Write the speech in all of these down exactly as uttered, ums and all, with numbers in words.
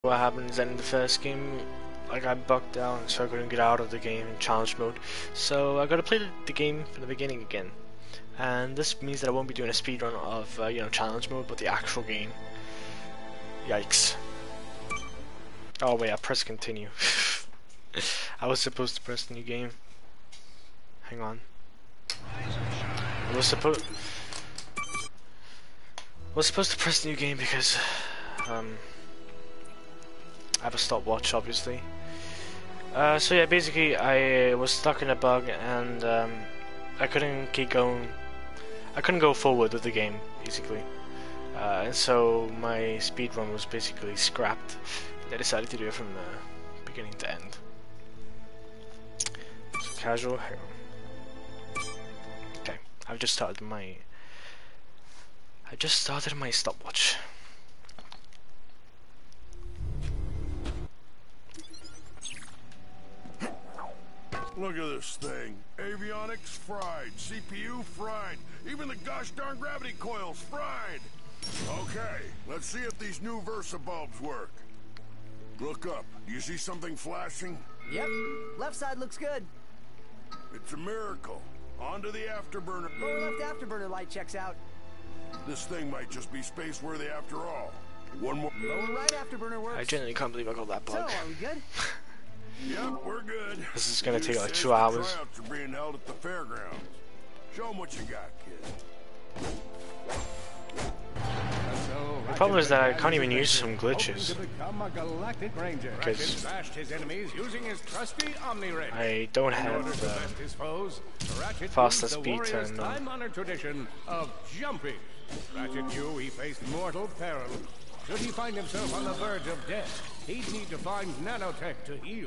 What happened is that in the first game, like I bugged out, so I couldn't get out of the game in challenge mode. So I gotta play the, the game from the beginning again, and this means that I won't be doing a speedrun of uh, you know, challenge mode, but the actual game. Yikes! Oh wait, I pressed continue. I was supposed to press the new game. Hang on. I was supposed was supposed to press the new game because um. I have a stopwatch, obviously. Uh, so yeah, basically I was stuck in a bug and um, I couldn't keep going. I couldn't go forward with the game, basically. Uh, and so my speedrun was basically scrapped. I decided to do it from the beginning to end. So casual. Hang on. Okay, I've just started my. I just started my stopwatch. Look at this thing. Avionics fried, C P U fried, even the gosh darn gravity coils fried. Okay, let's see if these new Versa bulbs work. Look up. Do you see something flashing? Yep. Left side looks good. It's a miracle. On to the afterburner. Lower left afterburner light checks out. This thing might just be space-worthy after all. One more. Lower right afterburner works. I genuinely can't believe I got that bug. So, are we good? Yep, we're good. This is gonna take like Says two the hours. tryouts are being held at the fairgrounds. Show them what you got, kid. The problem is that I can't even use some glitches because I don't have uh, faster speed than uh, time-honored tradition of jumping. Ratchet knew he faced mortal peril. Should he find himself on the verge of death, he'd need to find nanotech to heal.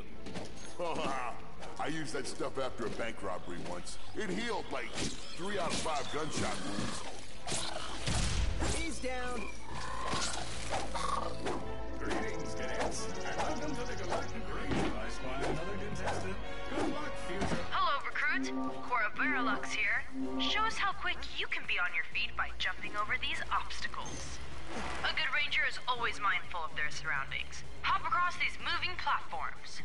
I used that stuff after a bank robbery once. It healed like three out of five gunshot wounds. He's down. Greetings, cadets, and welcome to the Galactic Ranger by Squad, another contestant. Good luck, future. Hello, recruit. Cora Verilux here. Show us how quick you can be on your feet by jumping over these obstacles. A good ranger is always mindful of their surroundings. Hop across these moving platforms.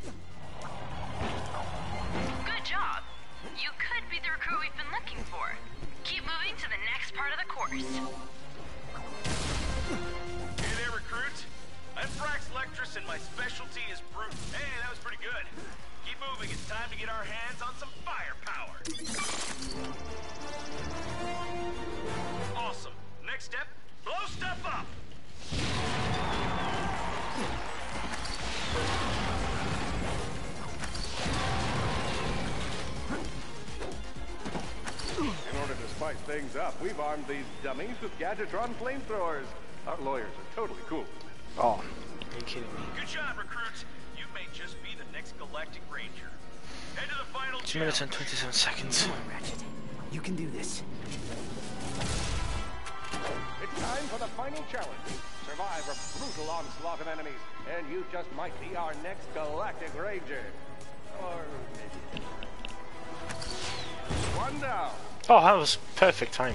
Good job. You could be the recruit we've been looking for. Keep moving to the next part of the course. Hey there, recruit. I'm Frax Lectress and my specialty is brute. Hey, that was pretty good. Keep moving. It's time to get our hands on some firepower. Awesome. Next step, blow stuff up. In order to spice things up, we've armed these dummies with Gadgetron flamethrowers. Our lawyers are totally cool. oh, are you kidding me? Good job, recruits. You may just be the next Galactic Ranger. Head to the final Two minutes and twenty-seven seconds. Come on, Ratchet. You can do this. It's time for the final challenge. Survive a brutal onslaught of enemies, and you just might be our next Galactic Ranger. Or maybe. One down. Oh, that was perfect timing.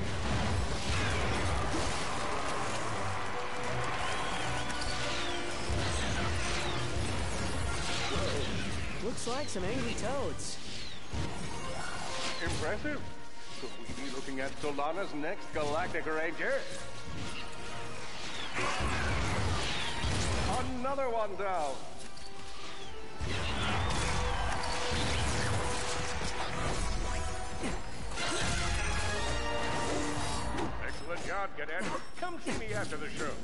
Looks like some angry toads. Impressive. Could we be looking at Solana's next Galactic Ranger? Another one down. Excellent job, cadet. Come see me after the show.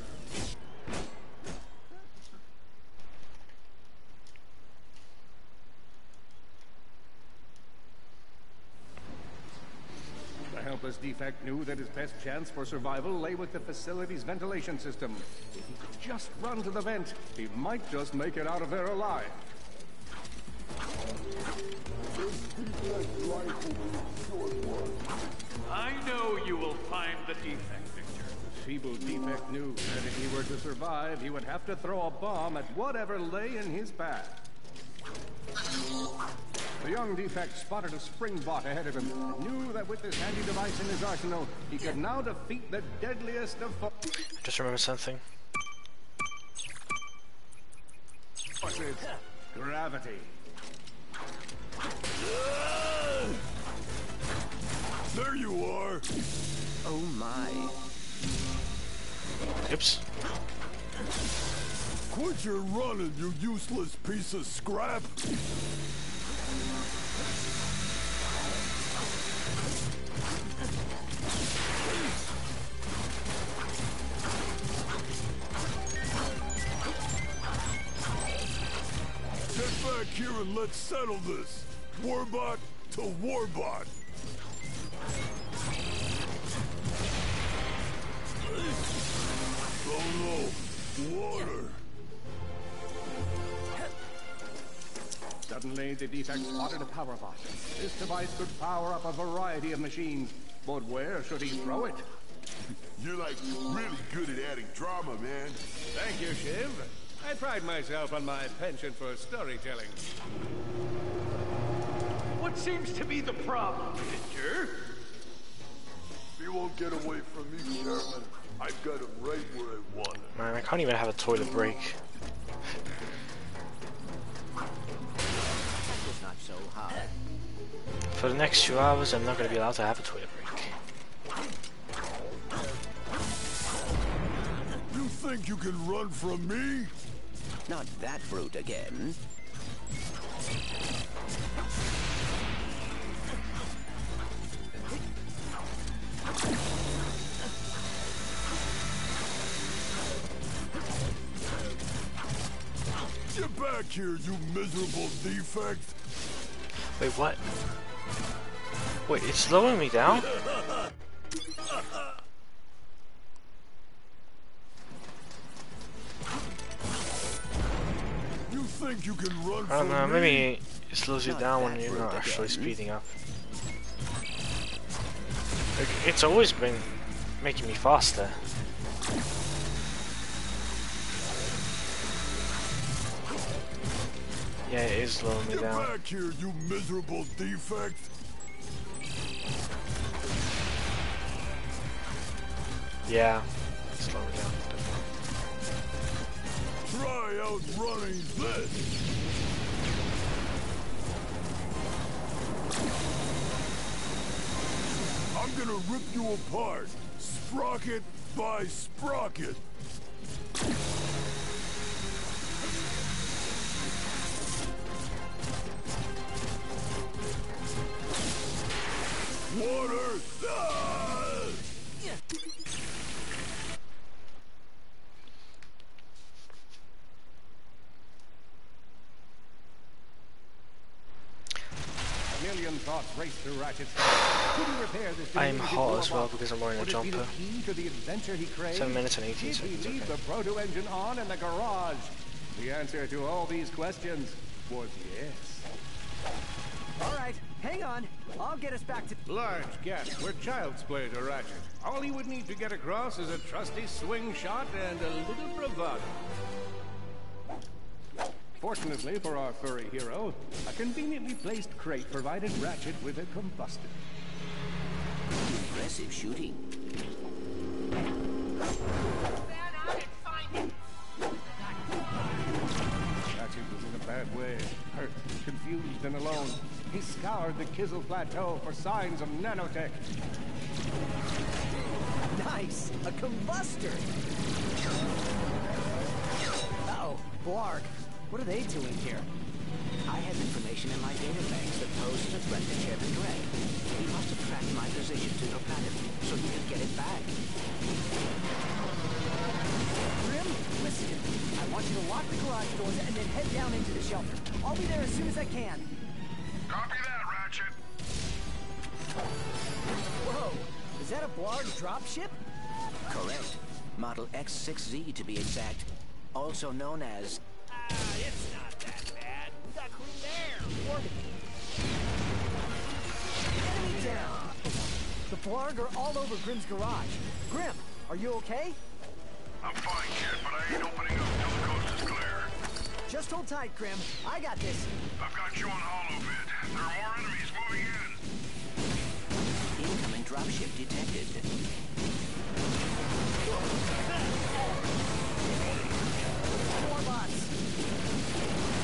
The helpless defect knew that his best chance for survival lay with the facility's ventilation system. If he could just run to the vent, he might just make it out of there alive. I know you will find the defect, Victor. The feeble defect knew that if he were to survive, he would have to throw a bomb at whatever lay in his path. The young defect spotted a springbot ahead of him and knew that with this handy device in his arsenal, he could now defeat the deadliest of foes. I just remembered something. It's gravity. There you are. Oh my. Oops. Quit your running, you useless piece of scrap. Get back here and let's settle this. Warbot to Warbot. Oh no, water. Suddenly, the defect spotted a power bot. This device could power up a variety of machines, but where should he throw it? You're like really good at adding drama, man. Thank you, Shiv. I pride myself on my penchant for storytelling. What seems to be the problem, Ginger? You won't get away from me, Sherman. I've got him right where I want him. Man, I can't even have a toilet break. It's not so hot. For the next two hours, I'm not going to be allowed to have a toilet break. You think you can run from me? Not that brute again. Get back here, you miserable defect! Wait, what? Wait, it's slowing me down? You think you can run I don't from know, me? maybe it slows you Not down when that you're rude not actually again. speeding up. Like, it's always been making me faster. Yeah, it is slowing me Get down. back here, you miserable defect! Yeah, it's slowing me down. Try outrunning this! I'm gonna rip you apart, sprocket by sprocket! Water! Ah! A million thoughts race through Ratchet's head. Could he repair this I'm diminutive hot as well robot? because I'm wearing a Would it be the jumper. key to the adventure he craved? Seven minutes and eighteen Did seconds, he leave okay. the proto engine on in the garage? The answer to all these questions was yes. All right, hang on. I'll get us back to... Large gaps were child's play to Ratchet. All he would need to get across is a trusty swing shot and a little bravado. Fortunately for our furry hero, a conveniently placed crate provided Ratchet with a combustor. Impressive shooting. Ratchet was in a bad way, hurt, confused, and alone. He scoured the Kizzle Plateau for signs of nanotech. Nice! A combustor! Uh-oh, Blarg. What are they doing here? I have information in my databanks that poses a threat to Chairman Gregg. He must have tracked my position to your planet, so he can get it back. Grim, listen. I want you to lock the garage doors and then head down into the shelter. I'll be there as soon as I can. Copy that, Ratchet! Whoa! Is that a Blarg dropship? Correct. Model X six Z to be exact. Also known as... Ah, it's not that bad. We got clean air. Enemy down! The Blarg are all over Grim's garage. Grim, are you okay? I'm fine, kid, but I ain't opening up till the coast is clear. Just hold tight, Grim. I got this. I've got you on holovid. There are more enemies moving in. Incoming dropship detected. More bots.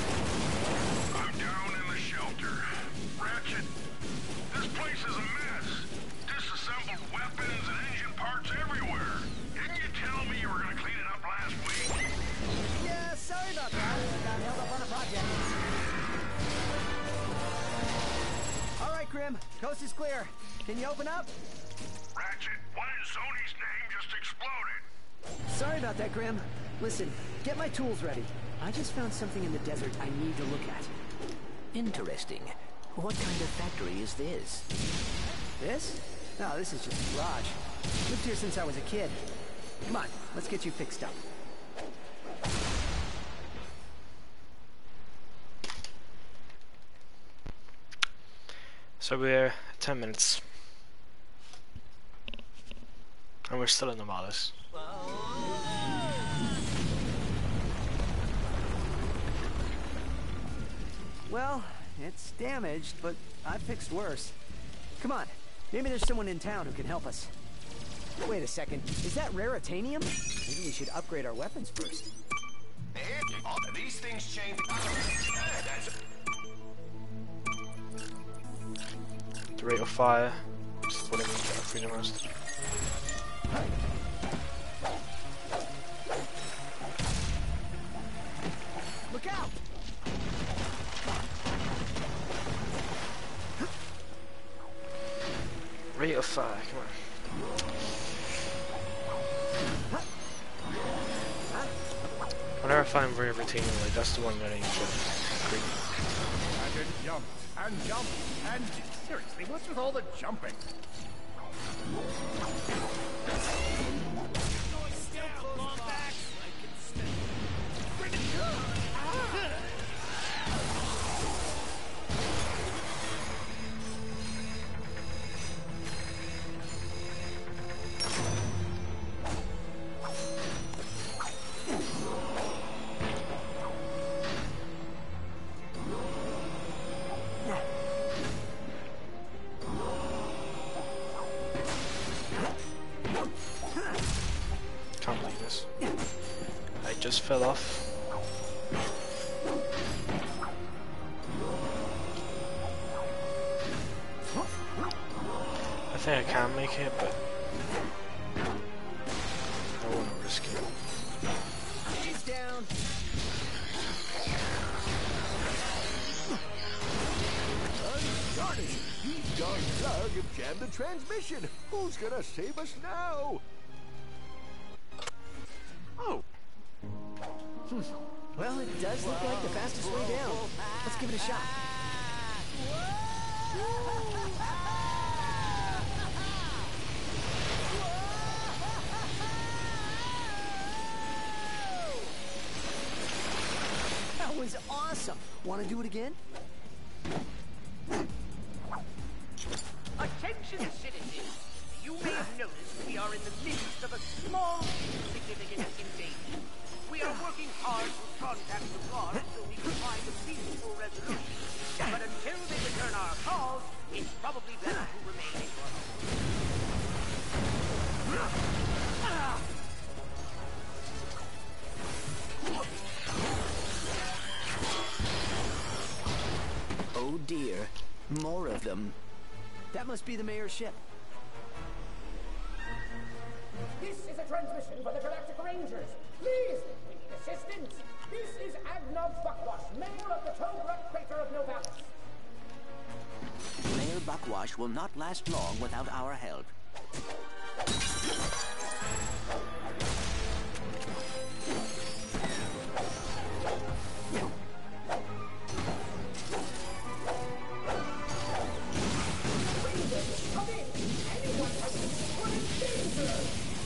Grim. Coast is clear. Can you open up? Ratchet, one in Sony's name just exploded. Sorry about that, Grim. Listen, get my tools ready. I just found something in the desert I need to look at. Interesting. What kind of factory is this? This? No, this is just a garage. Lived here since I was a kid. Come on, let's get you fixed up. So we're ten minutes. And we're still in the Malice. Well, it's damaged, but I've fixed worse. Come on, maybe there's someone in town who can help us. Wait a second, is that raritanium? Maybe we should upgrade our weapons first. These things change. That's The rate of fire. Just put it in pretty most. Look out! Rate of fire, come on. Whenever I find rare retaining, like that's the one that I need to upgrade. And it jumped and jumped and seriously, what's with all the jumping? Can't believe this. I just fell off. I think I can make it, but I want to risk it. He's down. Astonishing! These darn Zug have jammed the transmission. Who's gonna save us now? Oh. Well, it does look like the fastest way down. Let's give it a shot. That was awesome. Want to do it again? Attention, citizens! You may have noticed we are in the midst of a small, insignificant invasion. We are working hard to contact the guards so we can find a peaceful resolution. But until they return our calls, it's probably better to remain in your Oh dear, more of them. That must be the mayor's ship. This is a transmission for the Galactic Rangers. Please, we need assistance. This is Agnog Buckwash, mayor of the Togrut Crater of Novalis. Mayor Buckwash will not last long without our help. Come in. Anyone has been put in danger.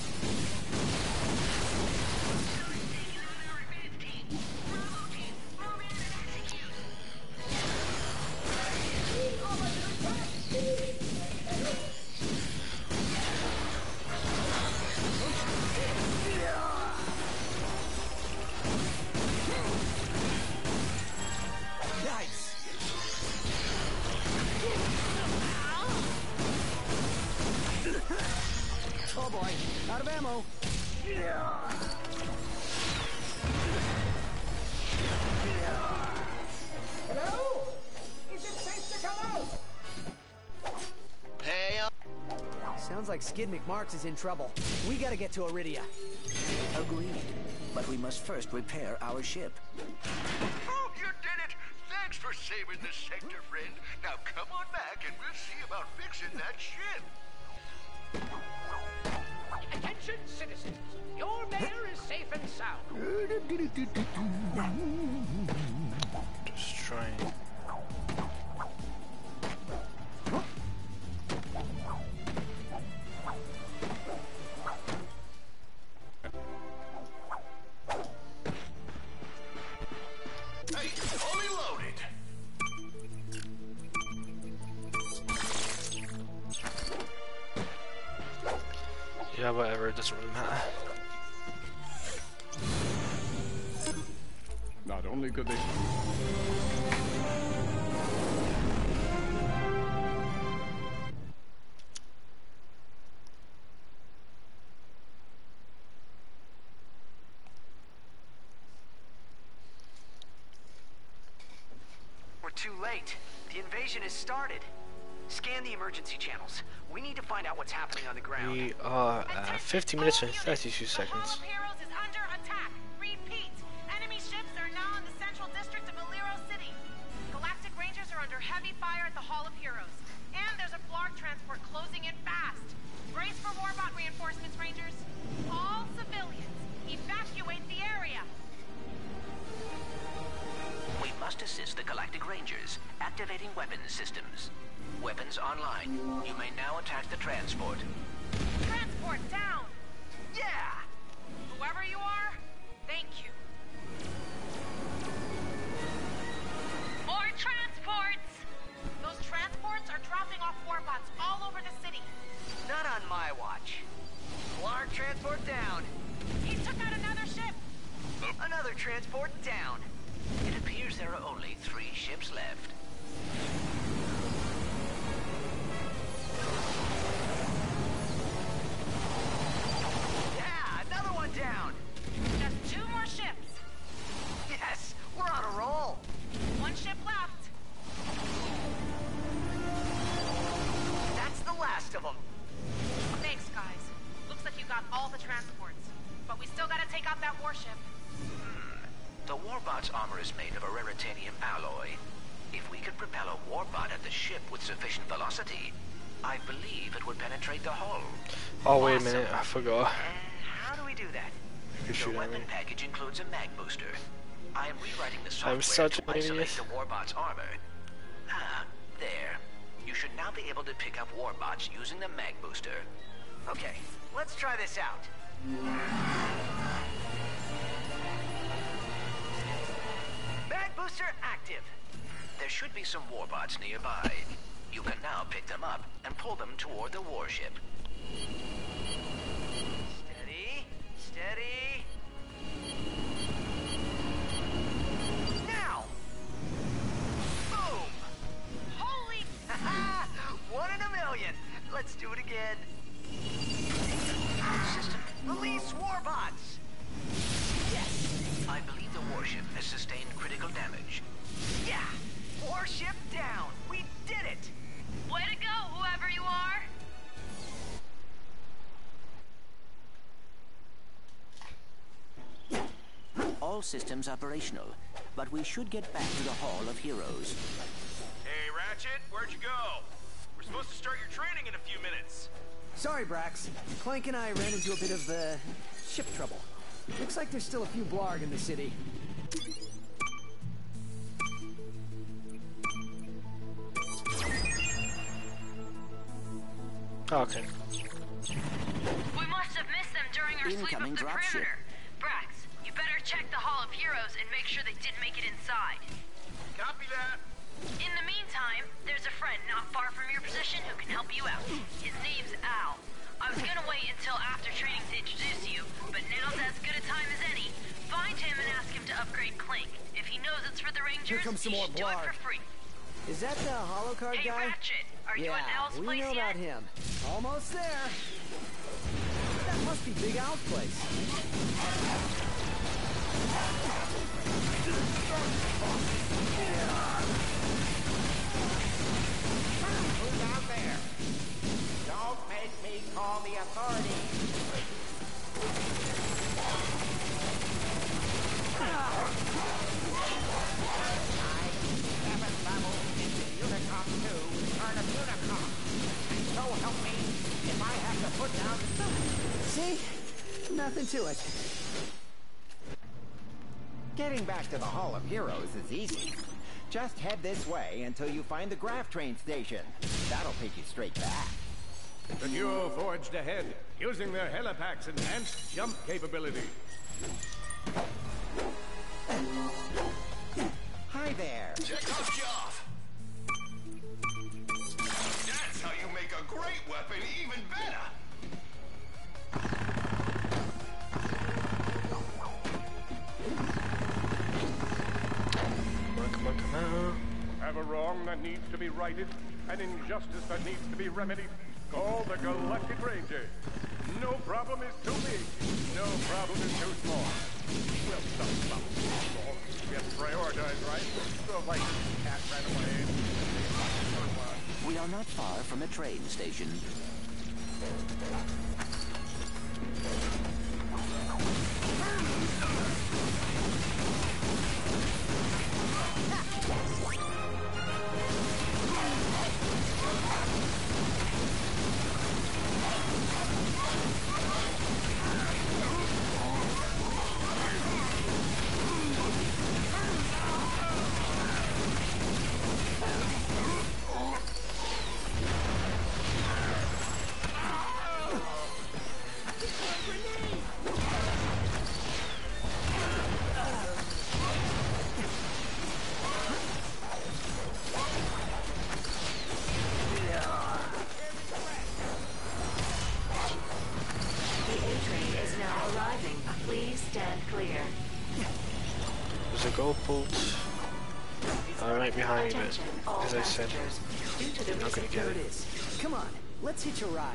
Oh boy, out of ammo. Hello? Is it safe to come out? Hey, Sounds like Skid McMarx is in trouble. We gotta get to Iridia. agreed. But we must first repair our ship. Oh, you did it! Thanks for saving the sector, friend. Now come on back and we'll see about fixing that ship. Attention, citizens. Your mayor is safe and sound. Destroying. Hey, fully loaded. Yeah, whatever, it doesn't really matter. Not only could they... We're too late. The invasion has started. Scan the emergency channels. We need to find out what's happening on the ground. We are uh, fifty minutes and thirty-two seconds. Heroes is under attack. Repeat. Enemy ships are now in the central district of Aliro City. Galactic Rangers are under heavy fire at the Hall of Heroes. And there's a Blarg transport closing in fast. Brace for Warbot reinforcements, Rangers. All civilians, evacuate the area. We must assist the Galactic Rangers, activating weapons systems. Weapons online. You may now attack the transport. Transport down. Yeah! Whoever you are, thank you. More transports! Those transports are dropping off warbots all over the city. Not on my watch. Blarg transport down. He took out another ship. Another transport down. It appears there are only three ships left. Yeah, another one down. Just two more ships. Yes, we're on a roll. One ship left. That's the last of them. Thanks, guys. Looks like you got all the transports. But we still gotta take out that warship. The Warbot's armor is made of a raritanium alloy. If we could propel a Warbot at the ship with sufficient velocity, I believe it would penetrate the hull. Oh, wait Awesome. a minute, I forgot. And how do we do that? You shoot The at me. weapon package includes a mag booster. I am rewriting the software I'm such to an isolate idiot. the Warbot's armor. Ah, there. You should now be able to pick up Warbots using the mag booster. Okay, let's try this out. Mag booster active. There should be some Warbots nearby. You can now pick them up and pull them toward the warship. Steady, steady. Now! Boom! Holy... One in a million. Let's do it again. System. Release Warbots! Yes! I believe the warship has sustained critical damage. Yeah! Warship down! We did it! Way to go, whoever you are! All systems operational, but we should get back to the Hall of Heroes. Hey, Ratchet, where'd you go? We're supposed to start your training in a few minutes. Sorry, Brax. Clank and I ran into a bit of, uh, ship trouble. Looks like there's still a few Blarg in the city. Okay. We must have missed them during our Incoming sweep of the dropship. perimeter. Brax, you better check the Hall of Heroes and make sure they didn't make it inside. Copy that. In the meantime, there's a friend not far from your position who can help you out. His name's Al. I was gonna wait until after training to introduce you, but now's as good a time as any. Find him and ask him to upgrade Clank. If he knows it's for the Rangers, Here comes some he more should do it for Blarg. free. Is that the holocard Hey, guy? Ratchet, are you yeah, at Al's we place know yet? about him. Almost there. That must be Big Al's place. Who's out there? Don't make me call the authorities. I See? Nothing to it. Getting back to the Hall of Heroes is easy. Just head this way until you find the Graph Train station. That'll take you straight back. The duo forged ahead, using their helipac's enhanced jump capability. Hi there. Chekhov's job. That's how you make a great weapon even better. Come on, come on, come on. Have a wrong that needs to be righted, an injustice that needs to be remedied. Call the Galactic Ranger. No problem is too big. No problem is too small. Well, some problems are small. We have to prioritize, right? So if like this cat ran away. We are not far from a train station. There's a gold bolt uh, right behind me, but as I said, I'm not gonna get There it it. is. Come on, let's hitch a ride.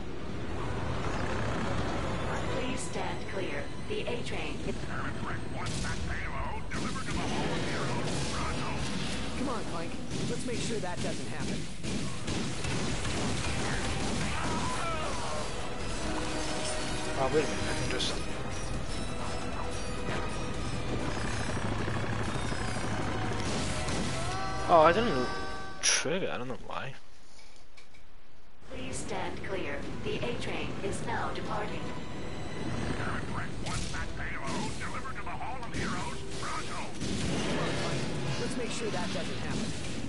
Please stand clear. The A train. Come on, Clank. Let's make sure that doesn't happen. Oh, wait a minute, I can just... Oh, I didn't trigger, I don't know why. Please stand clear. The A train is now departing. Let's make sure that doesn't happen.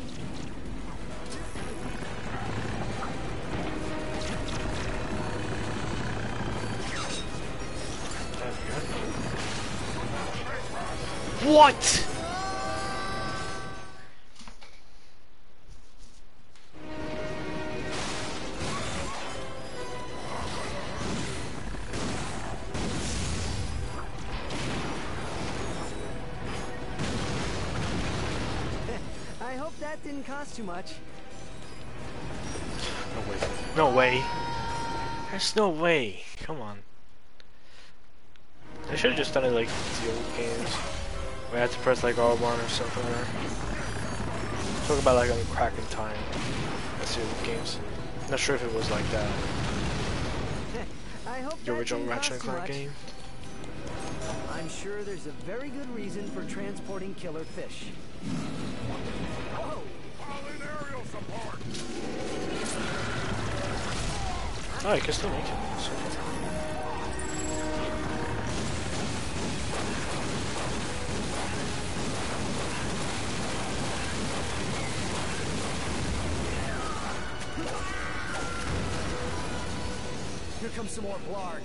What? I hope that didn't cost too much. No way. No way. There's no way. Come on. I should have just done it like the old games. Where I had to press like R one or something. Or talk about like on the crack in time. That's the old games. Not sure if it was like that. I hope The that original didn't Ratchet and cost too Clank much. game. I'm sure there's a very good reason for transporting killer fish. Whoa! All in aerial support! Oh, I can still make it. So, Here comes some more blarg.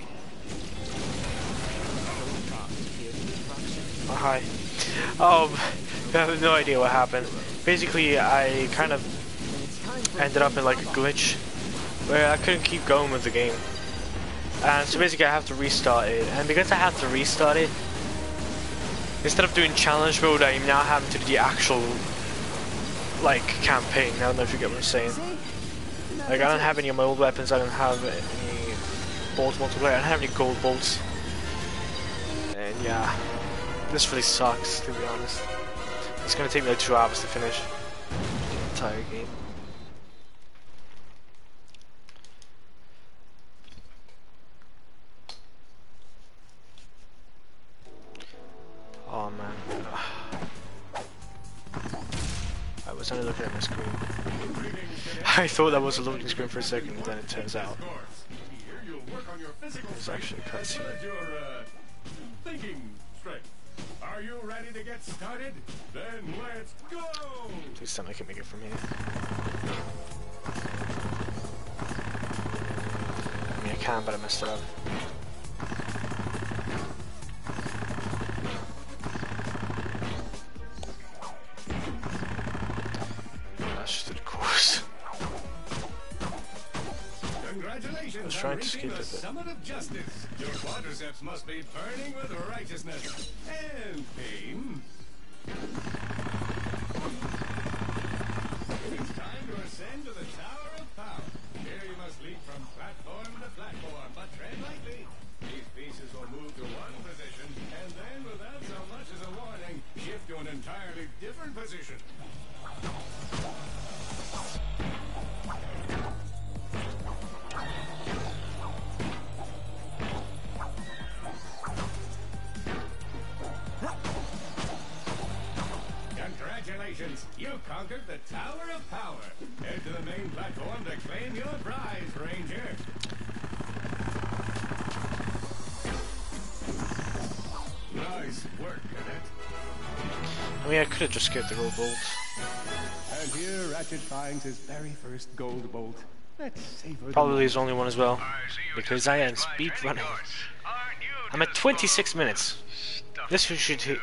oh, hi. Um, I have no idea what happened. Basically, I kind of ended up in like a glitch where I couldn't keep going with the game. And so basically I have to restart it. And because I have to restart it, instead of doing challenge mode, I'm now having to do the actual like campaign. I don't know if you get what I'm saying. Like I don't have any of my old weapons, I don't have any bolt multiplayer, I don't have any gold bolts. And yeah, this really sucks to be honest. It's gonna take me like two hours to finish the entire game. Oh man. I was only looking at my screen. I thought that was a loading screen for a second, and then it turns out. Here you'll work on your physical It's strength actually a as well cutscene. as your uh, thinking strength. Are you ready to get started? Then let's go! Please tell me I can make it from here. I mean, I can, but I messed it up. That's just the course. Congratulations I was trying on to reaching skip the it, but- summit of justice. Your quadriceps must be burning with righteousness and pain. It's time to ascend to the Tower of Power. Here you must leap from platform to platform, but tread lightly. These pieces will move to one position, and then, without so much as a warning, shift to an entirely different position. Congratulations! You conquered the Tower of Power. Head to the main platform to claim your prize, Ranger. Nice work, Cadet. I mean, I could have just skipped the gold bolt. And here Ratchet finds his very first gold bolt. Let's savor the Probably moment. his only one as well, because I am speed running. I'm at twenty-six minutes. This should take.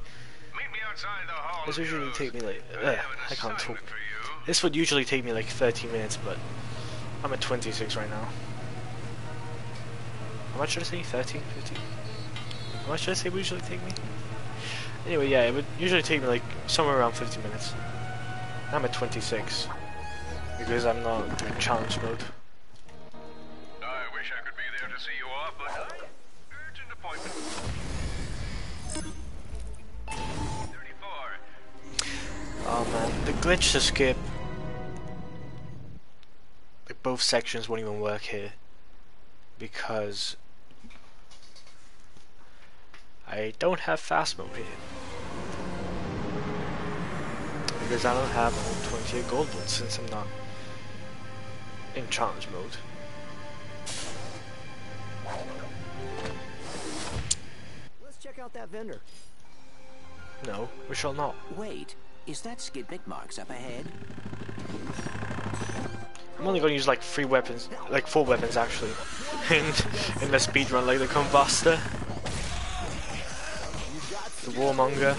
This would usually take me like. Ugh, I can't talk. This would usually take me like thirty minutes, but I'm at twenty-six right now. How much should I say? thirty? fifty? How much should I say would usually take me? Anyway, yeah, it would usually take me like somewhere around fifty minutes. I'm at twenty-six because I'm not doing challenge mode. I wish I could be there to see you off, but I urgent appointment. thirty-four. Oh man, the glitch to skip. Like both sections won't even work here because I don't have fast mode here. Because I don't have all twenty-eight gold bolts since I'm not in challenge mode. Let's check out that vendor. No, we shall not. Wait, is that Skid McMarks up ahead? I'm only gonna use like three weapons, like four weapons actually, in in the speedrun, like the Combuster, the Warmonger,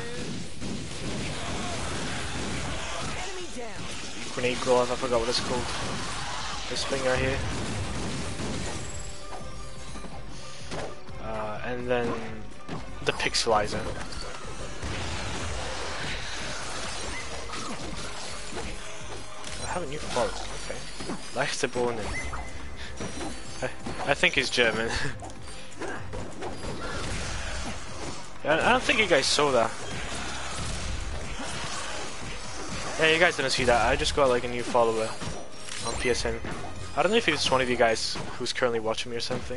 Grenade Glove, I forgot what it's called. This thing right here. Uh, and then the Pixelizer. I have a new follow. Okay. Leichtebohnen. I, I think he's German. I, I don't think you guys saw that. Yeah, you guys didn't see that. I just got like a new follower on P S N. I don't know if it's one of you guys who's currently watching me or something.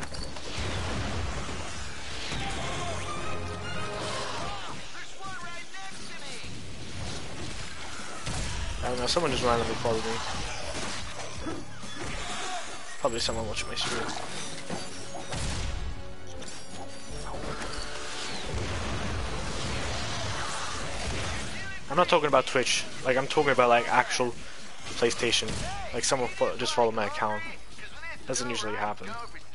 I don't know, someone just randomly followed me. Probably someone watching my stream. I'm not talking about Twitch, like I'm talking about like actual PlayStation. Like someone fo just followed my account. Doesn't usually happen.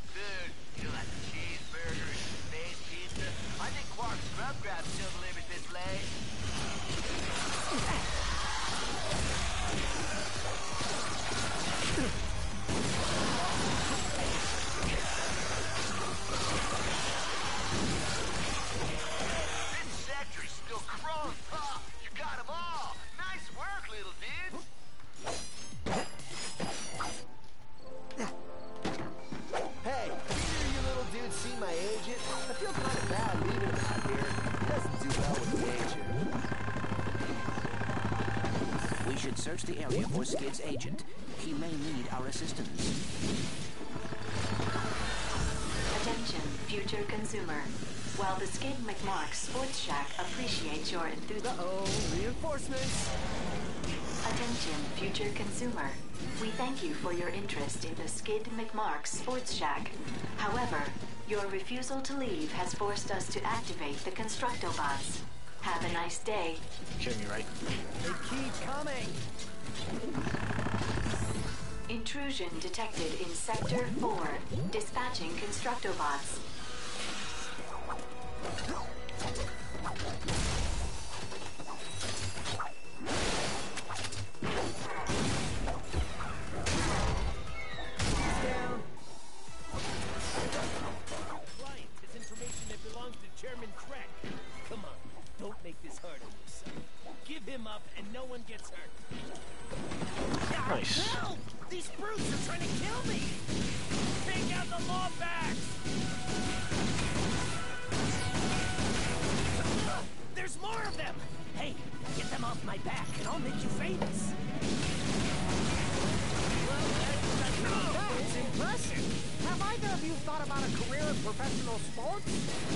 Search the area for Skid's agent. He may need our assistance. Attention, future consumer. While the Skid McMark Sports Shack appreciates your enthusiasm. Uh-oh, reinforcements! Attention, future consumer. We thank you for your interest in the Skid McMark Sports Shack. However, your refusal to leave has forced us to activate the Constructobots. Have a nice day. Kidding me, right? They keep coming. Intrusion detected in Sector four. Dispatching Constructobots. Nice. Help! These brutes are trying to kill me! Take out the law back! There's more of them! Hey, get them off my back and I'll make you famous! Well, that's impressive! Have either of you thought about a career in professional sports?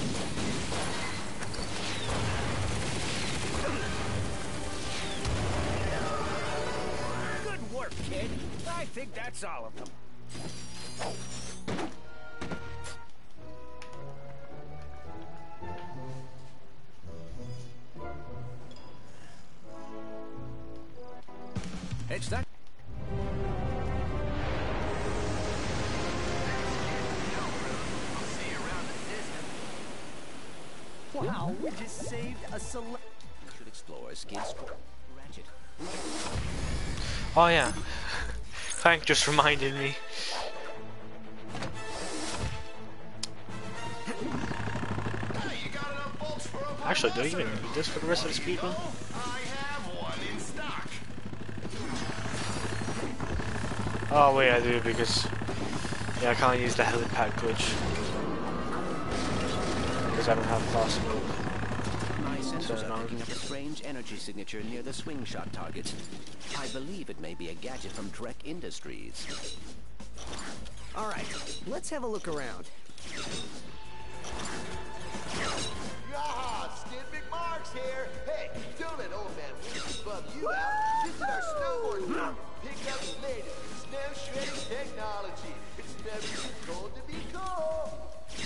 Good work, kid. I think that's all of them. It's that. Wow, we just saved a select. Should explore Skid Ratchet. Oh yeah. Clank just reminded me. Actually, do I even need this for the rest of the speedrun? I have one in stock. Oh wait, I do, because yeah, I can't use the helipad glitch because I don't have fast move. My sensors are picking up a strange energy signature near the swing shot target. I believe it may be a gadget from Trek Industries. All right, let's have a look around. Yaha! Skid McMark's here! Hey, don't let old man Wilson bum you out. Visit our snowboard park. Pick up the latest snow shredding technology. It's never too cold to be cool.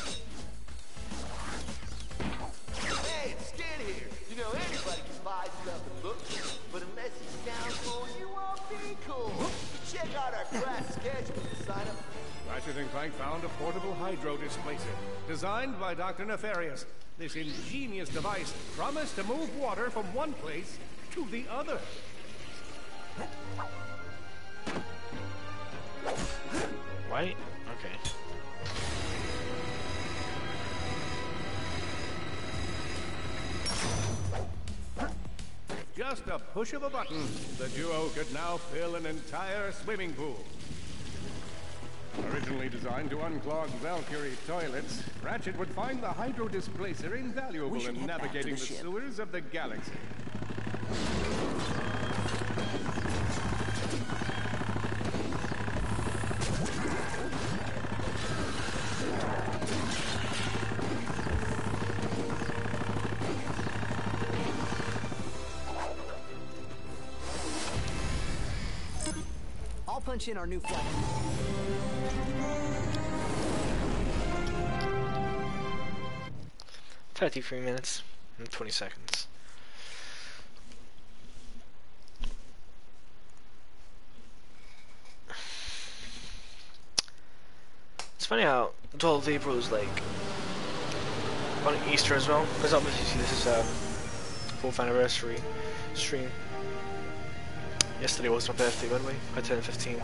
Hey, it's Skid here. You know, anybody can buy stuff and look, but unless you sound cool, you won't be cool. Check out our class schedule to sign up. Ratchet and Clank found a portable hydro displacer, designed by Doctor Nefarious. This ingenious device promised to move water from one place to the other. Right? Okay. Just a push of a button, the duo could now fill an entire swimming pool. Originally designed to unclog Valkyrie toilets, Ratchet would find the hydro displacer invaluable in navigating the, the sewers of the galaxy. I'll punch in our new flight. thirty-three minutes and twenty seconds. It's funny how twelve April is like on Easter as well, because obviously this is a fourth anniversary stream. Yesterday was my birthday, by the way. I turned fifteen.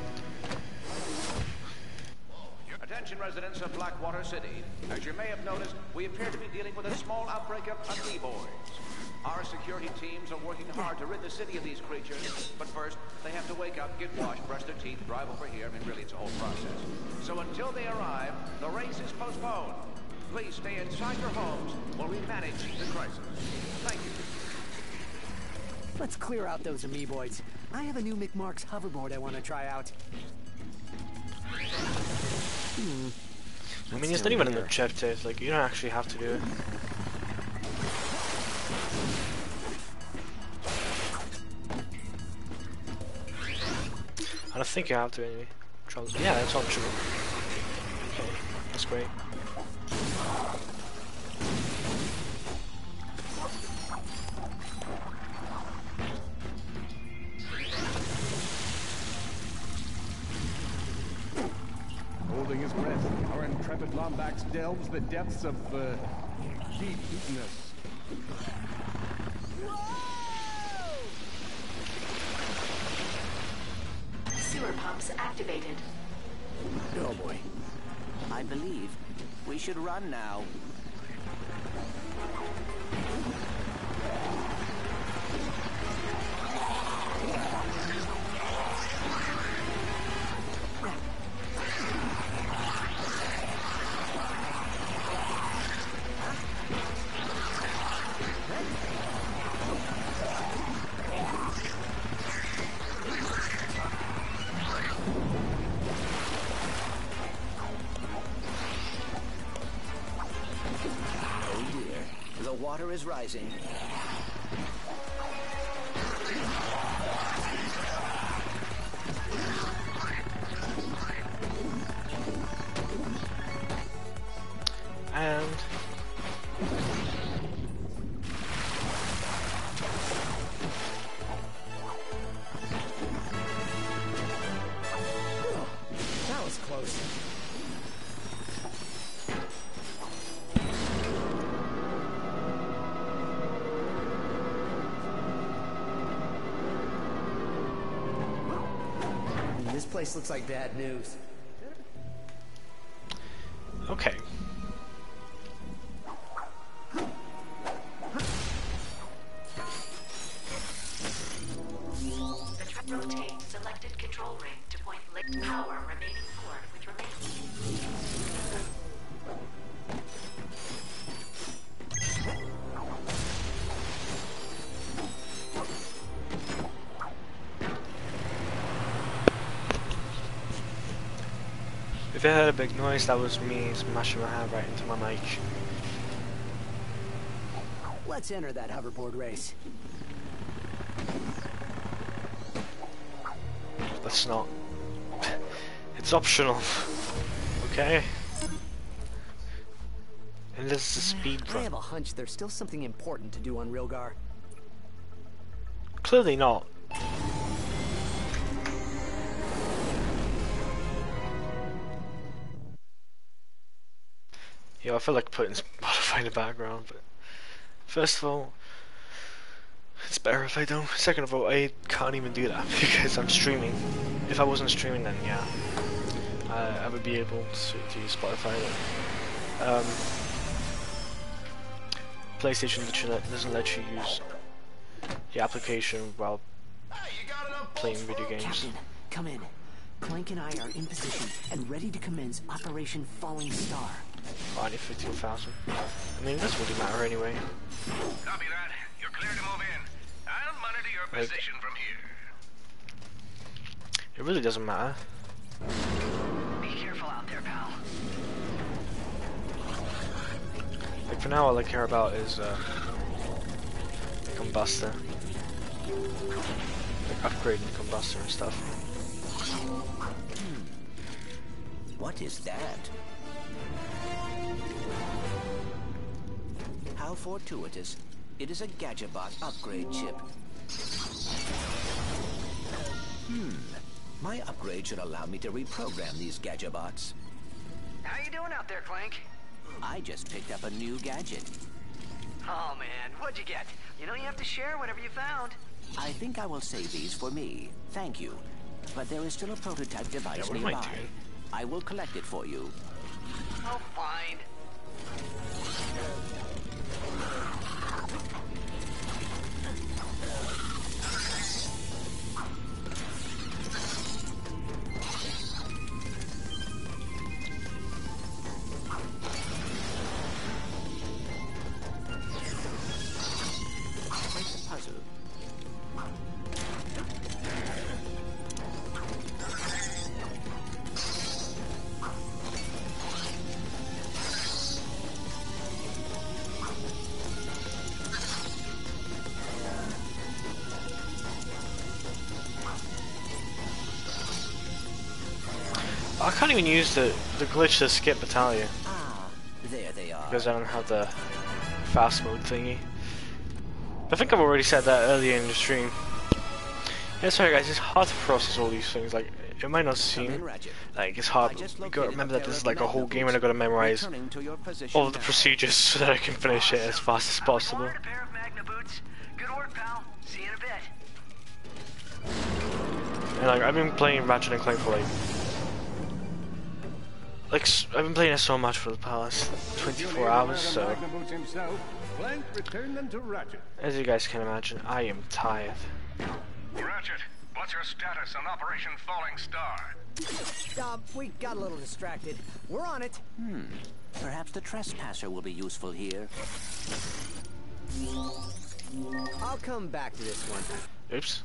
Attention residents of Blackwater City. As you may have noticed, we appear to be dealing with a small outbreak of amoeboids. Our security teams are working hard to rid the city of these creatures, but first, they have to wake up, get washed, brush their teeth, drive over here. I mean, really, it's a whole process. So until they arrive, the race is postponed. Please stay inside your homes while we manage the crisis. Thank you. Let's clear out those amoeboids. I have a new McMark's hoverboard I want to try out. Hmm. I mean, it's not even an objective, like, you don't actually have to do it. I think you have to anyway. Yeah, that's optional. Okay, that's great. Holding his breath, our intrepid Lombax delves the depths of uh, deepness. Sewer pumps activated. Oh boy. I believe we should run now. The water is rising. And that was close. This place looks like bad news. okay. Rotate selected control ring to point link power remaining port with remaining. If you heard a big noise, that was me smashing my hand right into my mic. Let's enter that hoverboard race. Let's not. It's optional. Okay? And this is a speed I run. have a hunch there's still something important to do on Rilgar. Clearly not. Yeah, I feel like putting Spotify in the background, but first of all, it's better if I don't. Second of all, I can't even do that because I'm streaming. If I wasn't streaming, then yeah, uh, I would be able to, to use Spotify. Then. Um, PlayStation doesn't let you use the application while playing video games. Captain, come in. Clank and I are in position and ready to commence Operation Falling Star. Oh, I need fifteen thousand. I mean, this wouldn't matter anyway. Copy that. You're clear to move in. I'll monitor your Like, position from here. it really doesn't matter. Be careful out there, pal. Like, for now, all I care about is uh, the combustor. Like, upgrading the combustor and stuff. Hmm. What is that? How fortuitous. It is a Gadgetbot upgrade chip. Hmm. My upgrade should allow me to reprogram these Gadgetbots. How you doing out there, Clank? I just picked up a new gadget. Oh man, what'd you get? You know you have to share whatever you found. I think I will save these for me. Thank you. But there is still a prototype device Yeah, what am I nearby. doing? I will collect it for you. Oh, fine. I can't even use the, the glitch to skip battalion. Ah, there they are. Because I don't have the fast mode thingy. I think I've already said that earlier in the stream. Yeah, sorry guys, it's hard to process all these things. Like, it might not seem like it's hard, but you gotta remember that this is like a whole game and I gotta memorize all of the procedures so that I can finish it as fast as possible. A pair of Magna boots. Good work, pal. See you in a bit. And like, I've been playing Ratchet and Clank for like, like I've been playing it so much for the past twenty-four hours, so as you guys can imagine, I am tired. Ratchet, what's your status on Operation Falling Star? Uh, we got a little distracted. We're on it. Hmm. Perhaps the trespasser will be useful here. I'll come back to this one. Oops.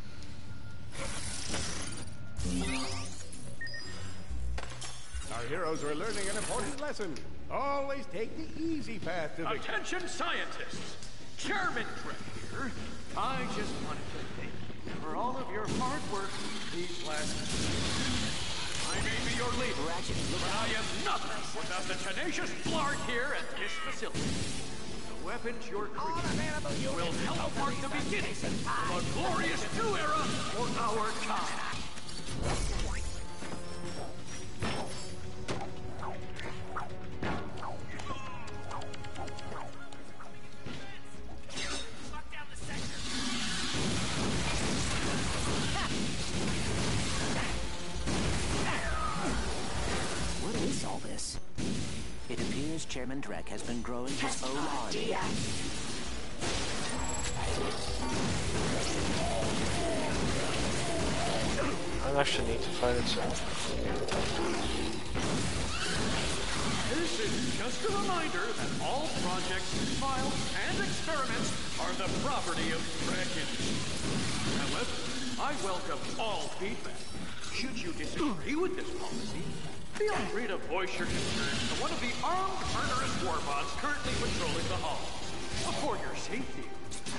Our heroes are learning an important lesson. Always take the easy path to victory. Attention scientists! Chairman Drake here. I just wanted to thank you for all of your hard work these last years. I may be your leader, Ratchet, look but I am nothing without the tenacious Blarg here at this facility. The weapons you're creating will help mark the beginning of a glorious new era for our kind. What is all this? It appears Chairman Drek has been growing his own army. I actually need to find it, so. This is just a reminder that all projects, files, and experiments are the property of Drek Industries. However, I welcome all feedback. Should you disagree with this policy, feel free to voice your concerns to one of the armed murderous warbots currently patrolling the hall. For your safety.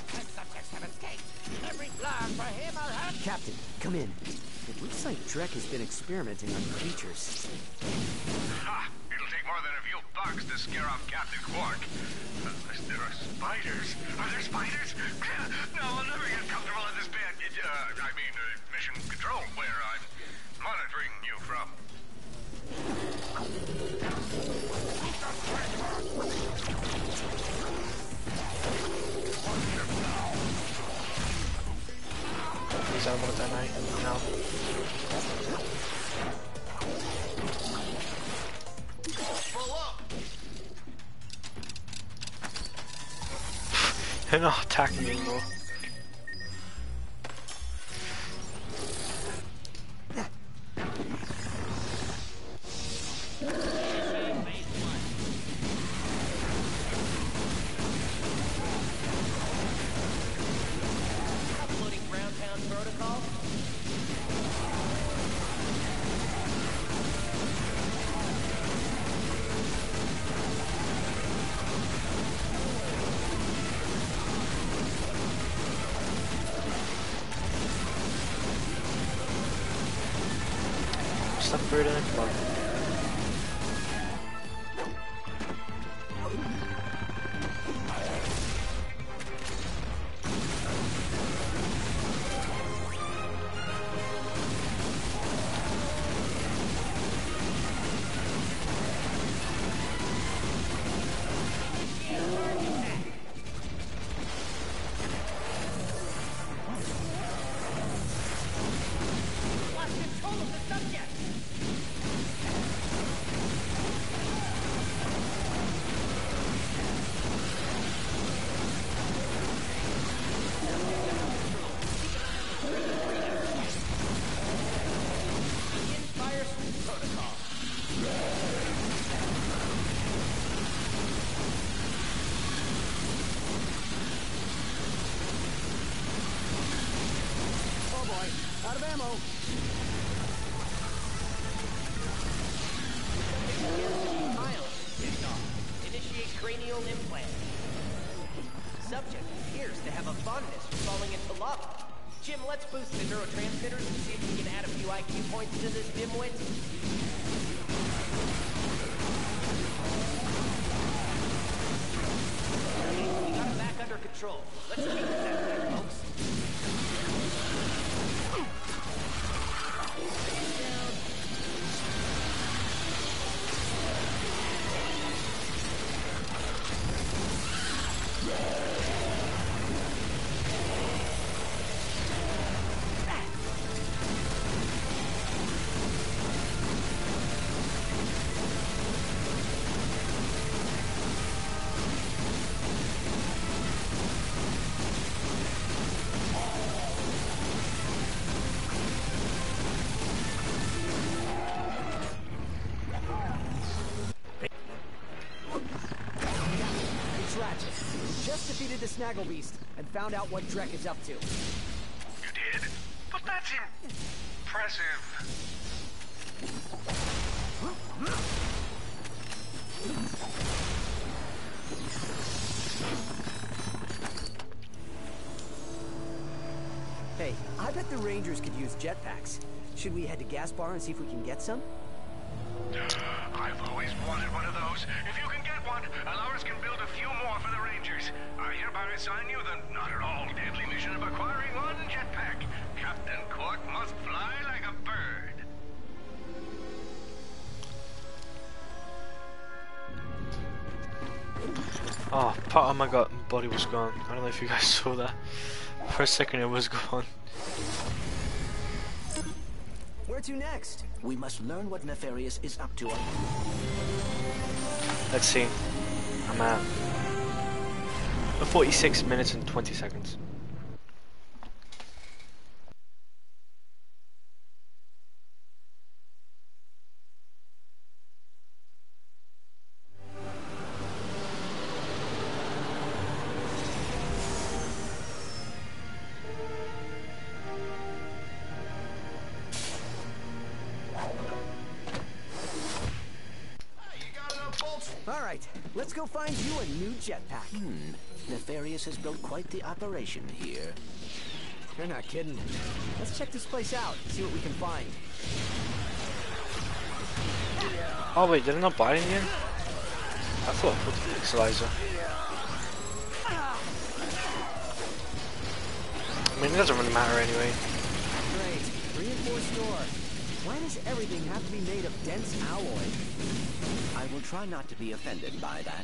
Every flag for him I'll have. Captain, come in. It looks like Drek has been experimenting on creatures. Ha! It'll take more than a few bugs to scare off Captain Quark. Unless there are spiders. Are there spiders? No, I'll never get comfortable in this bed. Uh, I mean, uh, mission control, where I'm monitoring you from. Please, I don't want that night. No. They're not attacking me anymore. Uploading Browntown protocol. Stop breathing, come on. Lost control of the subject. Fire switch protocol. Oh boy, out of ammo. Miles ticked off. Initiate cranial implant. Subject appears to have a fondness for falling into lava. Jim, let's boost the neurotransmitters and see if we can add a few I Q points to this dimwit. We got him back under control. Let's keep it that way, folks. Ratchet. Just defeated the Snaggle Beast and found out what Drek is up to. You did? But that's impressive. Hey, I bet the Rangers could use jetpacks. Should we head to Gaspar and see if we can get some? I've always wanted one of those. If you can get one, Alaris can build a few more for the Rangers. I hereby assign you the not at all deadly mission of acquiring one jetpack. Captain Quark must fly like a bird. Oh, part of my gut body was gone. I don't know if you guys saw that. For a second it was gone. Where to next? We must learn what Nefarious is up to. Let's see. I'm at forty-six minutes and twenty seconds. Alright, let's go find you a new jetpack. Hmm. Nefarious has built quite the operation here. You're not kidding. Let's check this place out, see what we can find. Oh wait, did I not buy it in the end? I thought I put the pixelizer. I mean, it doesn't really matter anyway. Great. Reinforced door. Why does everything have to be made of dense alloy? I will try not to be offended by that.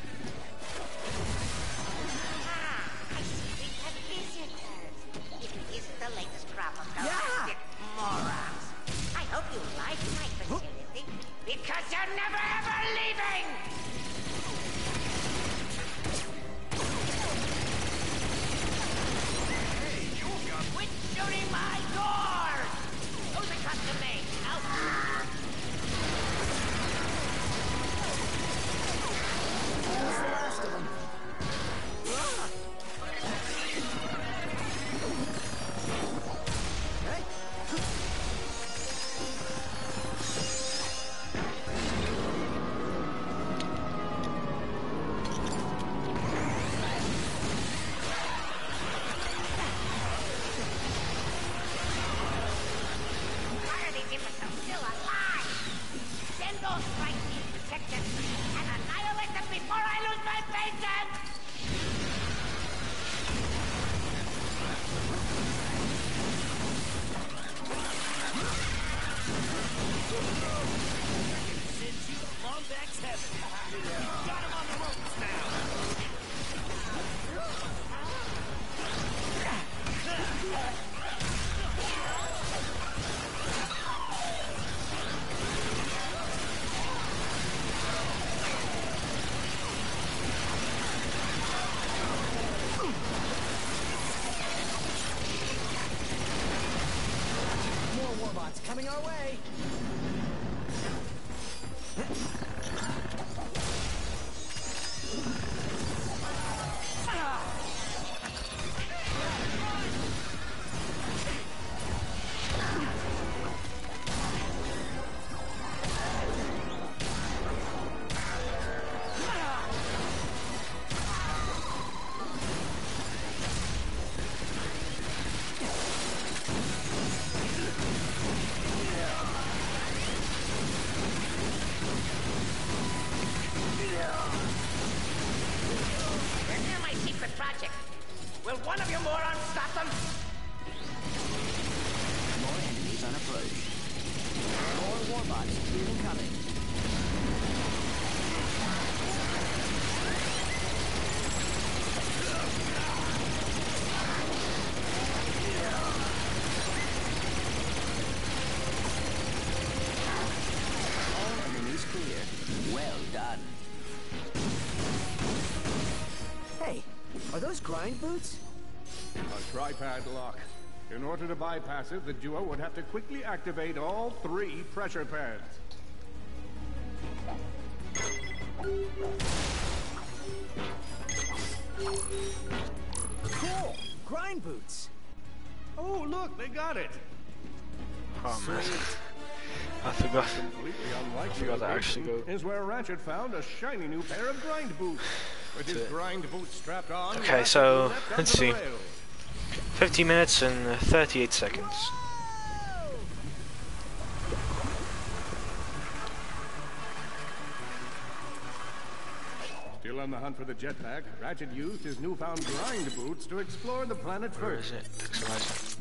Ah, I see we have visitors. It isn't the latest crop of those Yeah. sick morons. I hope you like my facility, because you're never ever leaving! Hey, you got... Quit shooting my door! Those are custom made. Out. That's the last of them. Hey. Why are these imbeciles still alive? Send those strike teams to check them and annihilate them before I lose my patience! Sends you to Lombax heaven. Got him on the ropes now. More warbots coming our way. speedrun approach. More warbots incoming. All enemies clear. Well done. Hey, are those grind boots? A tripad lock. In order to bypass it, the duo would have to quickly activate all three pressure pads. Cool! Grind boots! Oh, look, they got it! Oh man. I forgot. Completely unlike I forgot to actually go. is where Ratchet found a shiny new pair of grind boots. With his grind boots strapped on. Okay, Ratchet so leapt let's onto the see. rail. fifty minutes and thirty-eight seconds. Still on the hunt for the jetpack, Ratchet used his newfound grind boots to explore the planet Where first. is it? Pixelizer.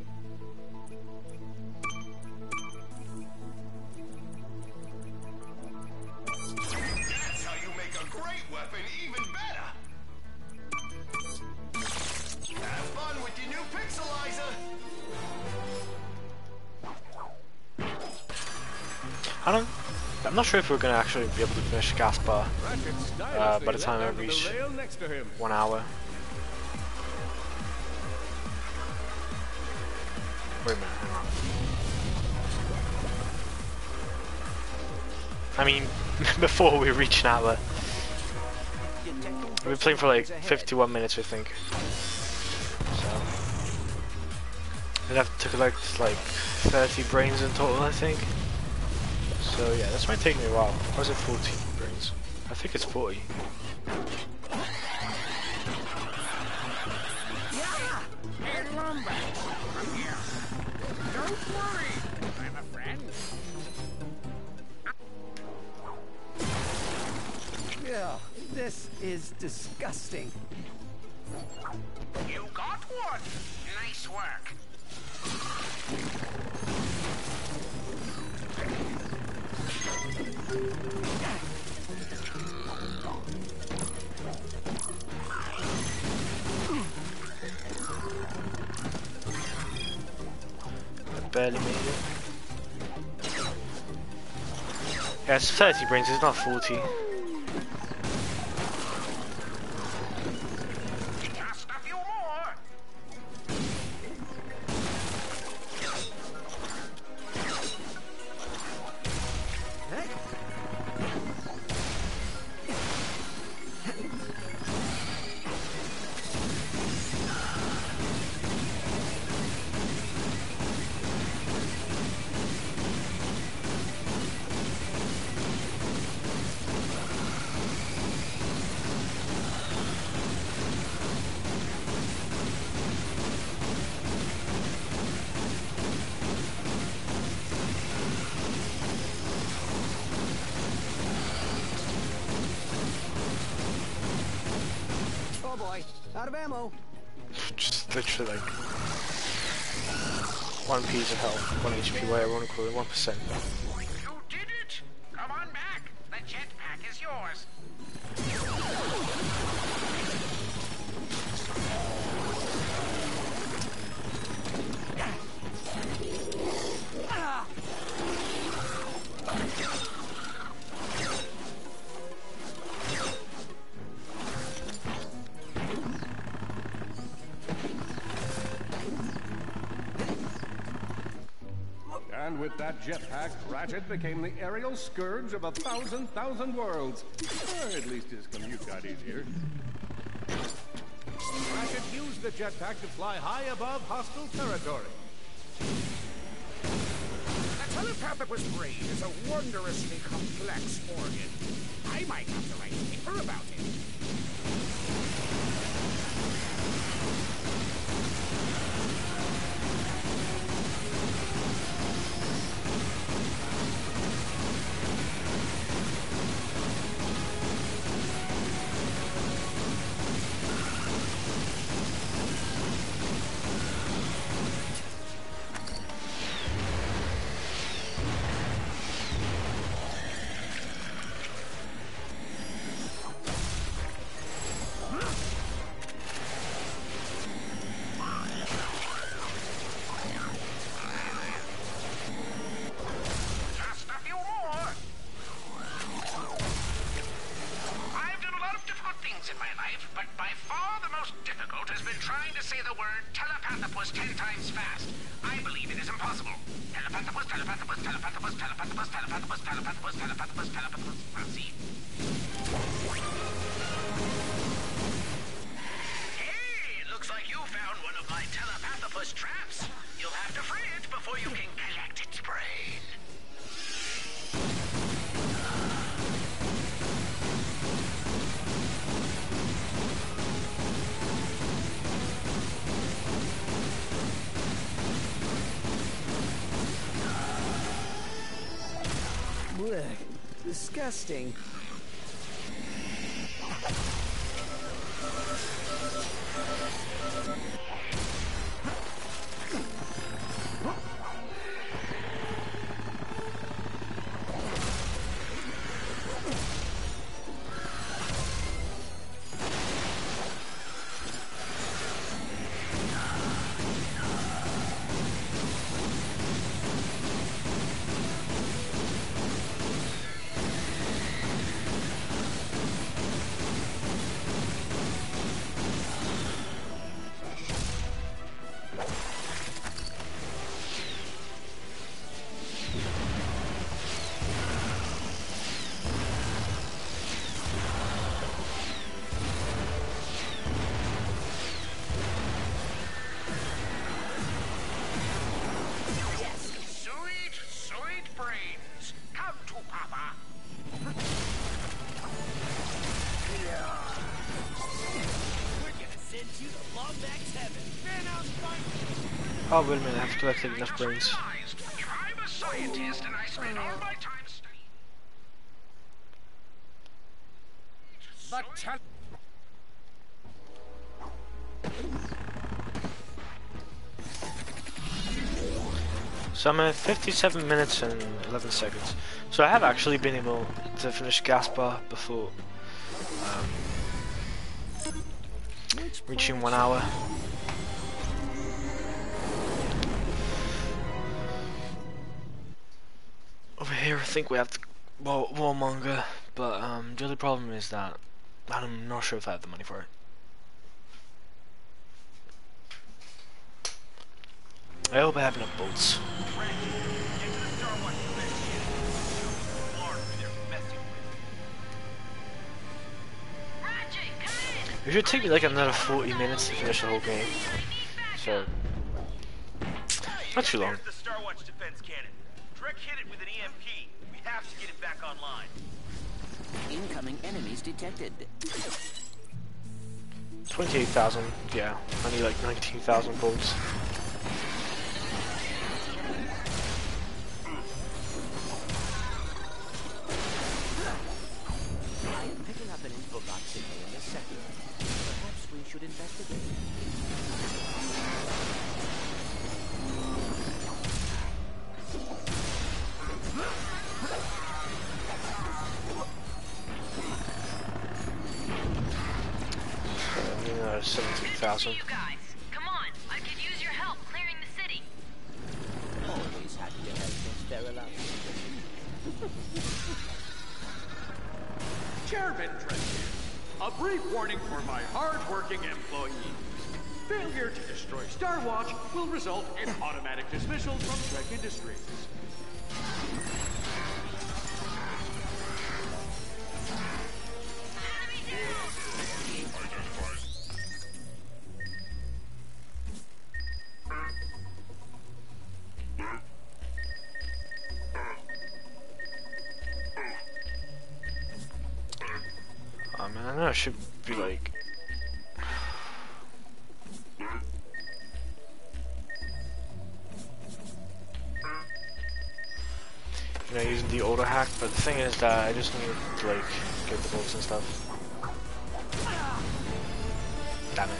That's how you make a great weapon even better. Have fun with your new pixelizer. I don't. I'm not sure if we're gonna actually be able to finish the gas bar uh, by the time I reach one hour. Wait a minute, hang on. I mean, before we reach an hour, we've been playing for like fifty-one minutes, I think. So, we'd have to collect like thirty brains in total, I think. So yeah, this might take me a while. Or is it forty brains? I think it's forty. Yeah! Hey, Lombax, I'm here. Don't worry, I'm a friend. Yeah, this is disgusting. You got one. Nice work. I barely made it. Yeah, it's thirty brains, it's not forty. Just a few more. Oh boy, out of ammo. Just literally like one piece of health, one H P, whatever you want to call it, one percent. You did it. Come on back. The jetpack is yours. And with that jetpack, Ratchet became the aerial scourge of a thousand thousand worlds. Or at least his commute got easier. Ratchet used the jetpack to fly high above hostile territory. The telepath that was freed is a wondrously complex organ. I might have to write a paper about it. fast. I believe it is impossible. Telepathopus, telepathopus, telepathopus, telepathopus, telepathopus, telepathopus, telepathopus, telepathopus. Let's see. Hey, looks like you found one of my telepathopus traps. You'll have to free it before you can collect its brain. Blech. Disgusting. Oh, wait a minute, I have collected enough brains. I'm a scientist and I spend all my time studying. The So I'm at fifty-seven minutes and eleven seconds. So I have actually been able to finish Gaspar before um, reaching one hour. Over here I think we have to war warmonger, but um, the other problem is that I'm not sure if I have the money for it. I hope I have enough bolts. It should take me like another forty minutes to finish the whole game, so not too long. The Star Watch defense cannon. Drek hit it with an E M P. We have to get it back online. Incoming enemies detected. twenty-eight thousand, yeah. I need like nineteen thousand bolts. I am picking up an infobot signal in this sector. Perhaps we should investigate. Uh, seventeen thousand. You guys, come on! I could use your help clearing the city. Always happy to help Miss Verla. Chairman Dresden, a brief warning for my hard-working employees. Failure to destroy Star Watch will result in automatic dismissal from Trek Industries. Oh man, I know I should be like... You know, using the auto hack, but the thing is that I just need to like get the bolts and stuff. Damn it.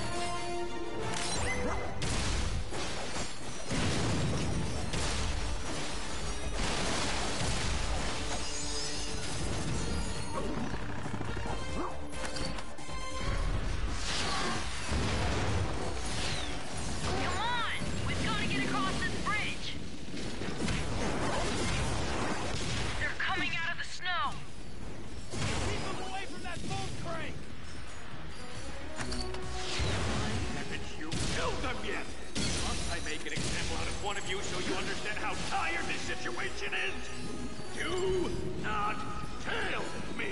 one of you so you understand how tired this situation is. Do not tail me.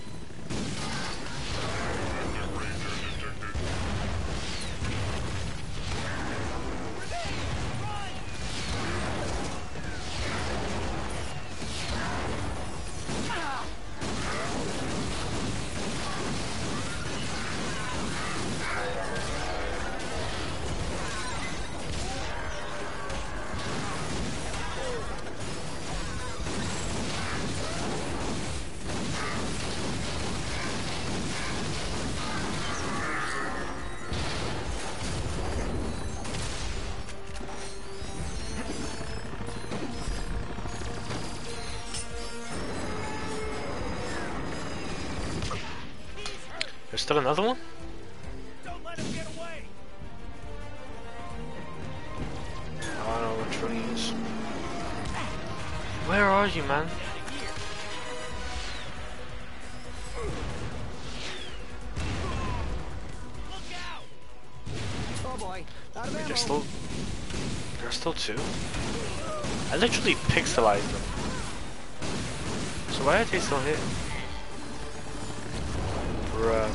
There's still another one? Don't let him get away. I don't know which one he is. Where are you, man? Oh boy, out of ammo. There's still, there's still two. I literally pixelized them. So why are they still here? Bruh.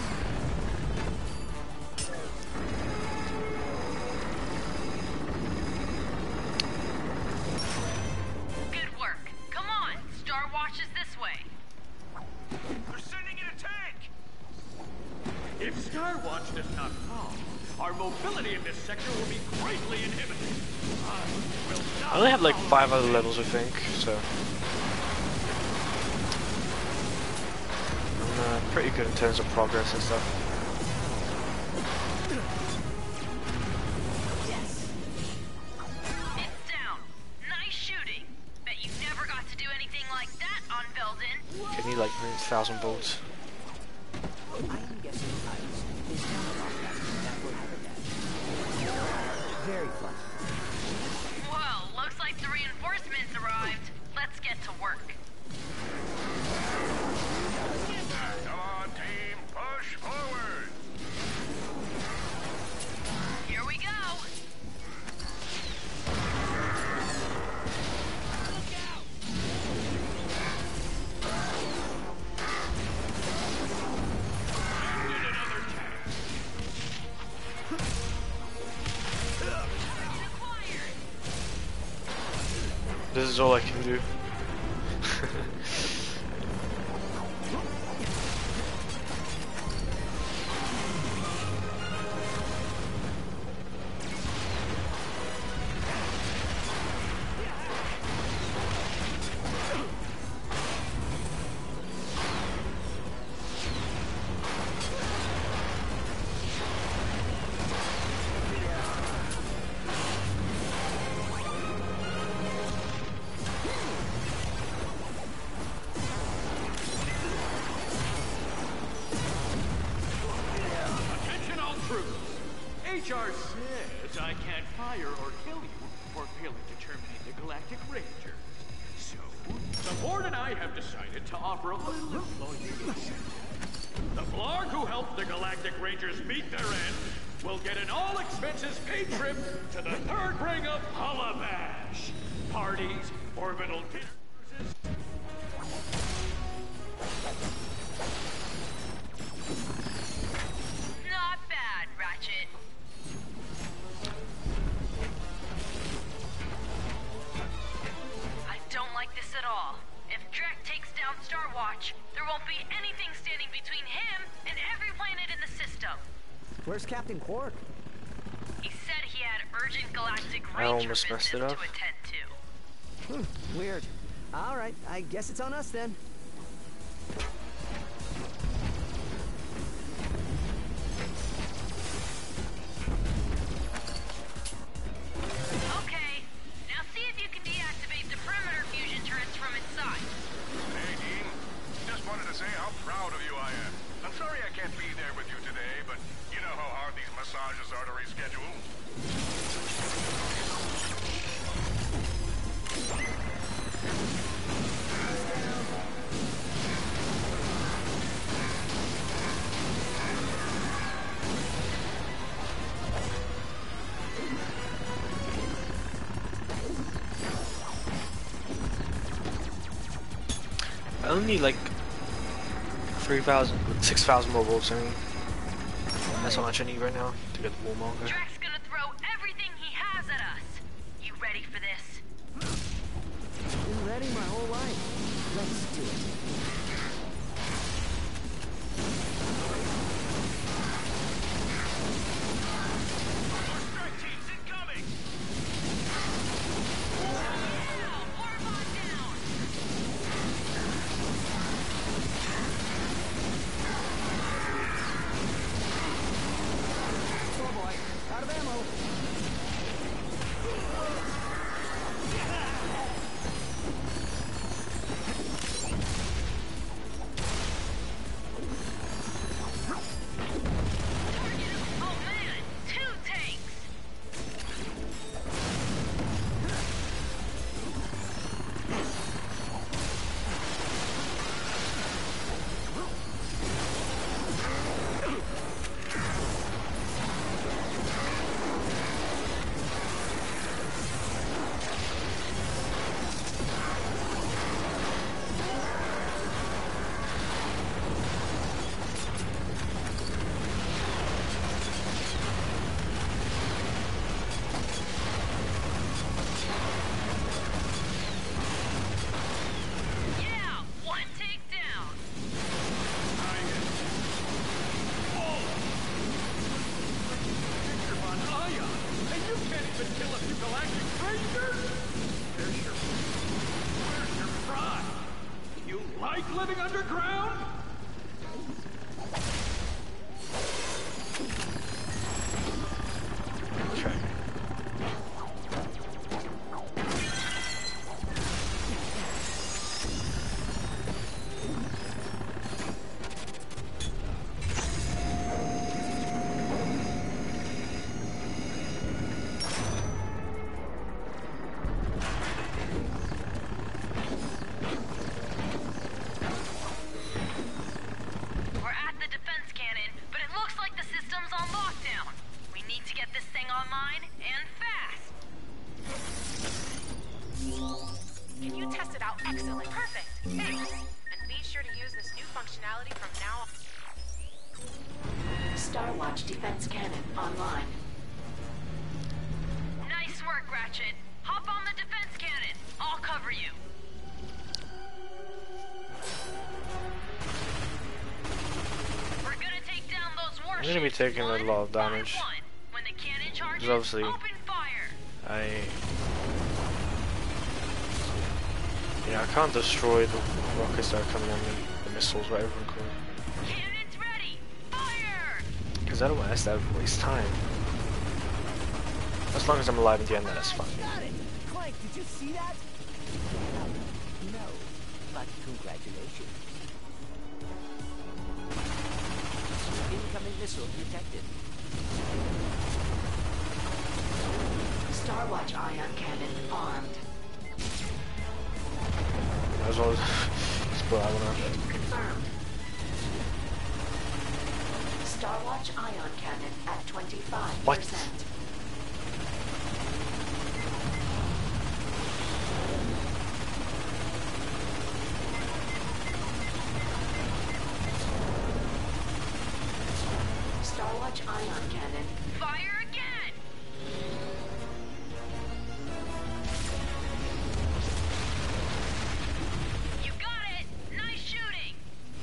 Good work. Come on, Star Watch is this way. They're sending in a tank! If Star Watch does not fall, our mobility in this sector will be greatly inhibited. I will not I only have like five other levels, I think, so I'm uh, pretty good in terms of progress and stuff. It's down. Nice shooting. Bet you never got to do anything like that on Veldin. Give me like one thousand bolts. I am guessing ice is down off that will have a very fun. Well, looks like the reinforcements arrived. Let's get to work. Come on, team, push forward. Here we go. This is all I can do. H R says I can't fire or kill you for failing to terminate the Galactic Rangers. So, the board and I have decided to offer a little employee incentive. The Blarg who helped the Galactic Rangers meet their end will get an all-expenses-paid trip to the third ring of Hullabash. Parties, orbital dinners. Not bad, Ratchet. I don't like this at all. If Drek takes down Star Watch, there won't be anything standing between him and every planet in the system. Where's Captain Quark? He said he had urgent galactic I ranger almost business messed it to up. attend to. Hmm, weird. All right, I guess it's on us then. Okay, now see if you can deactivate the perimeter fusion turrets from its side. Hey, Dean. Just wanted to say how proud of you I am. I'm sorry I can't be there with you today, but you know how hard these massages are to reschedule. only like three thousand, six thousand more volts. I mean, that's how much I need right now to get the warmonger. Drax gonna throw everything he has at us. You ready for this? Been ready my whole life. Let's do it. Living underground? Okay. Excellent. Perfect. Thanks. And be sure to use this new functionality from now on. Starwatch defense cannon online. Nice work, Ratchet. Hop on the defense cannon. I'll cover you. We're gonna take down those warships. I'm gonna be taking a lot of damage. When the cannon charges, because obviously open fire. I yeah I can't destroy the rockets that are coming at me, the missiles, whatever they're called. Cannons ready. Fire. Because I don't want to waste time. As long as I'm alive at the end, that's fine. Got it! Clank, did you see that? No, but congratulations. Incoming missile detected. Starwatch ion cannon armed. Might as well just put that one out. Confirmed. Starwatch ion cannon at twenty-five percent. What? Starwatch ion cannon. Fire again. You got it. Nice shooting.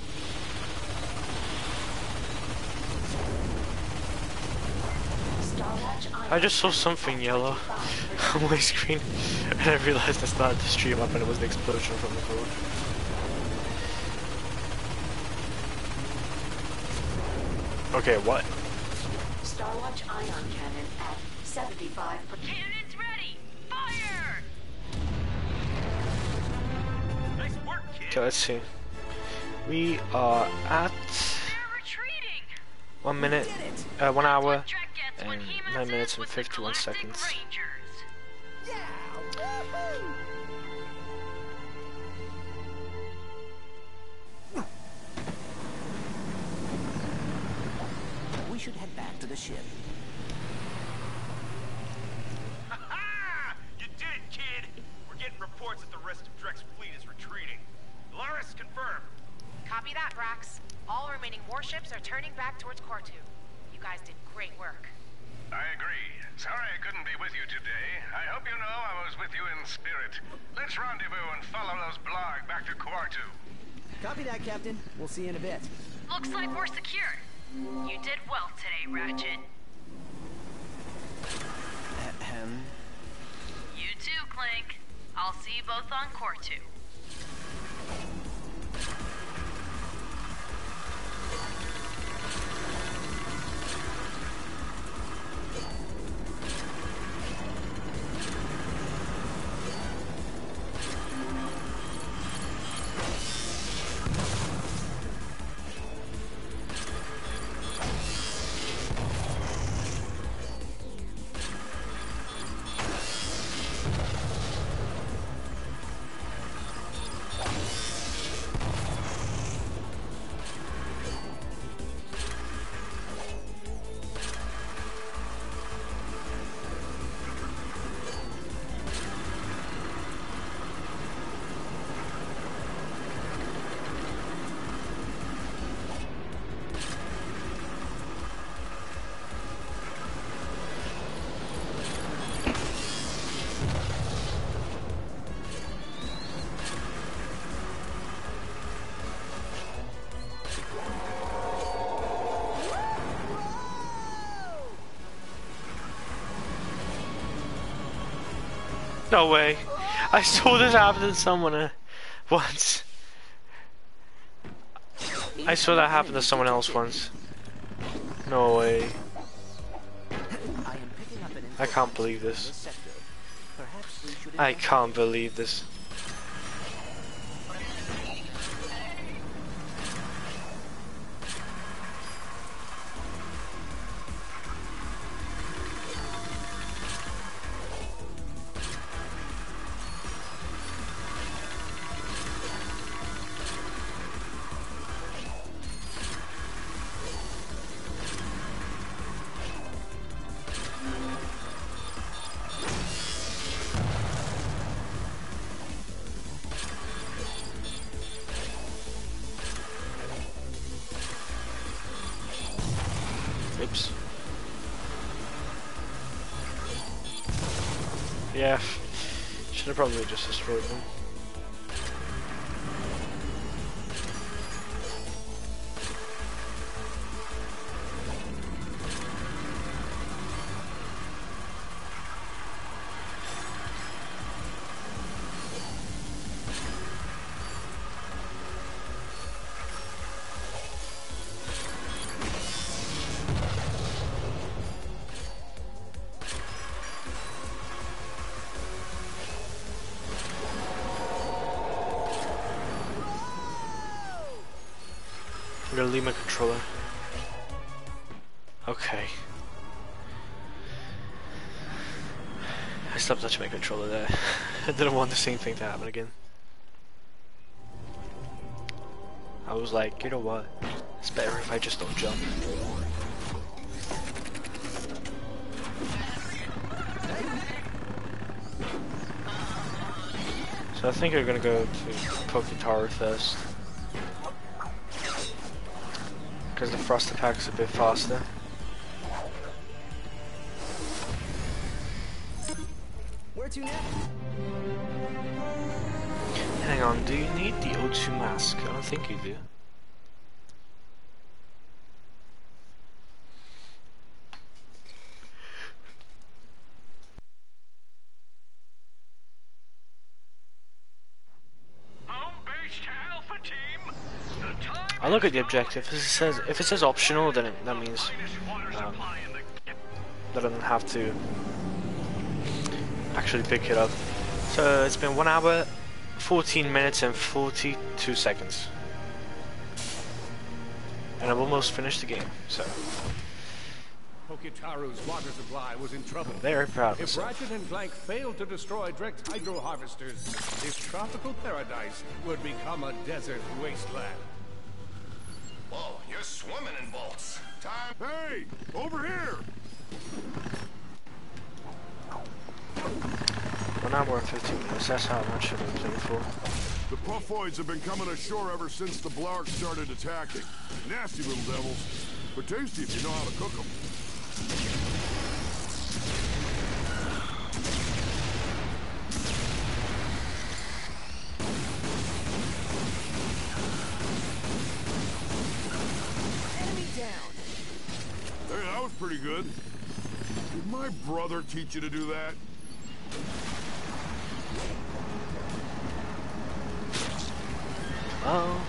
Starwatch ion I just saw something yellow on my screen and I realized I started to stream up and it was the explosion from the code. Okay, what? Starwatch ion cannon at seventy-five percent. Cannons ready. Fire. Nice work, kid. Okay, let's see. We are at one minute, uh, one hour, and nine minutes and fifty-one seconds. We should head back to the ship. Ha-ha! You did it, kid! We're getting reports that the rest of Drek's fleet is retreating. Polaris, confirm. Copy that, Brax. All remaining warships are turning back towards Cortu. You guys did great work. I agree. Sorry I couldn't be with you today. I hope you know I was with you in spirit. Let's rendezvous and follow those Blarg back to Quartu. Copy that, Captain. We'll see you in a bit. Looks like we're secure. You did well today, Ratchet. Ahem. You too, Clank. I'll see you both on Cortu. No way. I saw this happen to someone uh, once. I saw that happen to someone else once. No way. I can't believe this. I can't believe this. Oops. Yeah, should have probably just destroyed them. I'm gonna leave my controller. Okay. I stopped touching my controller there. I didn't want the same thing to happen again. I was like, you know what? It's better if I just don't jump. So I think we're gonna go to Poke Tower first. Because the frost attack's a bit faster. Where to now? Hang on, do you need the O two mask? I don't think you do. I look at the objective. If it says if it says optional, then it, that means um, that I don't have to actually pick it up. So it's been one hour, fourteen minutes, and forty-two seconds, and I've almost finished the game. So Poketaru's water supply was in trouble. Very proud of If myself. Ratchet and Clank failed to destroy Dreck's hydro harvesters, this tropical paradise would become a desert wasteland. Whoa, you're swimming in bolts. Time. Hey, over here. One hour and fifteen minutes. That's how much I've been playing for. The Puffoids have been coming ashore ever since the Blarg started attacking. Nasty little devils, but tasty if you know how to cook them. Enemy down. Hey, that was pretty good. Did my brother teach you to do that? Oh.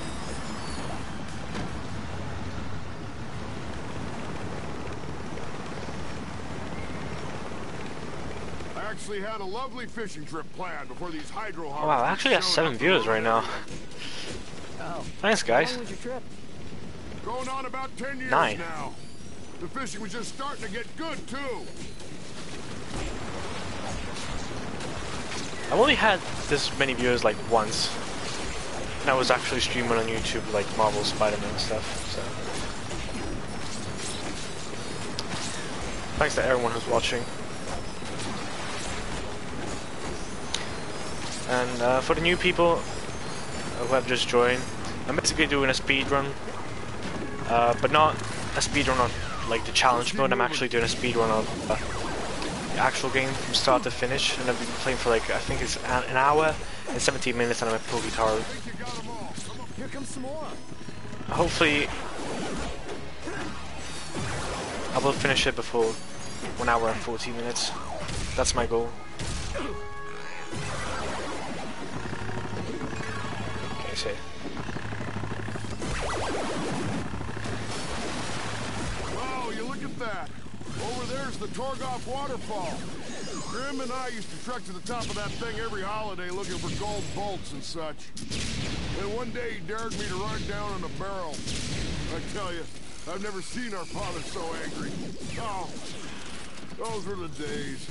I actually had a lovely fishing trip planned before these hydro Oh, wow, I actually have seven viewers right now. Oh. Thanks, guys. How long was your trip? Going on about ten years Nine. now. The fishing was just starting to get good, too. I've only had this many viewers like once. And I was actually streaming on YouTube like Marvel Spider-Man and stuff, so. Thanks to everyone who's watching. And uh, for the new people who have just joined, I'm basically doing a speed run, uh, but not a speed run of like the challenge mode. I'm actually doing a speed run of uh, the actual game from start to finish, and I've been playing for like I think it's an hour and seventeen minutes, and I'm a pro guitar. Here comes some more. Hopefully, I will finish it before one hour and fourteen minutes. That's my goal. Okay, so. Wow, you look at that. Over there's the Torgoff waterfall. Grim and I used to trek to the top of that thing every holiday looking for gold bolts and such. And one day he dared me to ride down on a barrel. I tell you, I've never seen our father so angry. Oh, those were the days.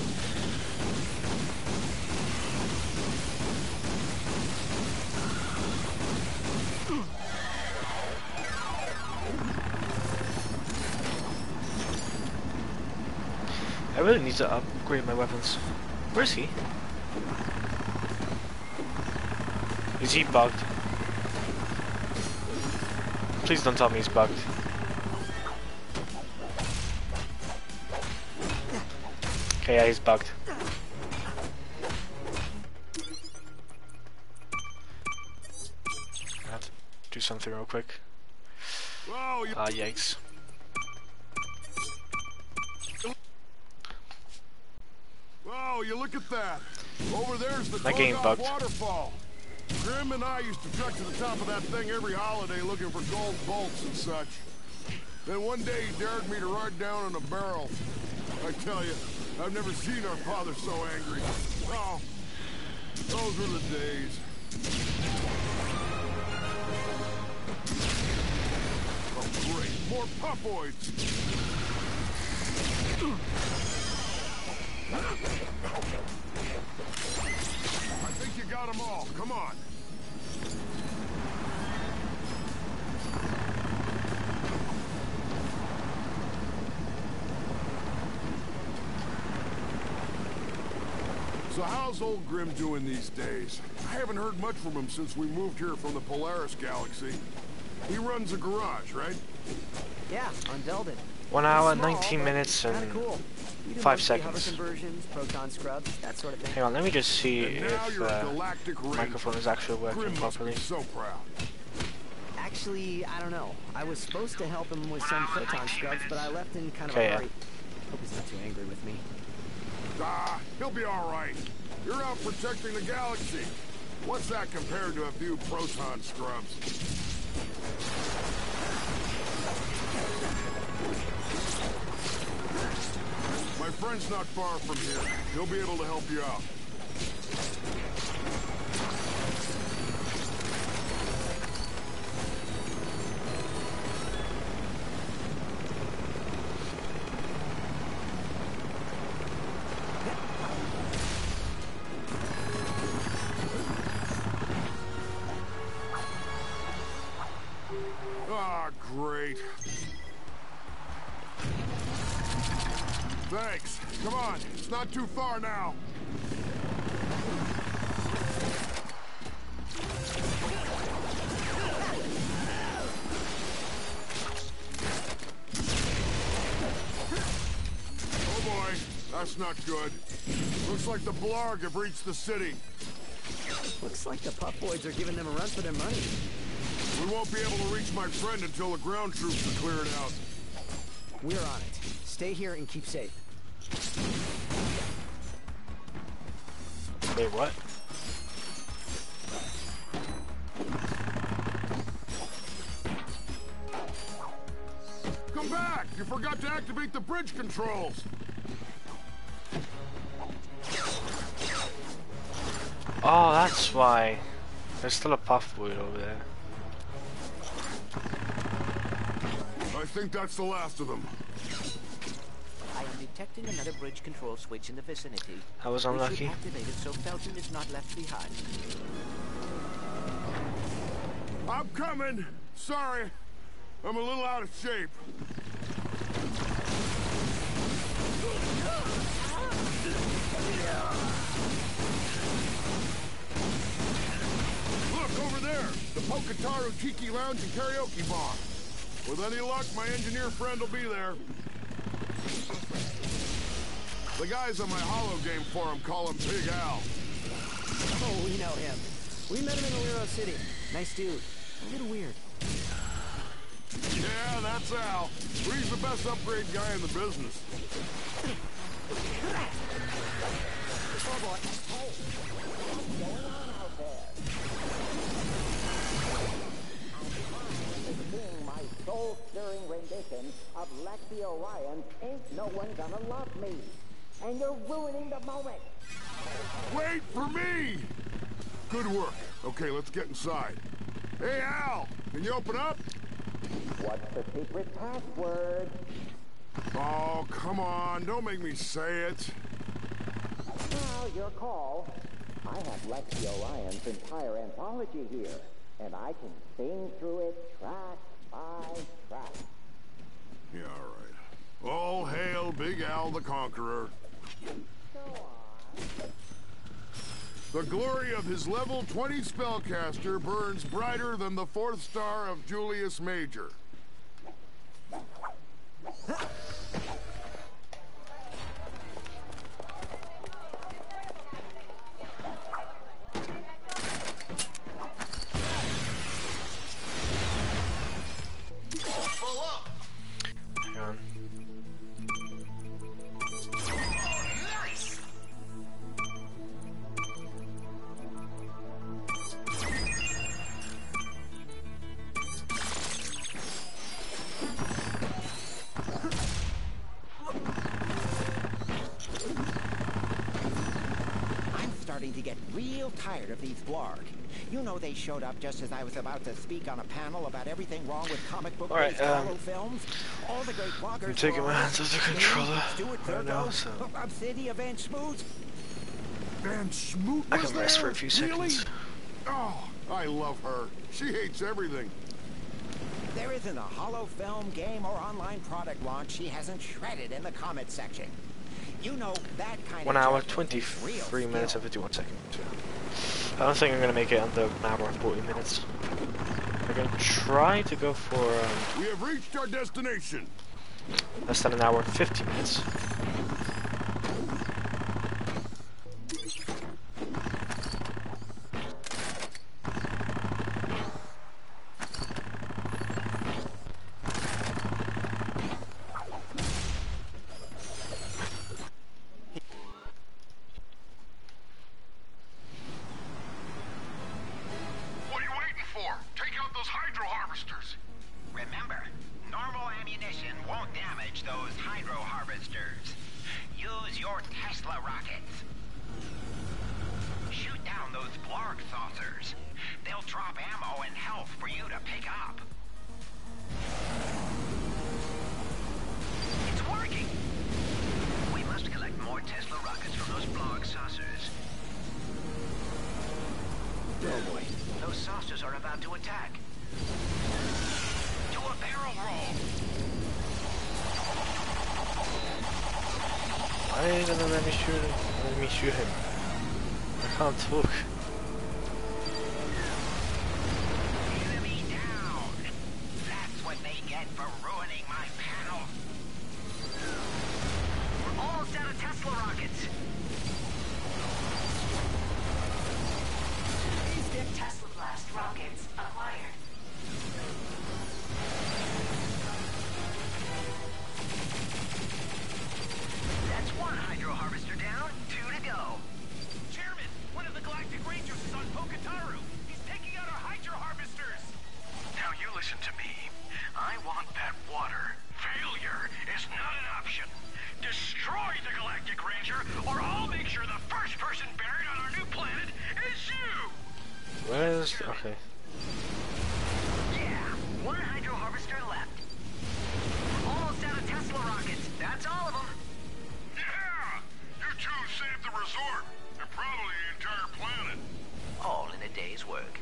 I really need to upgrade my weapons. Where is he? Is he bugged? Please don't tell me he's bugged. Okay, yeah, he's bugged. I have to do something real quick. Ah, uh, yikes. Wow, you look at that. Over there's the My game Torgoff bugged. waterfall. Grim and I used to trek to the top of that thing every holiday looking for gold bolts and such. Then one day he dared me to ride down on a barrel. I tell you, I've never seen our father so angry. Oh, those were the days. Oh, great. More Puffoids. I think you got them all. Come on. So how's old Grim doing these days? I haven't heard much from him since we moved here from the Polaris Galaxy. He runs a garage, right? Yeah, on Delden. One hour, Small, nineteen minutes, and cool. five seconds. Conversions, proton scrubs, that sort of thing. Hang on, let me just see And now if you're a uh, galactic the ranger. microphone is actually working Grim must properly. be so proud. Actually, I don't know. I was supposed to help him with some proton scrubs, but I left in kind of Okay, a yeah. hurry. Hope he's not too angry with me. Ah, he'll be all right. You're out protecting the galaxy. What's that compared to a few proton scrubs? My friend's not far from here. He'll be able to help you out. Ah, great. Thanks. Come on, it's not too far now. That's not good. Looks like the Blarg have reached the city. Looks like the Puff Boys are giving them a run for their money. We won't be able to reach my friend until the ground troops are cleared out. We're on it. Stay here and keep safe. Wait, what? Come back! You forgot to activate the bridge controls! Oh, that's why. There's still a Puff Boy over there. I think that's the last of them. I am detecting another bridge control switch in the vicinity. I was We unlucky. should activate it so Felton is not left behind. I'm coming! Sorry, I'm a little out of shape. Look, over there! The Pokataru Tiki Lounge and Karaoke Bar. With any luck, my engineer friend will be there. The guys on my holo game forum call him Big Al. Oh, we know him. We met him in Alero City. Nice dude. A little weird. Yeah, that's Al. He's the best upgrade guy in the business. Oh boy. Hey, what's going on out there? I'm seeing my soul-stirring rendition of Lexi Orion, Ain't No One Gonna Love Me. And you're ruining the moment. Wait for me! Good work. Okay, let's get inside. Hey, Al! Can you open up? What's the secret password? Oh, come on. Don't make me say it. Well, your call. I have Lexi Orion's entire anthology here, and I can sing through it track by track. Yeah, all right. All hail Big Al the Conqueror. Go on. The glory of his level twenty spellcaster burns brighter than the fourth star of Julius Major. Full up. Hang on. Nice. I'm starting to get real tired of these Blarg. You know they showed up just as I was about to speak on a panel about everything wrong with comic book Alright, based um, hollow films. All the great bloggers I'm taking were my on hands off the it. controller Stuart right now, Virgo, so Obsidia Van Schmoot. Van Schmoot I was can rest there? for a few Really? seconds. Oh, I love her. She hates everything. There isn't a hollow film, game, or online product launch she hasn't shredded in the comment section. You know that kind One of hour, judgment takes twenty-three real minutes skill. and fifty-one seconds. Yeah. I don't think I'm gonna make it under an hour and forty minutes. I'm gonna try to go for um, We have reached our destination. less than an hour and fifty minutes. What are you waiting for? Take out those hydro harvesters. Remember, normal ammunition won't damage those hydro harvesters. Use your Tesla rockets. Shoot down those Blarg saucers. They'll drop ammo and health for you to pick up. It's working! We must collect more Tesla rockets from those Blarg saucers. Oh boy. Those saucers are about to attack. Do a barrel roll. Why are you gonna let me shoot him? Let me shoot him. I can't talk. Enemy down. That's what they get for ruining my panel. We're almost out of Tesla rockets acquired. That's one hydro harvester down, two to go. Chairman, one of the Galactic Rangers is on Poketaru. He's taking out our hydro harvesters. Now you listen to me. I want that water. Failure is not an option. Destroy the Galactic Ranger, or I'll make sure the first person buried on our new planet is you! Where's... okay. Yeah, one hydro harvester left. Almost out of Tesla rockets. That's all of them. Yeah! You two saved the resort, and probably the entire planet. All in a day's work.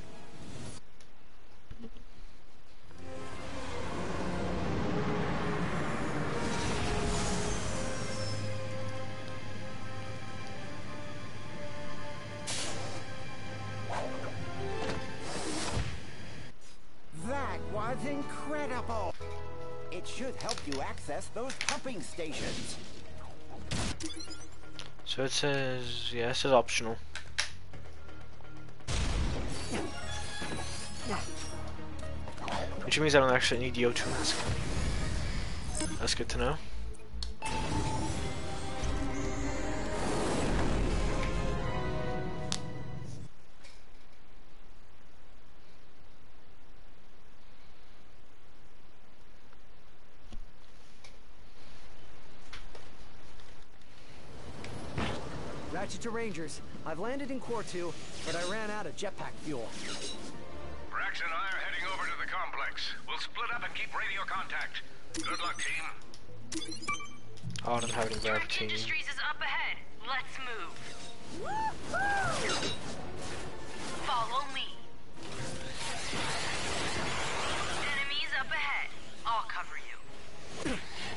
That was incredible! It should help you access those pumping stations. So it says, yeah, it says optional. Which means I don't actually need the O two mask. That's good to know. Ratchet to Rangers. I've landed in Core two, but I ran out of jetpack fuel. Brax and I are heading over to the complex. We'll split up and keep radio contact. Good luck, team. Oh, I don't have any Direct gravity. Industries is up ahead. Let's move. Follow me. Enemies up ahead. I'll cover you.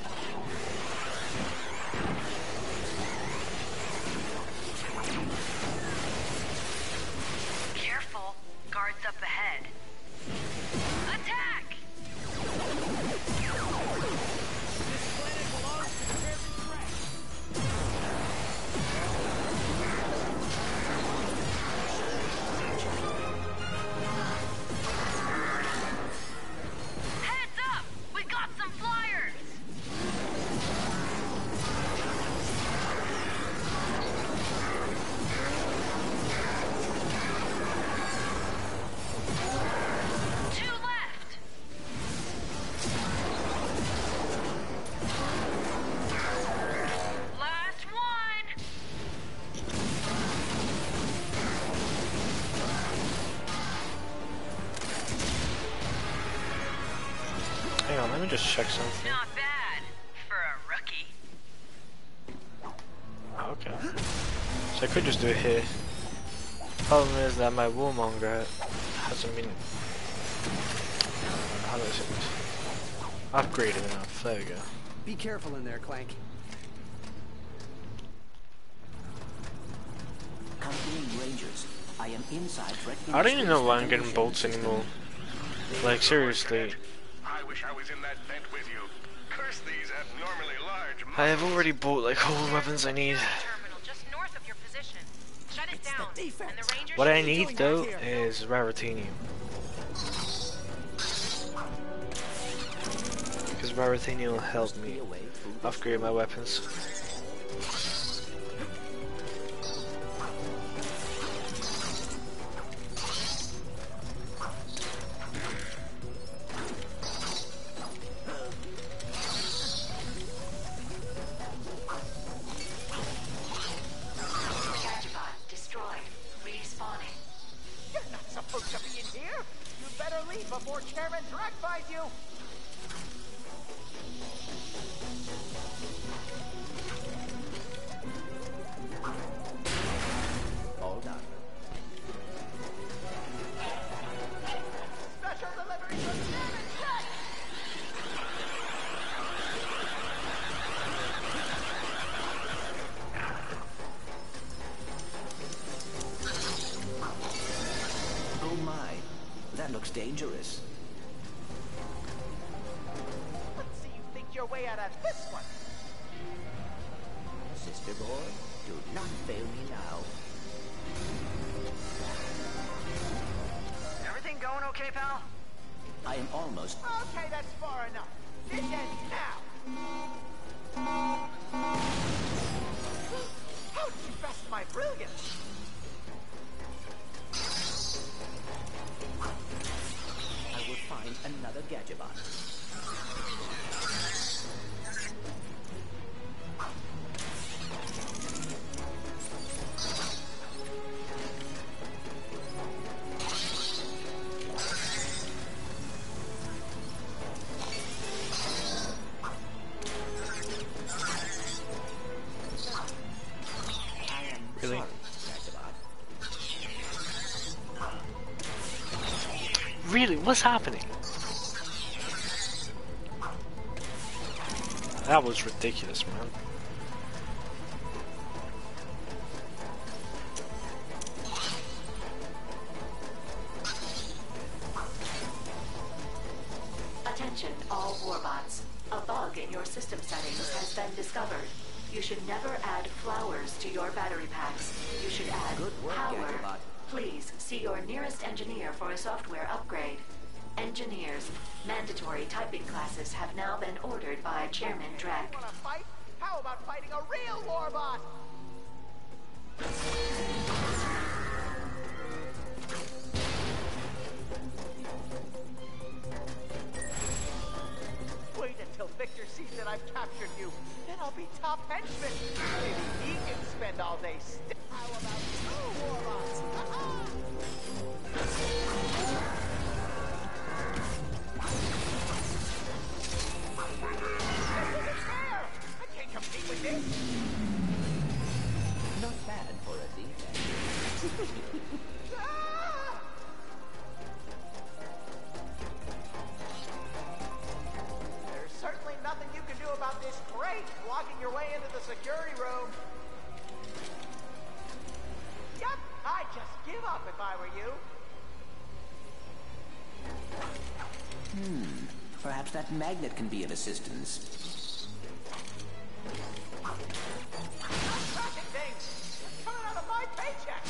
Careful. Guards up ahead. Attack! Heads up! We got some flyers! Two left! Last one! Hang on, let me just check something. Not bad for a rookie. Oh, okay. So I could just do it here. Problem is that my warmonger hasn't been... How do I say this? Upgraded enough. There we go. Be careful in there, Clank. Company Rangers, I am inside Ratchet. I don't even know why I'm getting bolts anymore. Like, seriously. I wish I was in that vent with you. Curse these abnormally large... I have already bought, like, all the weapons I need. Terminal just north of your position. Shut it down. And the Rangers What I should be need, doing though, back here. is Raritanium. Because Raritanium will help me upgrade my weapons. Gadget destroyed. Respawning. You're not supposed to be in here. You better leave before Chairman Drek finds you. All done. Special delivery from Chairman Drek. Oh my, that looks dangerous. Let's see you think your way out of this one. Sister boy, do not fail me now. Everything going ready, pal? I am almost. Okay, that's far enough. This ends now. How did you best my brilliance? I will find another Gadgetbot. Really? Really? What's happening? That was ridiculous, man. Attention, all warbots. A bug in your system settings has been discovered. You should never add flowers to your battery packs. You should add Good work, power. Gadgetbot. Please see your nearest engineer for a software upgrade. Engineers, mandatory typing classes have now been ordered by Chairman Drek. Wanna fight? How about fighting a real warbot? Wait until Victor sees that I've captured you. Then I'll be top henchman. Maybe he can spend all day st- How about two warbots? I can't compete with this. Not bad for a defense. There's certainly nothing you can do about this crate blocking your way into the security room. Yep, I'd just give up if I were you. Hmm. Perhaps that magnet can be of assistance. Stop tracking things. It's coming out of my paycheck.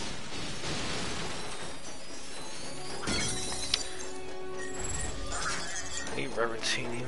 Hey, Reverend Senior.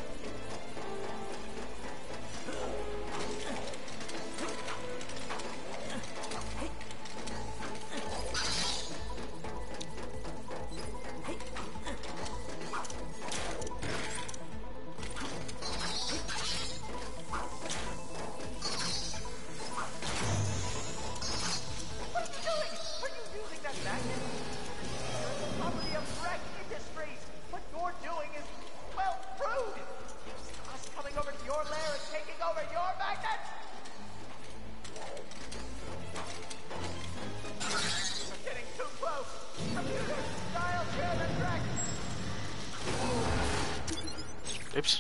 What are you doing? Are you using that magnet? You're the property of Drek Industries. What you're doing is, well, rude. You see us coming over to your lair and taking over your magnet? We're getting too close. Computer, dial Chairman Drek. Oops.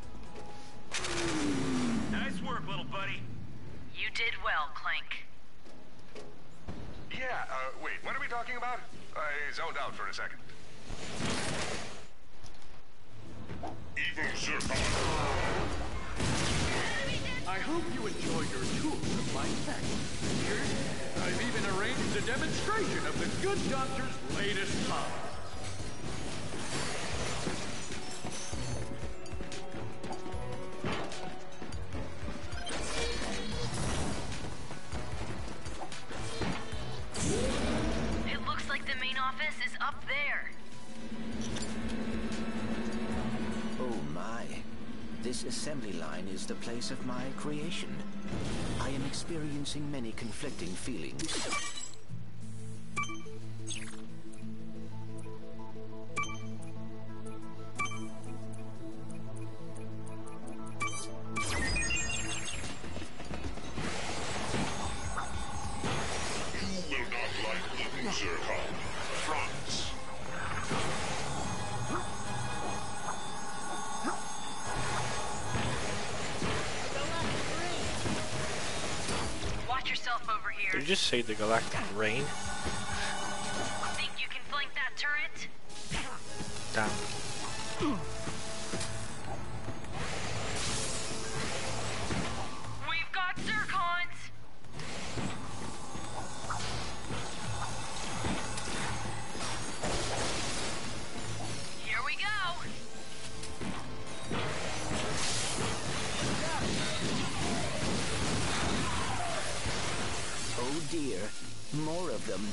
Nice work, little buddy. You did well, Clank. Yeah, uh, wait, what are we talking about? I zoned out for a second. Evil Zircon. I hope you enjoy your tour of my tech. Here, I've even arranged a demonstration of the good doctor's latest power. It looks like the main office is up there. Oh my. This assembly line is the place of my creation. I am experiencing many conflicting feelings. You will not like Evil Zircon. France. Watch yourself over here. Did you just say the galactic rain? Think you can flank that turret? Down. We've got zircons! More of them.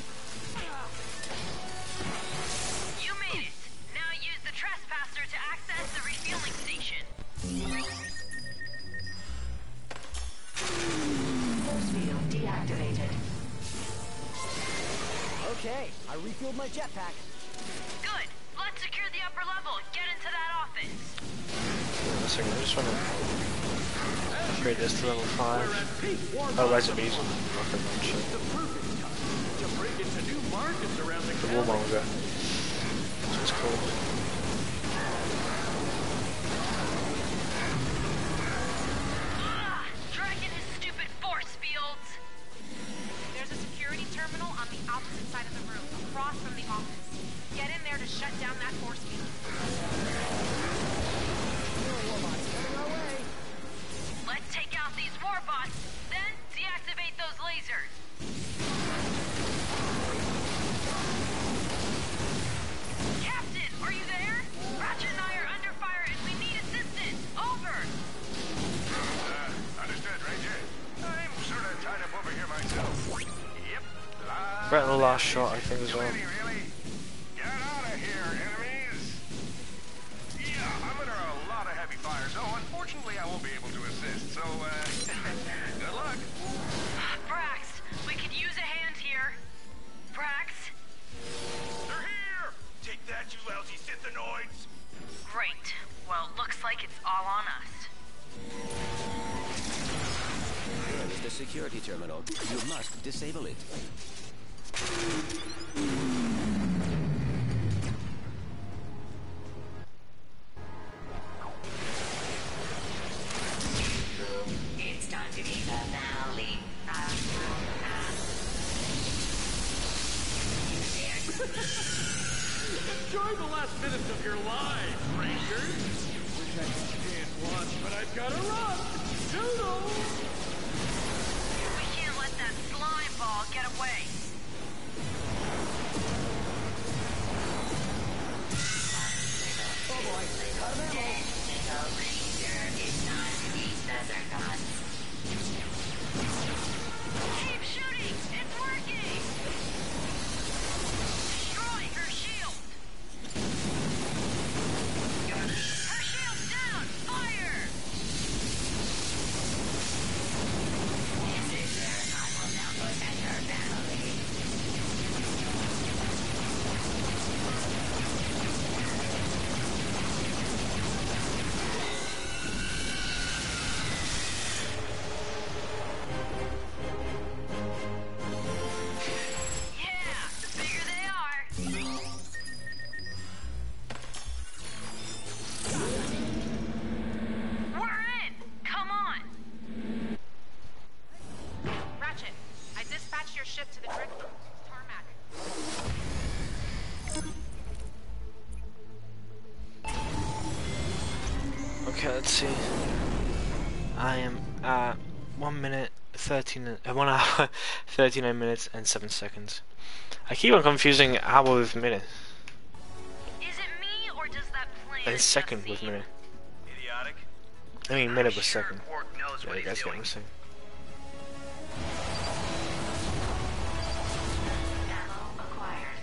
You made it. Now use the trespasser to access the refueling station. Force field deactivated. Okay, I refueled my jetpack. Good. Let's secure the upper level and get into that office. Wait a second, I just want to upgrade this to level five. Oh, rise of bees. Rocket launcher. To break into new markets around the The warmonger. That's what it's called. Ah, Dragon his stupid force fields. There's a security terminal on the opposite side of the room, across from the office. Get in there to shut down that force field. Let's take out these warbots, then deactivate those lasers. Captain, are you there? Ratchet and I are under fire and we need assistance. Over. Uh, understood, Ranger. I'm sort of tied up over here myself. Yep. Right in the last shot, I think, as well. Really? Get out of here, enemies! Yeah, I'm under a lot of heavy fire, so unfortunately I won't be able to assist, so, uh, good luck. Brax, we could use a hand here. Brax? They're here! Take that, you lousy synthenoids! Great. Well, looks like it's all on us. There is the security terminal. You must disable it. It's time to be the valley. Enjoy the last minutes of your lives, Rangers. Wish I can't watch, but I've got to run. Doodle! We can't let that slime ball get away. Oh boy, out of ammo. It's time to be the circus. Keep shooting! It's working! Destroy her shield! Her shield's down! Fire! This is where I will now protect her family. Yeah! The bigger they are! We're in! Come on! Ratchet, I dispatched your ship to the grid tarmac. Okay, let's see. I am at one minute thirteen, uh, one hour thirty-nine minutes and seven seconds. I keep on confusing hour with minute Is it me, or does that plane and just second see with minute. Idiotic. I mean minute with second. Quark knows Yeah, what you he's guys get what doing. I'm saying. Ammo acquired.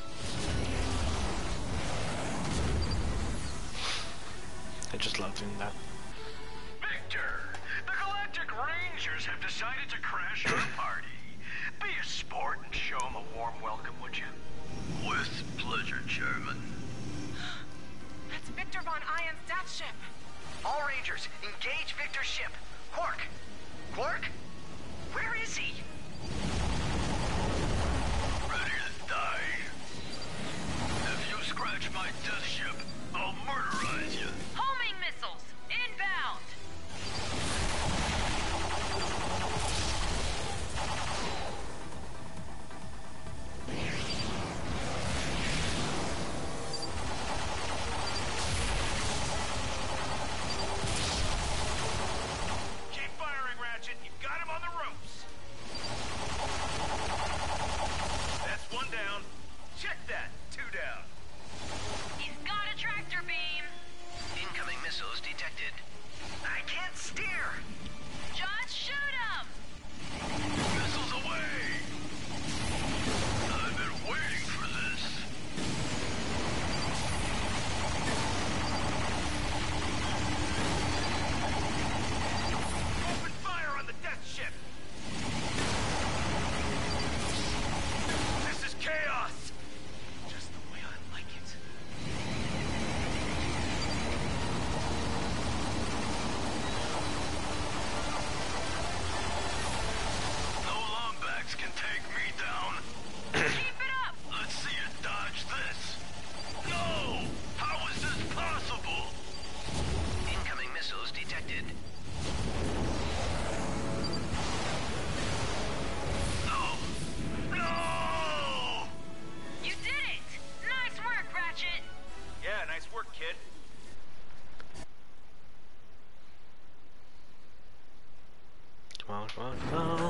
I just love doing that. Victor, the Galactic Rangers have decided to crash our party. Be a sport and show them a warm welcome, would you? With pleasure, Chairman. That's Victor Von Ion's death ship. All Rangers, engage Victor's ship. Quark! Quark? Where is he? Ready to die. If you scratch my death ship, I'll murderize you. Homing missiles! Inbound! Keep firing, Ratchet. You've got him on the ropes. on, no.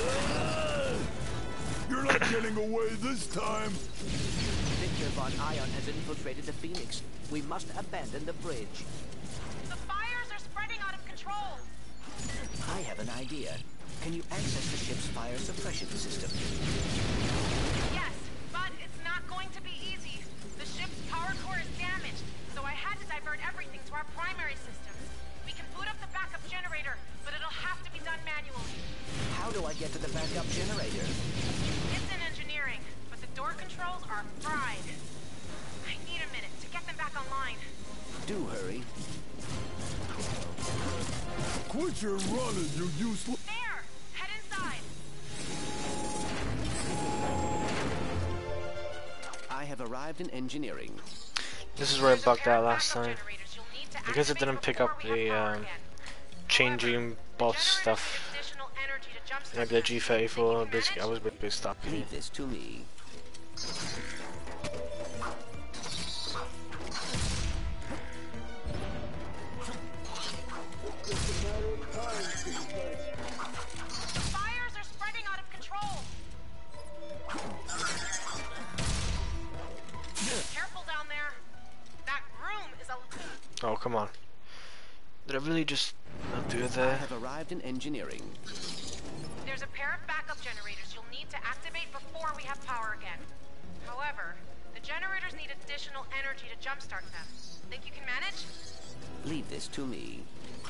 You're not getting away this time. Victor Von Ion has infiltrated the Phoenix. We must abandon the bridge. The fires are spreading out of control. I have an idea. Can you access the ship's fire suppression system? Yes, but it's not going to be easy. The ship's power core is damaged, so I had to divert everything to our primary systems. We can boot up the backup generator, but it'll have to be done manually. How do I get to the backup generator? It's in engineering, but the door controls are fried. I need a minute to get them back online. Do hurry. Quit your running, you useless... There! Head inside! I have arrived in engineering. This is where I bugged out last time. Because it didn't pick up the um, changing bolt stuff. Maybe the G thirty-four, basically I was basically stuck. Leave this to me. Careful down there. That room is a... Oh, come on. Did I really just not do it there? I have arrived in engineering. There's a pair of backup generators you'll need to activate before we have power again. However, the generators need additional energy to jumpstart them. Think you can manage? Leave this to me.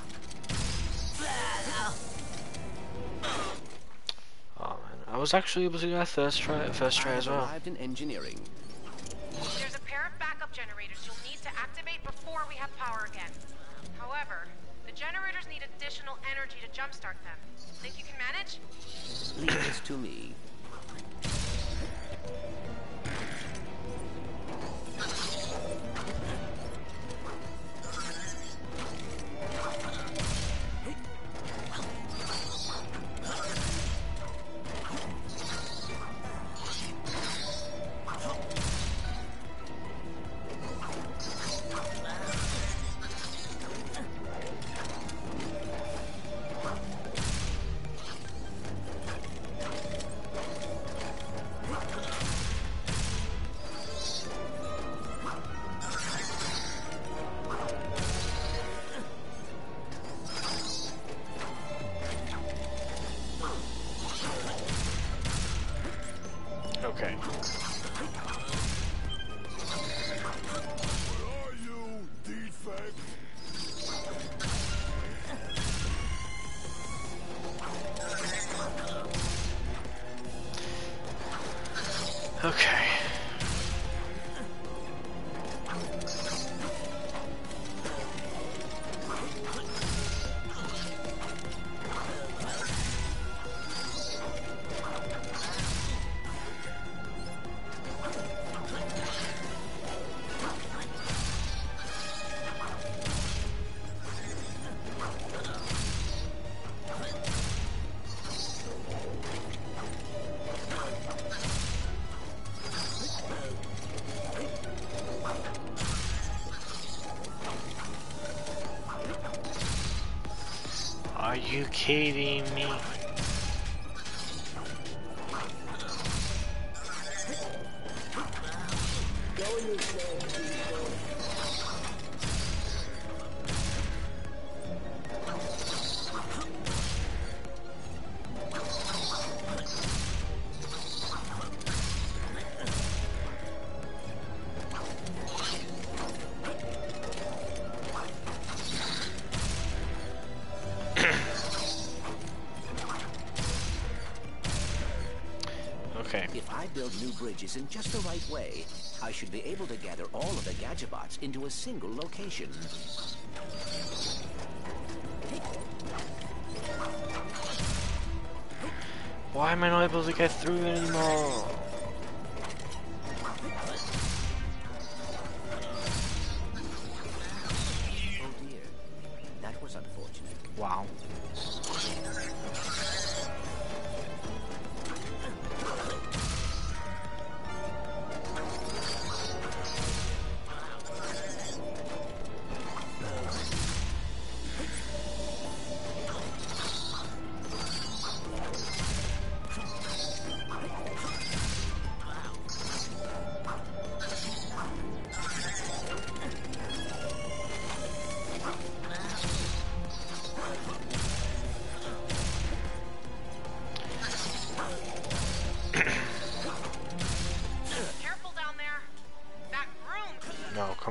Oh man, I was actually able to do that first try, first try as well. Arrived in engineering. There's a pair of backup generators you'll need to activate before we have power again. However, the generators need additional energy to jumpstart them. Think you can manage? Leave this to me. Okay. Where are you, defect? Okay. Are you kidding me? Okay. If I build new bridges in just the right way, I should be able to gather all of the Gadgebots into a single location. Why am I not able to get through anymore? Oh dear. That was unfortunate. Wow.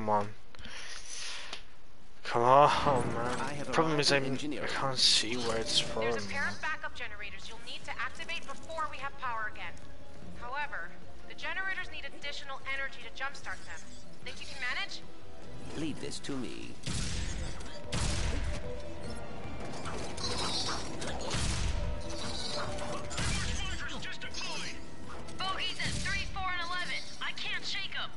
come on. Come on, man. The problem is I'm, I can't see where it's from. There's a pair of backup generators you'll need to activate before we have power again. However, the generators need additional energy to jumpstart them. Think you can manage? Leave this to me. Bogeys at three, four, and eleven. I can't shake them.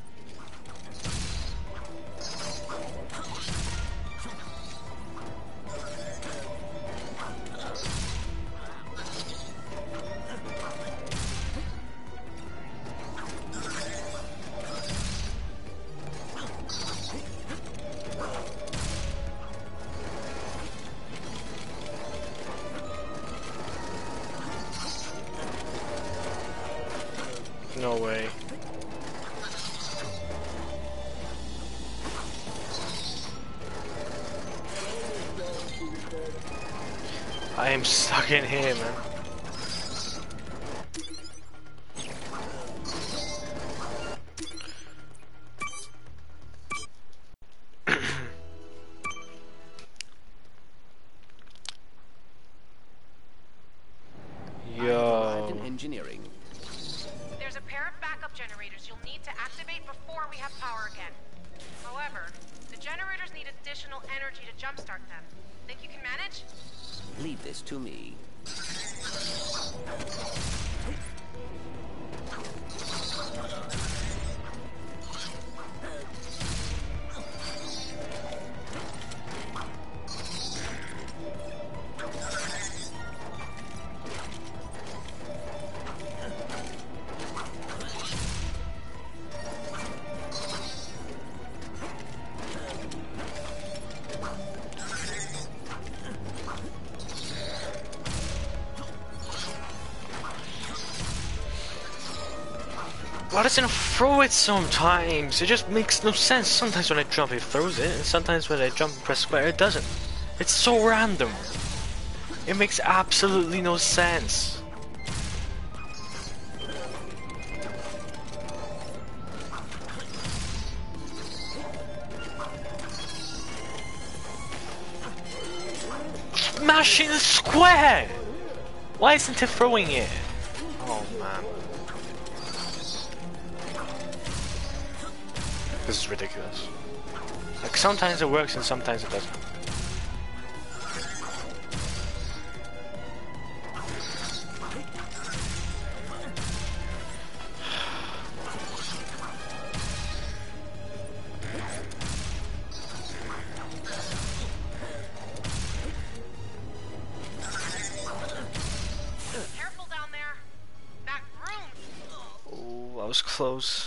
No way. I am stuck in here, man. Yo. In engineering. There's a pair of backup generators you'll need to activate before we have power again. However, the generators need additional energy to jumpstart them. Think you can manage? Leave this to me. Why doesn't it throw it sometimes? It just makes no sense. Sometimes when I jump it throws it, and sometimes when I jump and press square it doesn't. It's so random. It makes absolutely no sense. Mashing the square! Why isn't it throwing it? Oh man. This is ridiculous. Like sometimes it works and sometimes it doesn't. Careful down there. That room. Oh, that was close.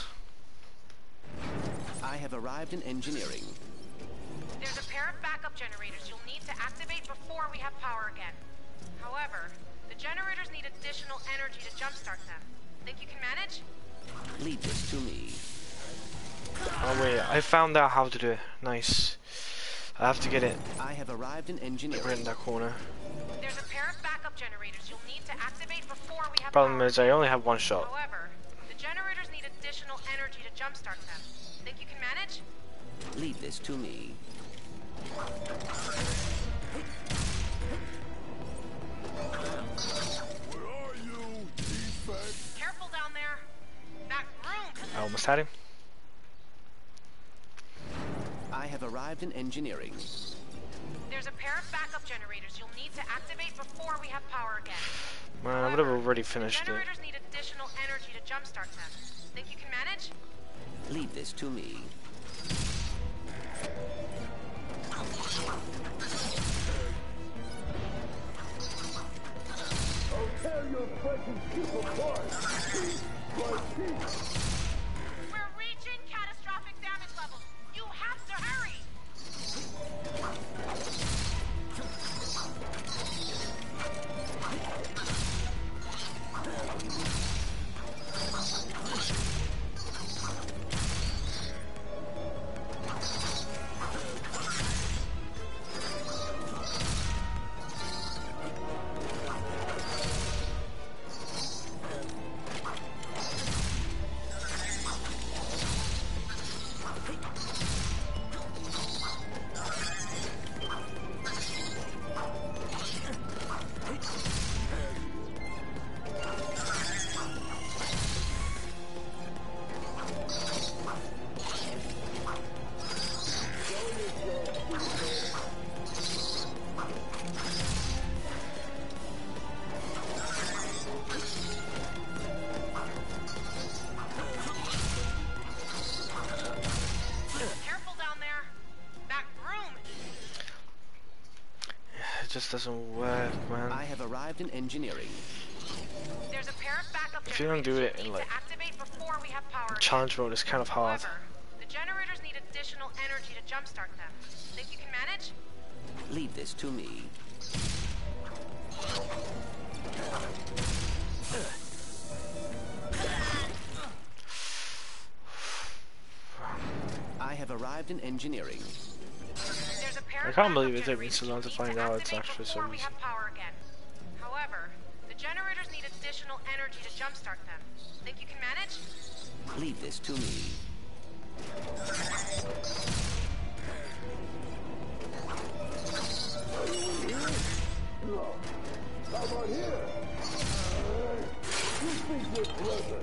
I have arrived in engineering. There's a pair of backup generators you'll need to activate before we have power again. However, the generators need additional energy to jumpstart them. Think you can manage? Leave this to me. Oh wait, I found out how to do it. Nice. I have to get it. I have arrived in engineering. Right in that corner. There's a pair of backup generators you'll need to activate before we have Problem power. is I only have one shot. However, the generators need additional energy to jumpstart them. Think you can manage? Leave this to me. Where are you, defect? Careful down there. That room. I almost had him. I have arrived in engineering. There's a pair of backup generators you'll need to activate before we have power again. Man, I would have already finished the it. generators need additional energy to jumpstart them. Think you can manage? Leave this to me. I'll tear your fucking ship apart. Piece by piece. We're reaching catastrophic damage levels. You have to hurry. just doesn't work, man. I have arrived in engineering. There's a pair of backup If you don't do it in like activate before we have power. challenge mode, it's kind of hard. However, the generators need additional energy to jumpstart them. Think you can manage? Leave this to me. I have arrived in engineering. There's a pair I of can't believe backup it took me so long to find out it's actually so before we easy. have power again. However, the generators need additional energy to jumpstart them. Think you can manage? Leave this to me. How about here? You speak with pleasure.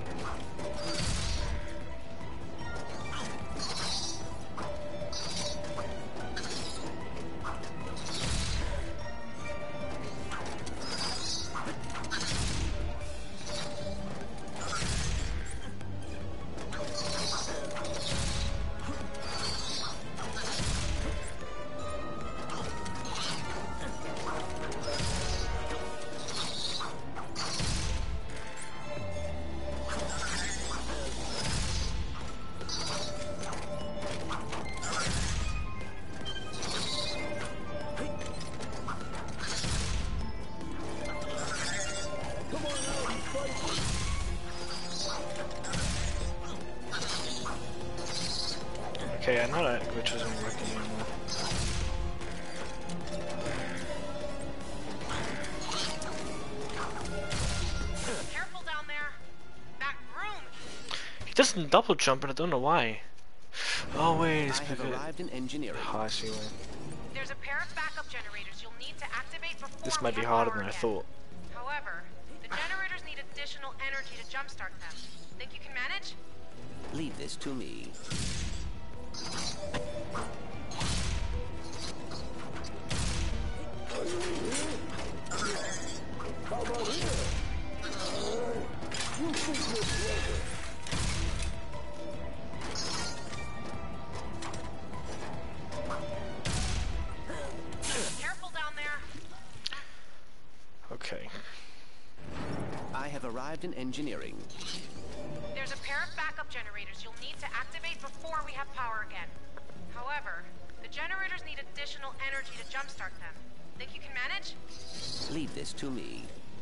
Okay, I know that glitch isn't working anymore. Careful down there. That room. He doesn't double jump, and I don't know why. Oh wait, it's I have because. arrived in engineering. Oh, I see why. There's a pair of backup generators you'll need to activate before This we might be have harder power than I again. thought. However, the generators need additional energy to jumpstart them. Think you can manage? Leave this to me. How about here? You speak with pleasure. Careful down there. Okay. I have arrived in engineering. There's a pair of backup generators you'll need to activate before we have power again. However, the generators need additional energy to jumpstart them. Think you can manage? Leave this to me.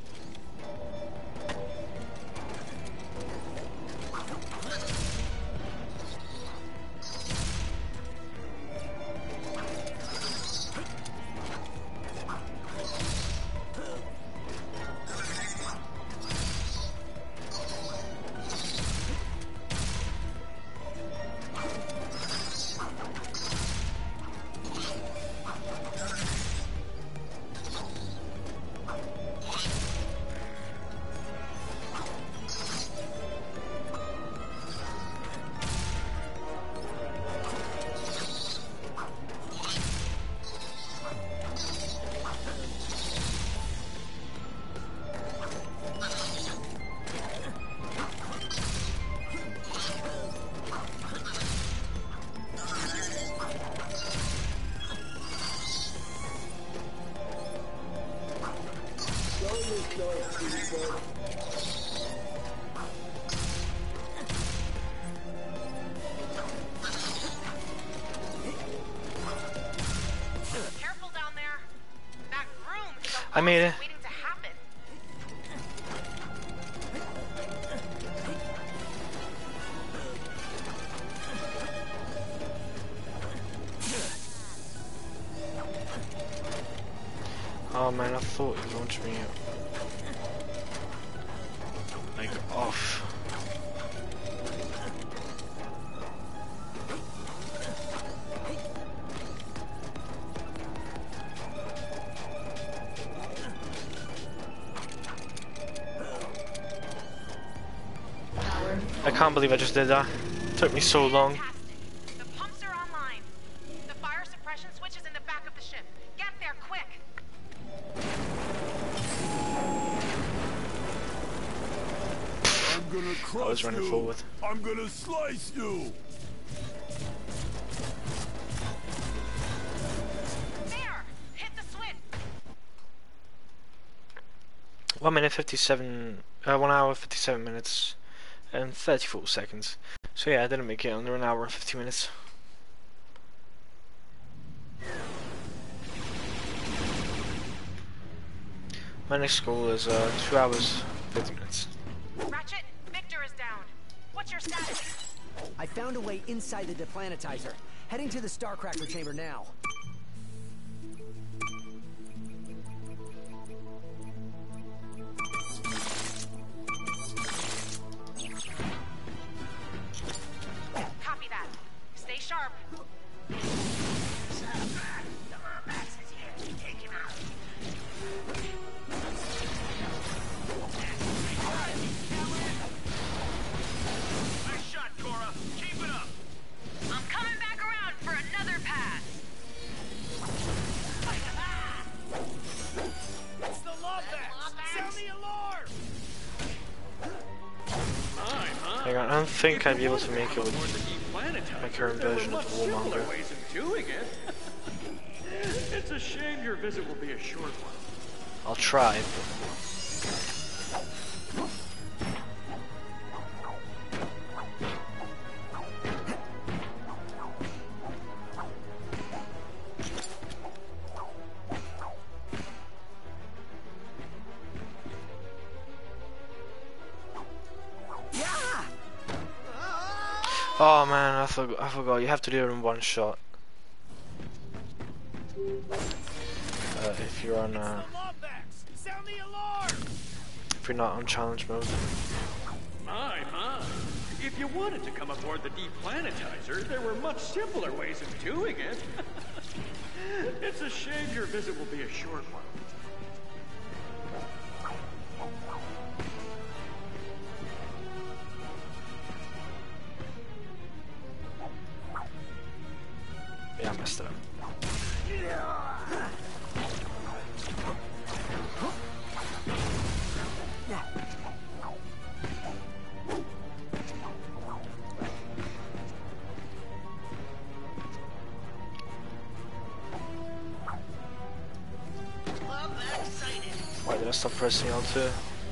Careful down there. That room is a I made it. lot waiting to happen. Oh man, I thought he launched me like off. I can't believe I just did that. It took me so long. The pumps are online. The fire suppression switch is in the back of the ship. Get there quick. I'm gonna crush I was running you. forward. I'm gonna slice you. There! Hit the switch. one minute fifty-seven, uh, one hour fifty-seven minutes and thirty-four seconds. So yeah, I didn't make it under an hour and fifty minutes. My next goal is uh, two hours fifty minutes. Ratchet, Victor is down. What's your status? I found a way inside the deplanetizer. Heading to the Starcracker chamber now. Copy that. Stay sharp. Nice shot, Cora. Keep it up. I'm coming back around for another pass. It's the Lobbax! Sound the alarm! Hang on, I don't think I'd be able to make it with my current version of the Warmonger. Ways of doing it. It's a shame your visit will be a short one. I'll try. Oh man, I forgot. I forgot. You have to do it in one shot. Uh, if you're on, uh, Sound the alarm! if you're not on challenge mode. My, my. If you wanted to come aboard the deplanetizer, there were much simpler ways of doing it. It's a shame your visit will be a short one. Yeah, I messed it up. Why did I stop pressing L two?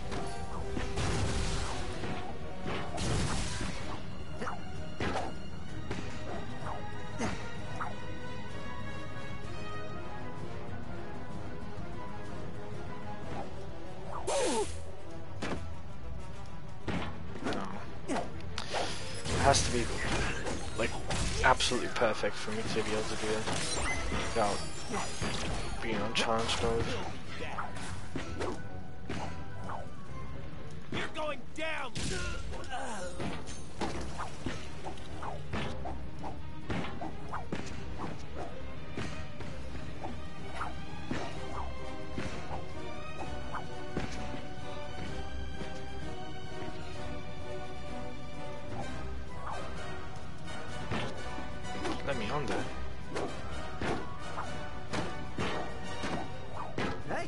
It has to be like absolutely perfect for me to be able to do it without being on challenge mode. You're going down! Let me on there. Hey!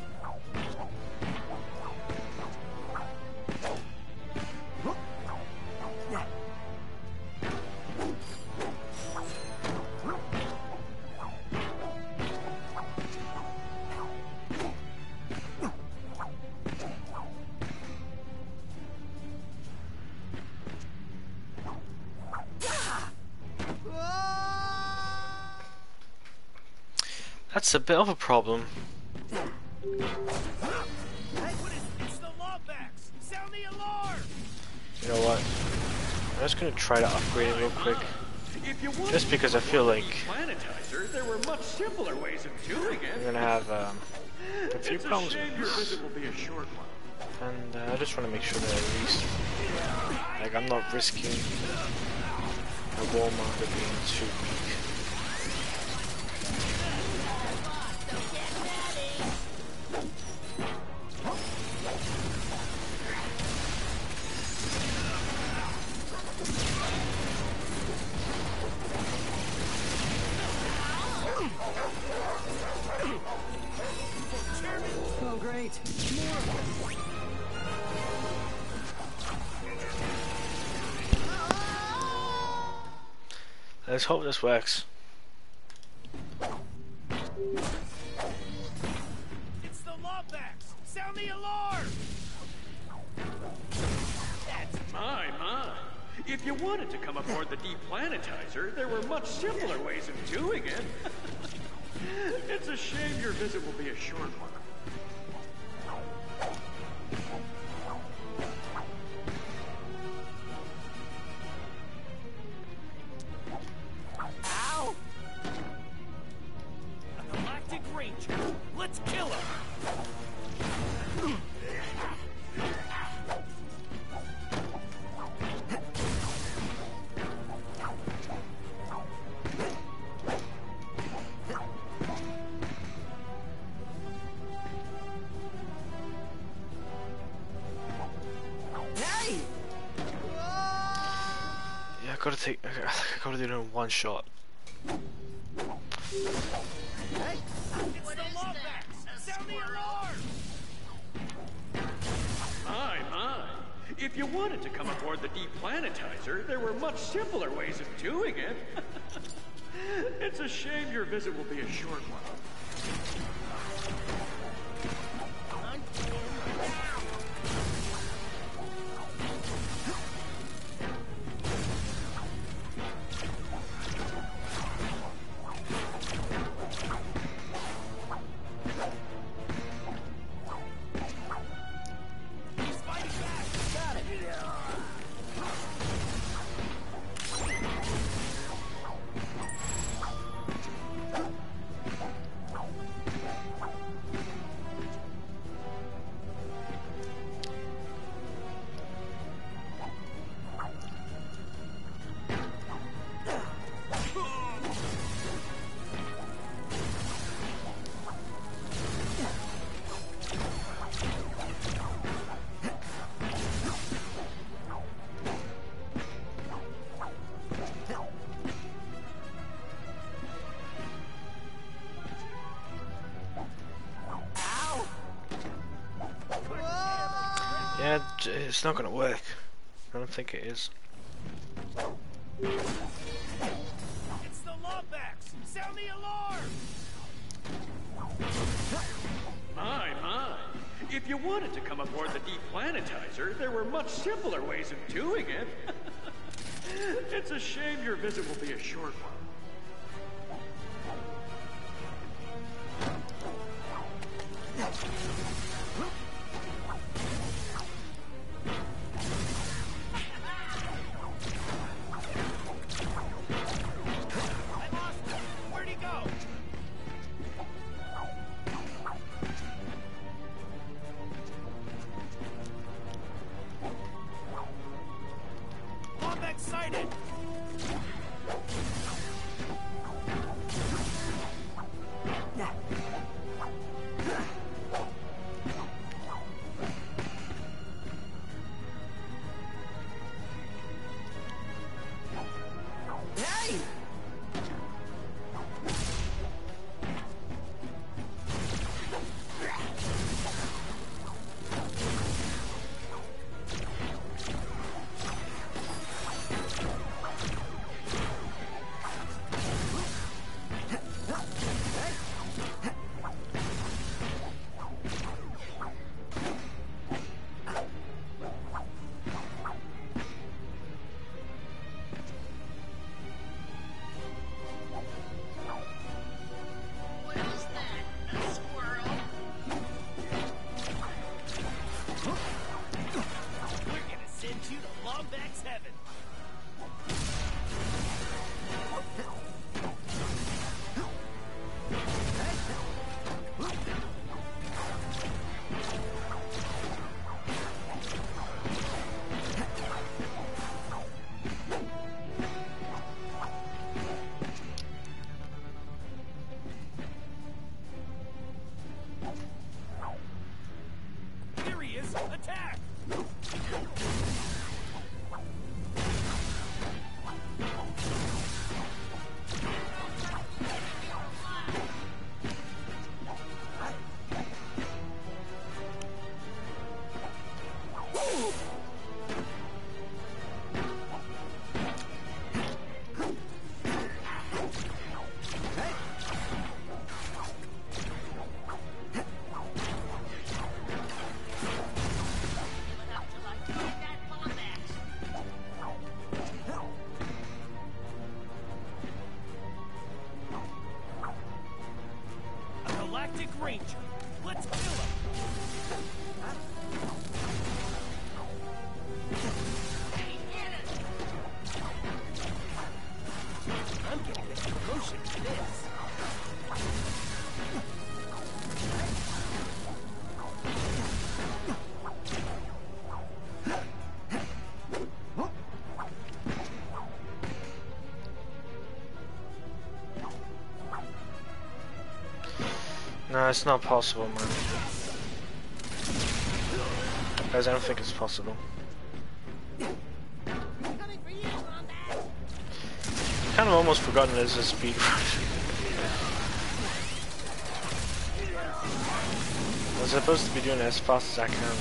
That's a bit of a problem. Hey, what is it? It's the Lobbax! Sound the alarm! You know what? I'm just gonna try to upgrade it real quick. Just because I feel like Planetizer, there were much simpler ways of doing it. I'm gonna have um, a few It's a problems shame with your this. visit will be a short one. And uh, I just want to make sure that at least, like, I'm not risking a Warmonger being too weak. Oh, great. Let's hope this works. It's the Lobbax! Sound Sound the alarm! My, my. If you wanted to come aboard the deplanetizer, there were much simpler ways of doing it. It's a shame your visit will be a short one. Ow! A Galactic Ranger. Let's kill him! I gotta take. I gotta do it in one shot. Hey! It's the Lombax! Sound the alarm! My, my. If you wanted to come aboard the deplanetizer, there were much simpler ways of doing it. It's a shame your visit will be a short one. Yeah, it's not gonna work. I don't think it is. It's the Lombax! Sound the alarm! My, my. If you wanted to come aboard the deplanetizer, there were much simpler ways of doing it. It's a shame your visit will be a short one. Sighted! Hey! No, it's not possible, man. Guys, I don't think it's possible. Kind of almost forgotten there's a speedrun. I was supposed to be doing it as fast as I can.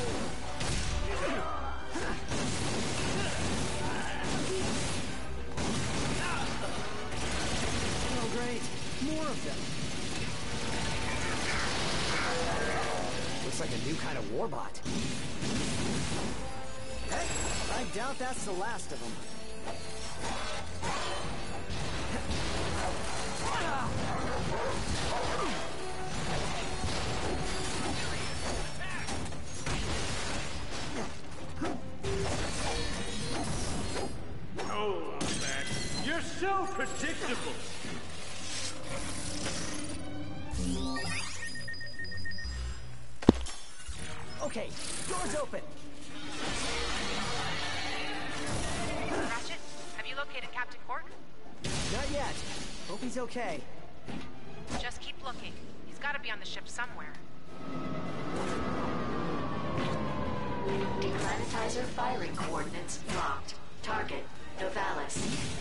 Oh, great. More of them. Looks like a new kind of warbot. Hey, I doubt that's the last of them. Oh, Max, you're so predictable. Okay, door's open. Ratchet, have you located Captain Cork? Not yet. Hope he's okay. Just keep looking. He's got to be on the ship somewhere. Deplanetizer firing coordinates locked. Target, Novalis.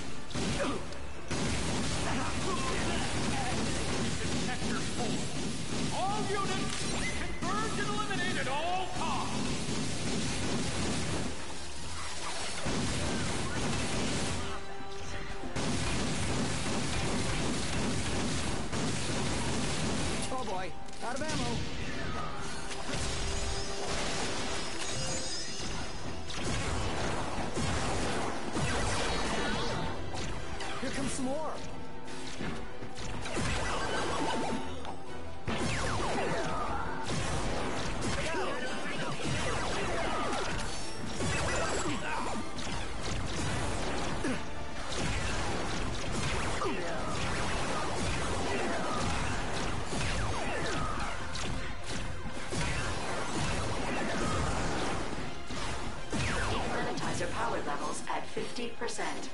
Detector full. All units, converge and eliminate at all costs. Oh boy, out of ammo. Here comes some more. Deplanetizer power levels at fifty percent.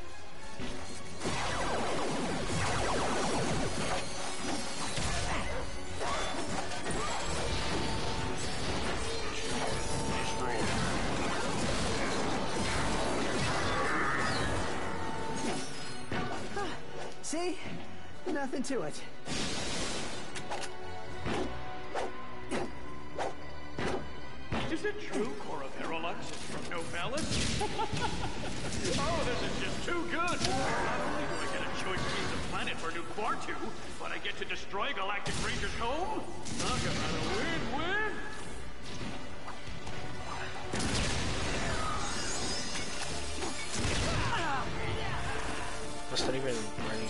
See? Nothing to it. Is it true Cora Verolux is from Novalis? Oh, this is just too good! Not only do I get a choice piece of planet for new Quartu, but I get to destroy Galactic Ranger's home? Talk about a win-win! That's not even running.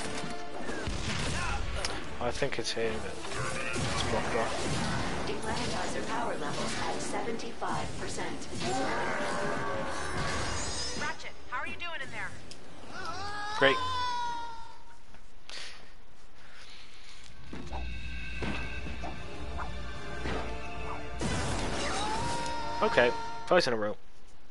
Oh, I think it's here, but it's blocked off. Deplanetizer power levels at seventy-five percent. Ratchet, how are you doing in there? Great. Okay, twice in a row.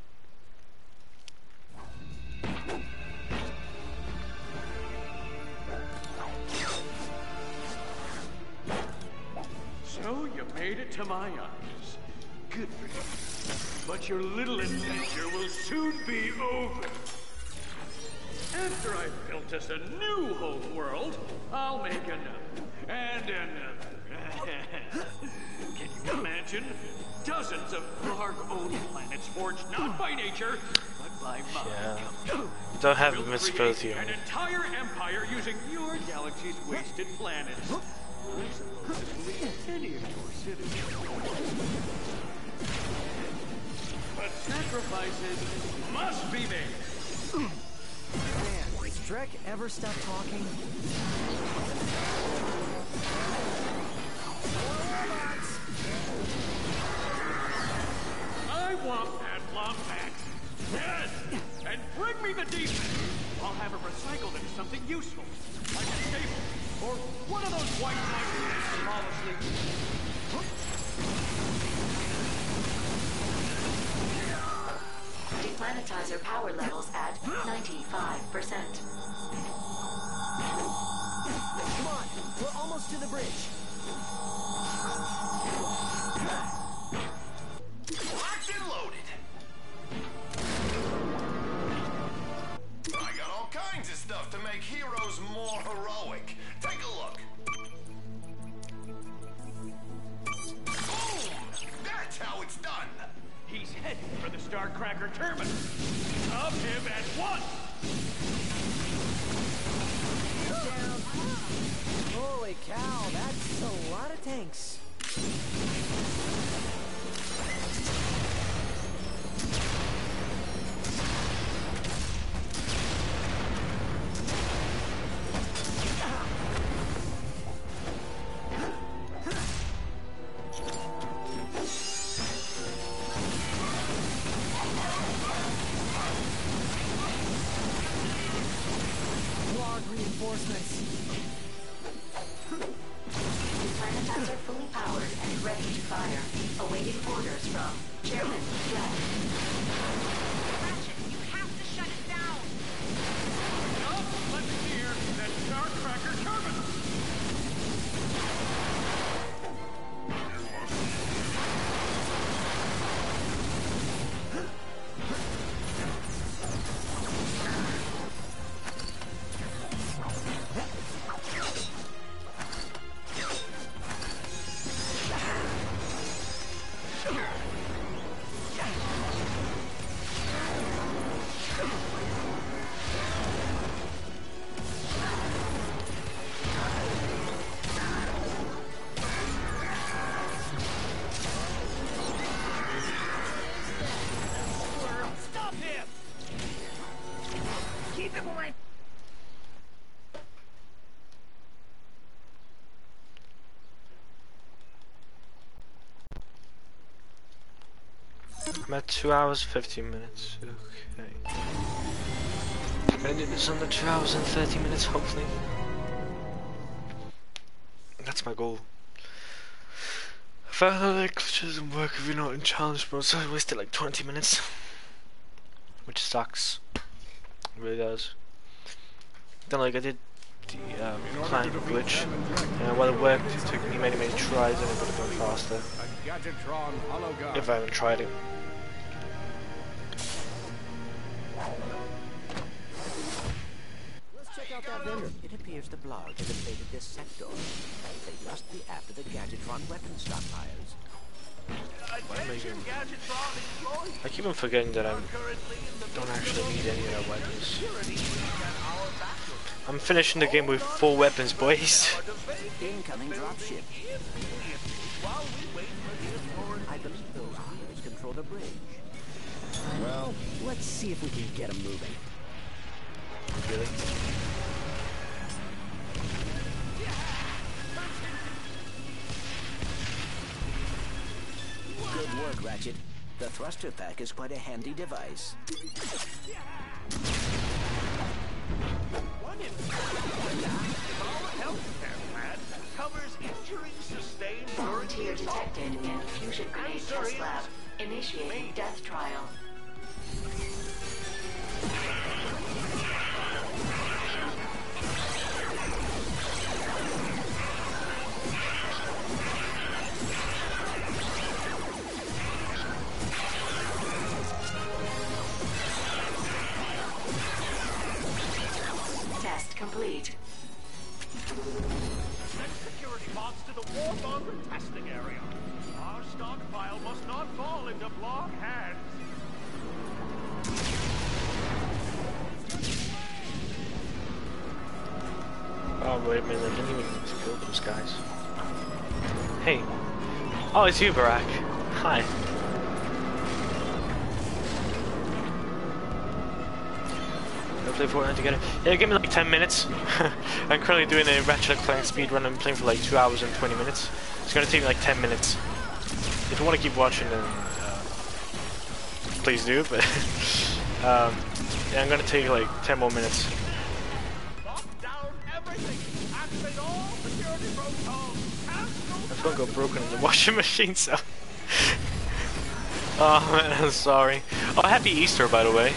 So you made it to my arms. Good for you. But your little adventure will soon be over. After I've built us a new home world, I'll make another. And another. Can you imagine? Dozens of Blarg-owned planets forged not by nature, but by mine. Yeah. Don't have We'll invincibility. create an entire empire using your galaxy's wasted planets. I suppose this will be any of your cities. But sacrifices must be made. Man, does Drek ever stop talking? I want that lump back. Yes! And bring me the defense. I'll have it recycled into something useful. Like a table. Or one of those white knights to fall asleep. Deplanetizer power levels at ninety-five percent. Come on, we're almost to the bridge. Locked and loaded. I got all kinds of stuff to make heroes more heroic. Take a look. Boom! That's how it's done. He's heading for the Starcracker terminal. Stop him at once! Holy cow, that's a lot of tanks. Reinforcements. The planetizer fully powered and ready to fire. Awaiting orders from Chairman Dredd. Ratchet, you have to shut it down. No, let's hear that Starcracker terminal. Stop him! Keep him away! I'm at two hours fifteen minutes. Okay. I'm gonna do this under two hours and thirty minutes, hopefully. That's my goal. I found out that glitch doesn't work if you're not in challenge mode, so I wasted like twenty minutes. Which sucks. It really does. Then like I did the um, clank glitch, and while it worked, it took me many many tries and it would have been faster. If I haven't tried it. Let's check out that vendor. It appears the Blarg has invaded this sector. They must be after the Gadgetron weapon stockpiles. Attention, Gadgetron employees. I keep on forgetting that I don't actually need any of their weapons. Security at our back. I'm finishing the game with four weapons, boys. Incoming dropship. While we wait for the authorities. I believe those wheels control the bridge. Well, let's see if we can get them moving. Really? Good work, Ratchet. The thruster pack is quite a handy device. One in our healthcare plan covers injuries sustained during Volunteer detected in fusion grenade test lab. Initiating death trial. Test complete. Send security bots to the Warmonger testing area. Our stockpile must not fall into Blarg hands. Oh wait a minute, I didn't even need to kill those guys. Hey. Oh, it's you, Barack. Hi. We'll play Fortnite together. Yeah, give me like ten minutes. I'm currently doing a Ratchet and Clank speedrun. I'm playing for like two hours and twenty minutes. It's gonna take me like ten minutes. If you want to keep watching, then uh, please do. But um, yeah, I'm gonna take like ten more minutes. My phone got broken in the washing machine, so. Oh man, I'm sorry. Oh, happy Easter, by the way.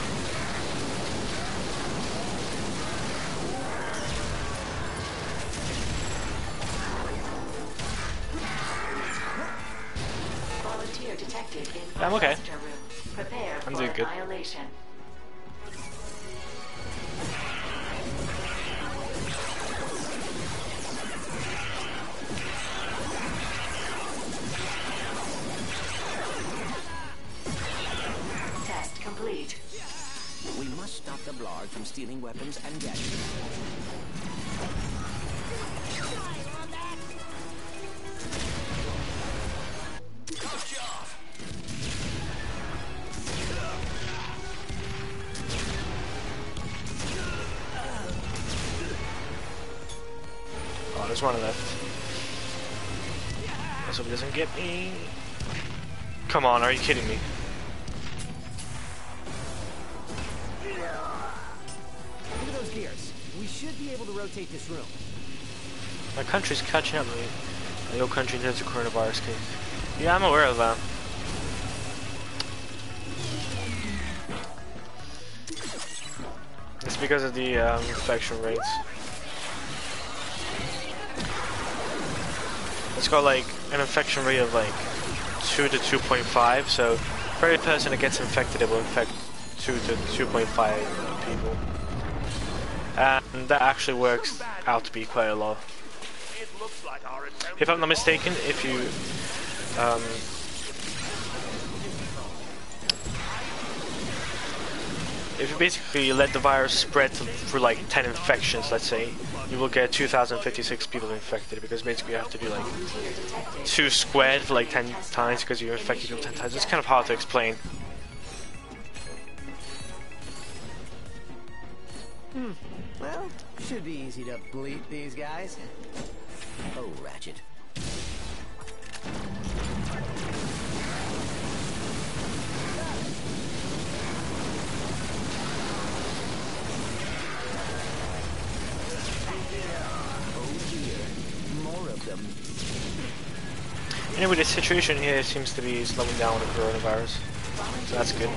I'm okay. Passenger room. Prepare I'm for doing good. annihilation. Test complete. We must stop the Blarg from stealing weapons and gadgets. Oh, there's one left. Let's hope he doesn't get me. Come on, are you kidding me? Look at those gears. We should be able to rotate this room. My country's catching up with me. The old country in terms of coronavirus case. Yeah, I'm aware of that. It's because of the um, infection rates. It's got like an infection rate of like two to two point five, so for every person that gets infected, it will infect two to two point five people. And that actually works out to be quite a lot. If I'm not mistaken, if you um, if you basically let the virus spread through like ten infections, let's say, you will get two thousand fifty-six people infected, because basically you have to do like two squared for like ten times because you infect people ten times. It's kind of hard to explain. Hmm. Well, should be easy to bleep these guys. Oh, Ratchet. Anyway, the situation here seems to be slowing down with the coronavirus, so that's good.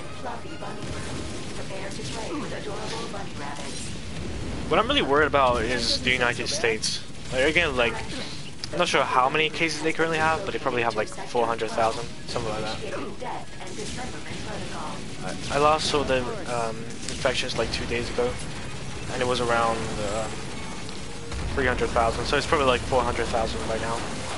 What I'm really worried about is the United States. Like, again, like, I'm not sure how many cases they currently have, but they probably have like four hundred thousand, something like that. I, I last saw the um, infections like two days ago, and it was around uh, three hundred thousand, so it's probably like four hundred thousand by now.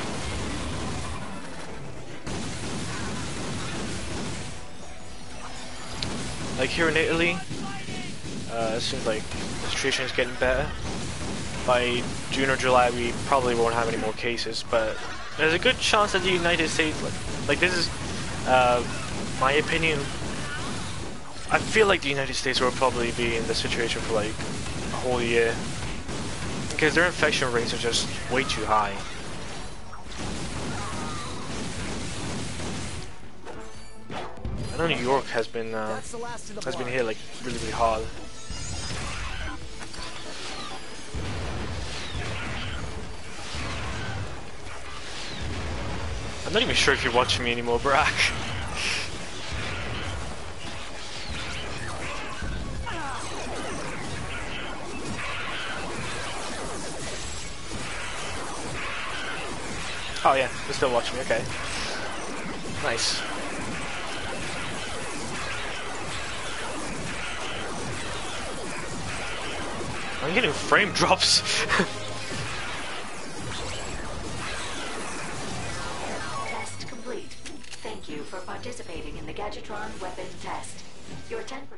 Like here in Italy, uh, it seems like the situation is getting better. By June or July, we probably won't have any more cases, but there's a good chance that the United States, like, like this is uh, my opinion, I feel like the United States will probably be in this situation for like a whole year, because their infection rates are just way too high. I know New York has been uh, has been hit like really really hard. I'm not even sure if you're watching me anymore, Brack. Oh yeah, you're still watching me, okay. Nice. I'm getting frame drops. Test complete. Thank you for participating in the Gadgetron weapon test. Your ten percent.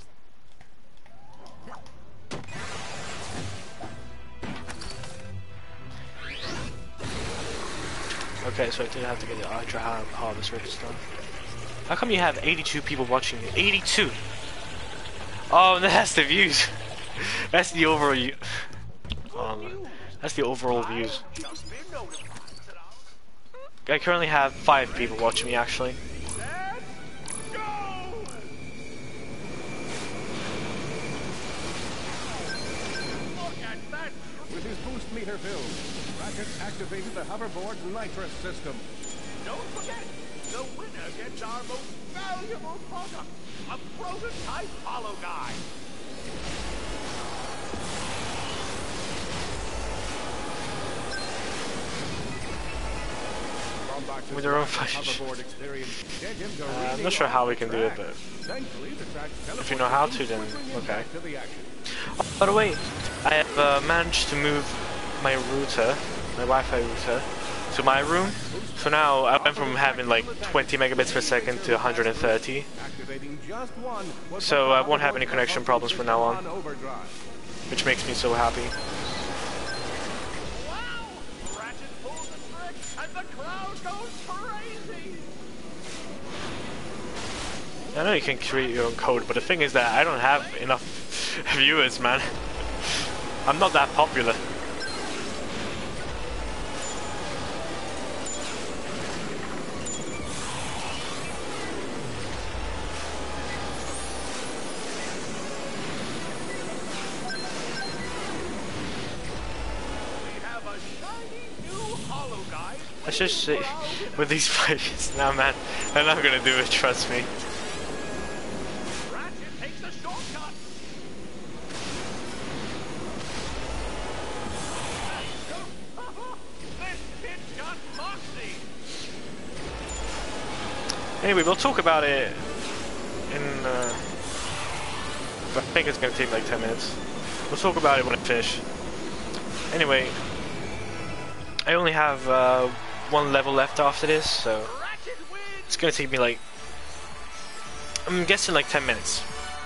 Okay, so I did have to get the ultra hard harvest register. How come you have eighty-two people watching you? eighty-two! Oh, that's the views. That's the overall view. Um, that's the overall views. I currently have five people watching me actually. With his boost meter filled, Ratchet activated the hoverboard's nitrous system. Don't forget it. The winner gets our most valuable product, a prototype hollow guide. with their own fighters. Uh, I'm not sure how we can do it, but if you know how to, then okay. Oh, by the way, I have uh, managed to move my router, my Wi-Fi router, to my room. So now I went from having like twenty megabits per second to one hundred thirty. So I won't have any connection problems from now on, which makes me so happy. I know you can create your own code, but the thing is that I don't have enough viewers, man. I'm not that popular. I should say, with these fighters, nah man, they're not gonna do it, trust me. Ratchet takes a shortcut. This kid got moxie. Anyway, we'll talk about it in, uh, I think it's gonna take like ten minutes. We'll talk about it when I finish. Anyway, I only have uh, one level left after this, so it's gonna take me like, I'm guessing like ten minutes.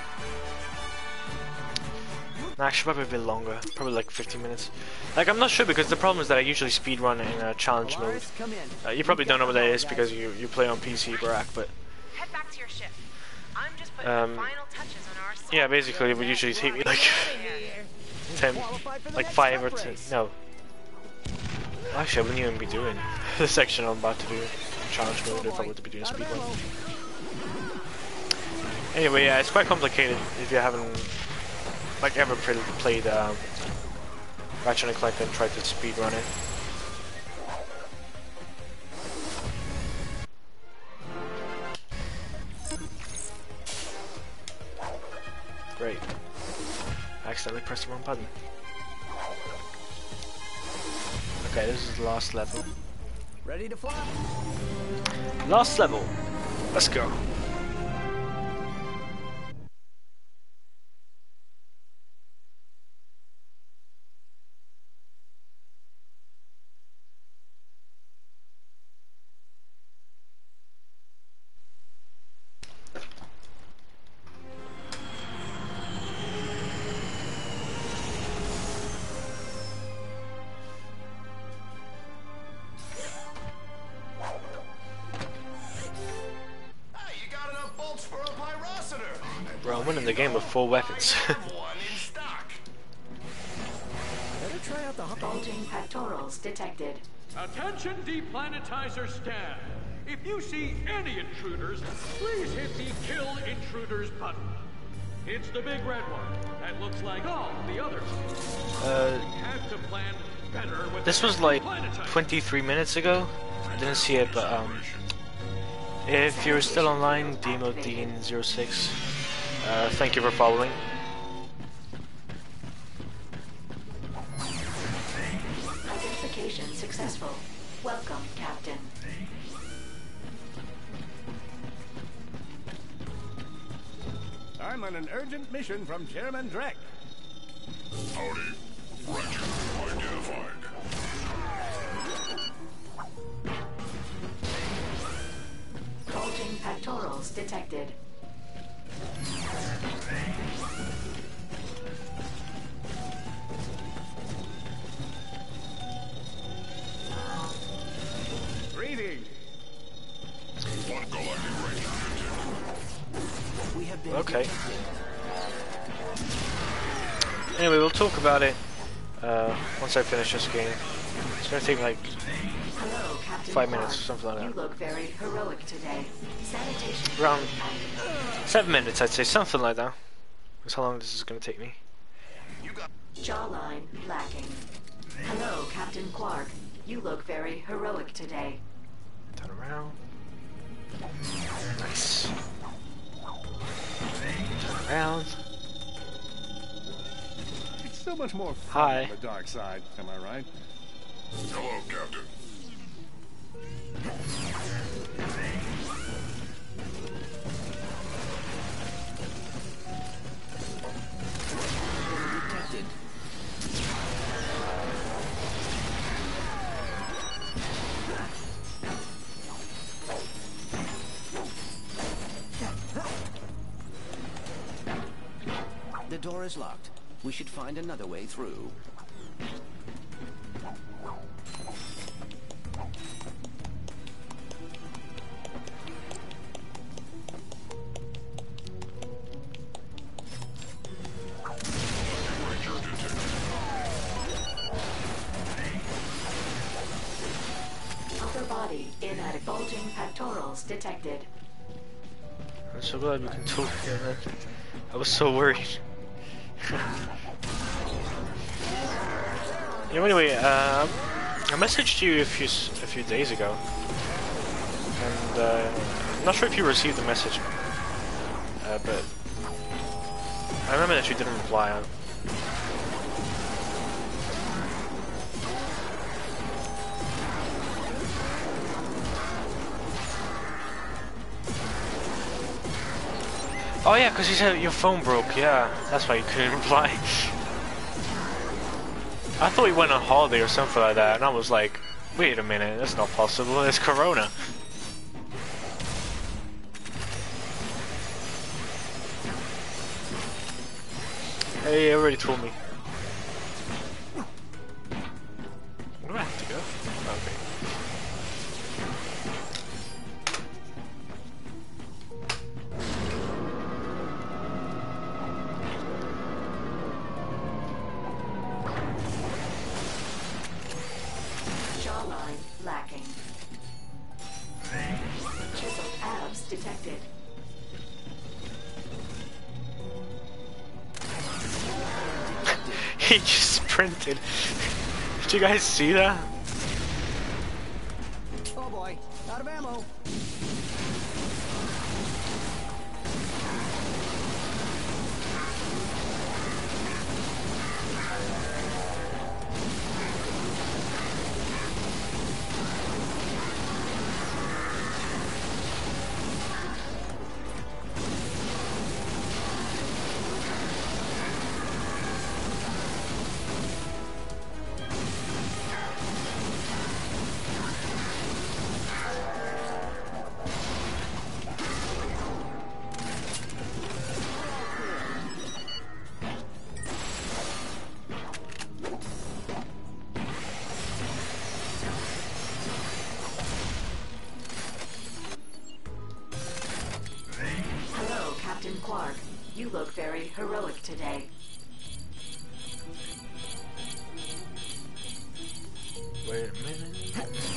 Actually, probably a bit longer, probably like fifteen minutes. Like, I'm not sure, because the problem is that I usually speedrun in a challenge mode. Uh, you probably don't know what that is because you you play on P C, Barack, but Head back to your ship. I'm just putting um, the final touches on our yeah, basically it would usually take me like ten, like five or ten. No, actually, I wouldn't even be doing the section I'm about to do challenge mode if I were to be doing speedrun. Anyway, yeah, it's quite complicated if you haven't like ever played um, Ratchet and Clank and tried to speedrun it. Great. I accidentally pressed the wrong button. Okay, this is the last level. Ready to fly? Last level. Let's go. Bro, I'm winning the game with four weapons. Better try out the bulging pectorals detected. Attention deplanetizer scan. If you see any intruders, please hit the kill intruders button. It's the big red one that looks like all the others. Uh, we have to plan better with this was like twenty-three minutes ago. I didn't see it, but um, if you're still online, Demo Dean zero six. Uh, thank you for following. Identification successful. Welcome, Captain. I'm on an urgent mission from Chairman Drek. Howdy. Ratchet identified. Bulging pectorals detected. Greetings. One galactic ranger detected. We have been Okay. Anyway, we'll talk about it uh, once I finish this game. It's gonna take like Hello, Captain five Quark. minutes, something like that. You look very heroic today. Sanitation. Around seven minutes, I'd say, something like that. That's how long this is gonna take me. Jawline lacking. Hello, Captain Quark. You look very heroic today. Turn around. Nice. Turn around. It's so much more fun Hi. on the dark side, am I right? Hello, Captain. Detected. The door is locked. We should find another way through. Upper body inadequate. Bulging pectorals detected. I'm so glad we can talk again, man. I was so worried. You know, anyway, uh, I messaged you a few a few days ago, and uh, I'm not sure if you received the message, uh, but I remember that you didn't reply. Oh yeah, because you said your phone broke. Yeah, that's why you couldn't reply. I thought you went on holiday or something like that, and I was like, wait a minute, that's not possible, it's Corona. Hey, you already told me. Where do I have to go? Okay. Jawline lacking. Chiseled abs detected. He just sprinted. Did you guys see that? Oh boy, out of ammo. Hello, Captain Quark. You look very heroic today. Wait a minute.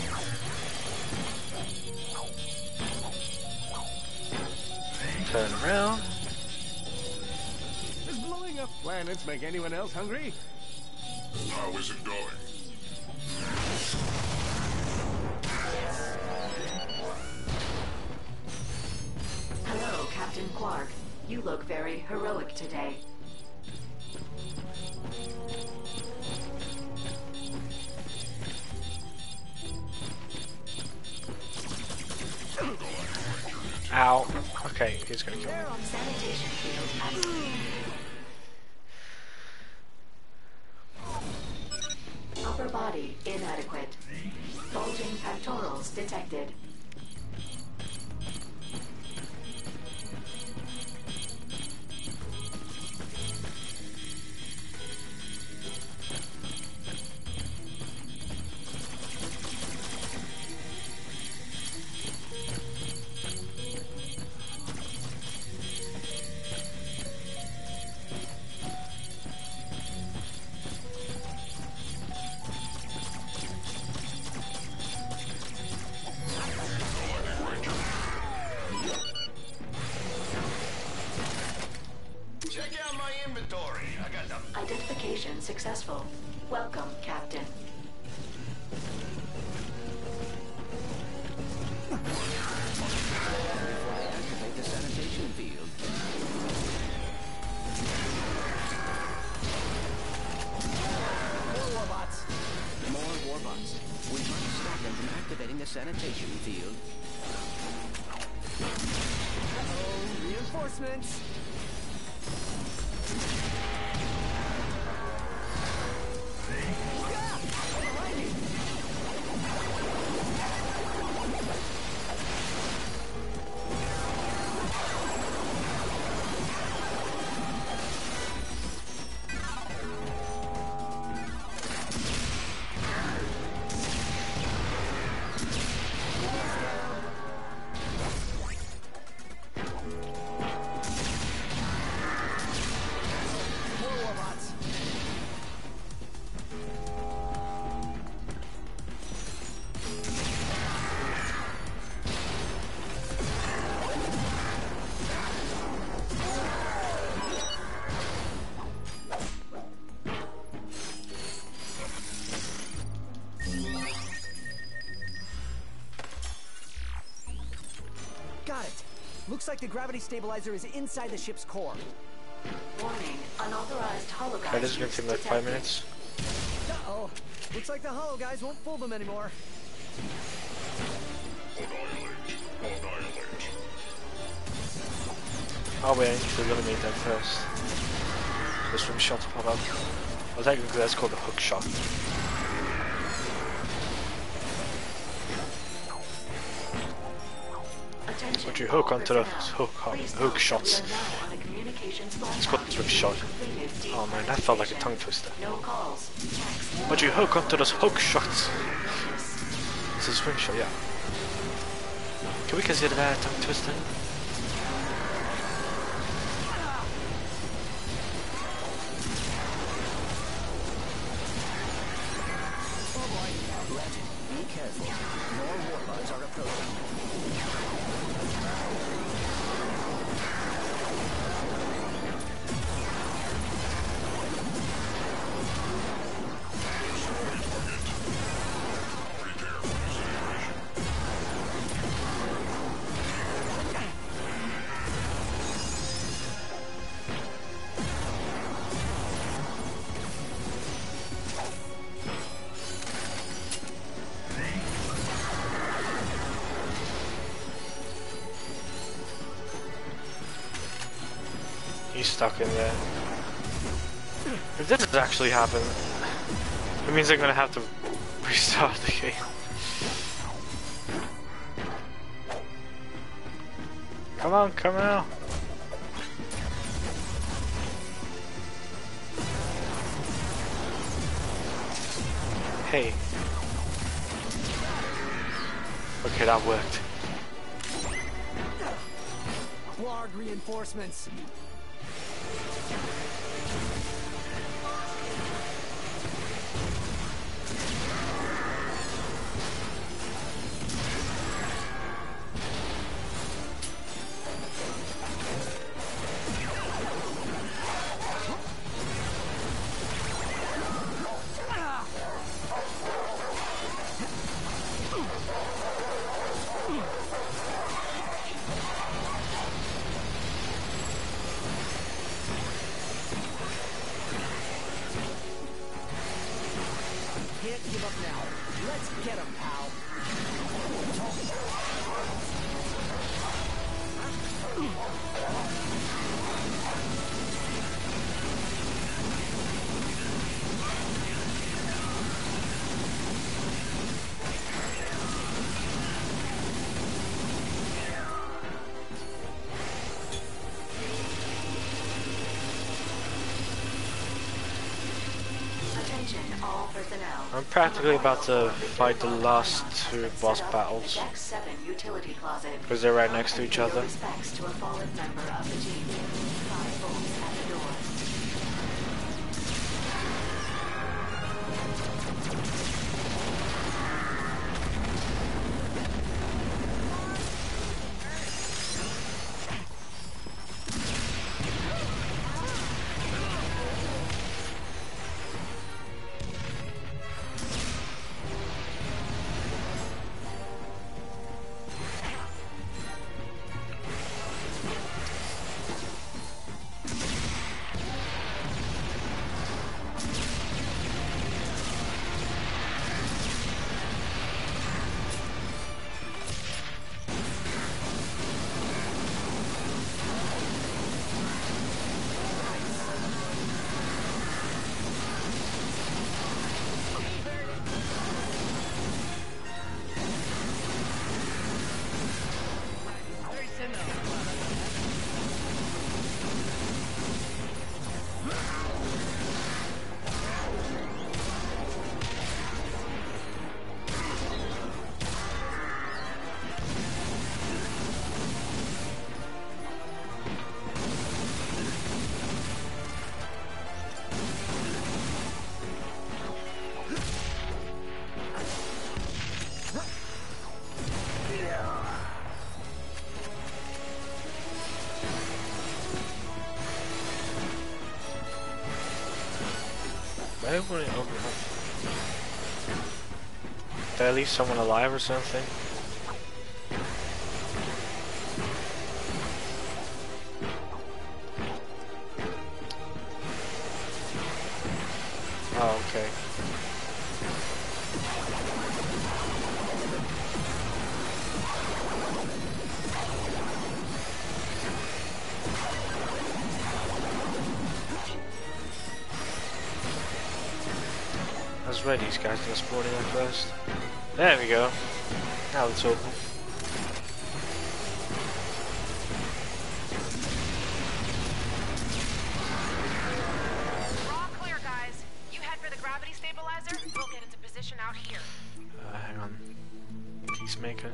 Turn around. Does blowing up planets make anyone else hungry? How is it going? Hello, Captain Quark. You look very heroic today. Ow. Okay, he's gonna kill me. Sanitation field active. Upper body inadequate. Bulging pectorals detected. Check out my inventory. I got the... Identification successful. Welcome, Captain. Before I activate the sanitation field. More warbots. More warbots. We must stop them from activating the sanitation field. Uh-oh, reinforcements. Got it. Looks like the gravity stabilizer is inside the ship's core. Warning, unauthorized hologuys. Okay, this is gonna take like five minutes. Uh-oh. Looks like the holo guys won't fool them anymore. Oh wait, I need to eliminate them first. This rim shot to pop up. Well, technically that's called a hook shot. Would you hook onto the hook, hook shots? It's called a rim shot. Oh man, that felt like a tongue twister. Would you hook onto those hook shots? It's a swing shot, yeah. Can we consider that a tongue twister? Oh boy, Ratchet, be careful. More warbuds are approaching. He's stuck in there. If this does actually happen, it means I'm gonna have to restart the game. Come on, come out. Hey. Okay, that worked. Blarg reinforcements. Can't give up now. Let's get him, pal. Attention, all personnel. I'm practically about to fight the last two boss battles. Deck seven utility closet. Because they're right next to each other. Respects to a fallen member of the team. Five bolts at the door. Why wouldn't it open up? Did I leave someone alive or something? Oh, okay. I was ready, these guys didn't spawn in there first. There we go. Now it's open. We're all clear, guys. You head for the gravity stabilizer. We'll get into position out here. Uh, hang on. Peacemaker.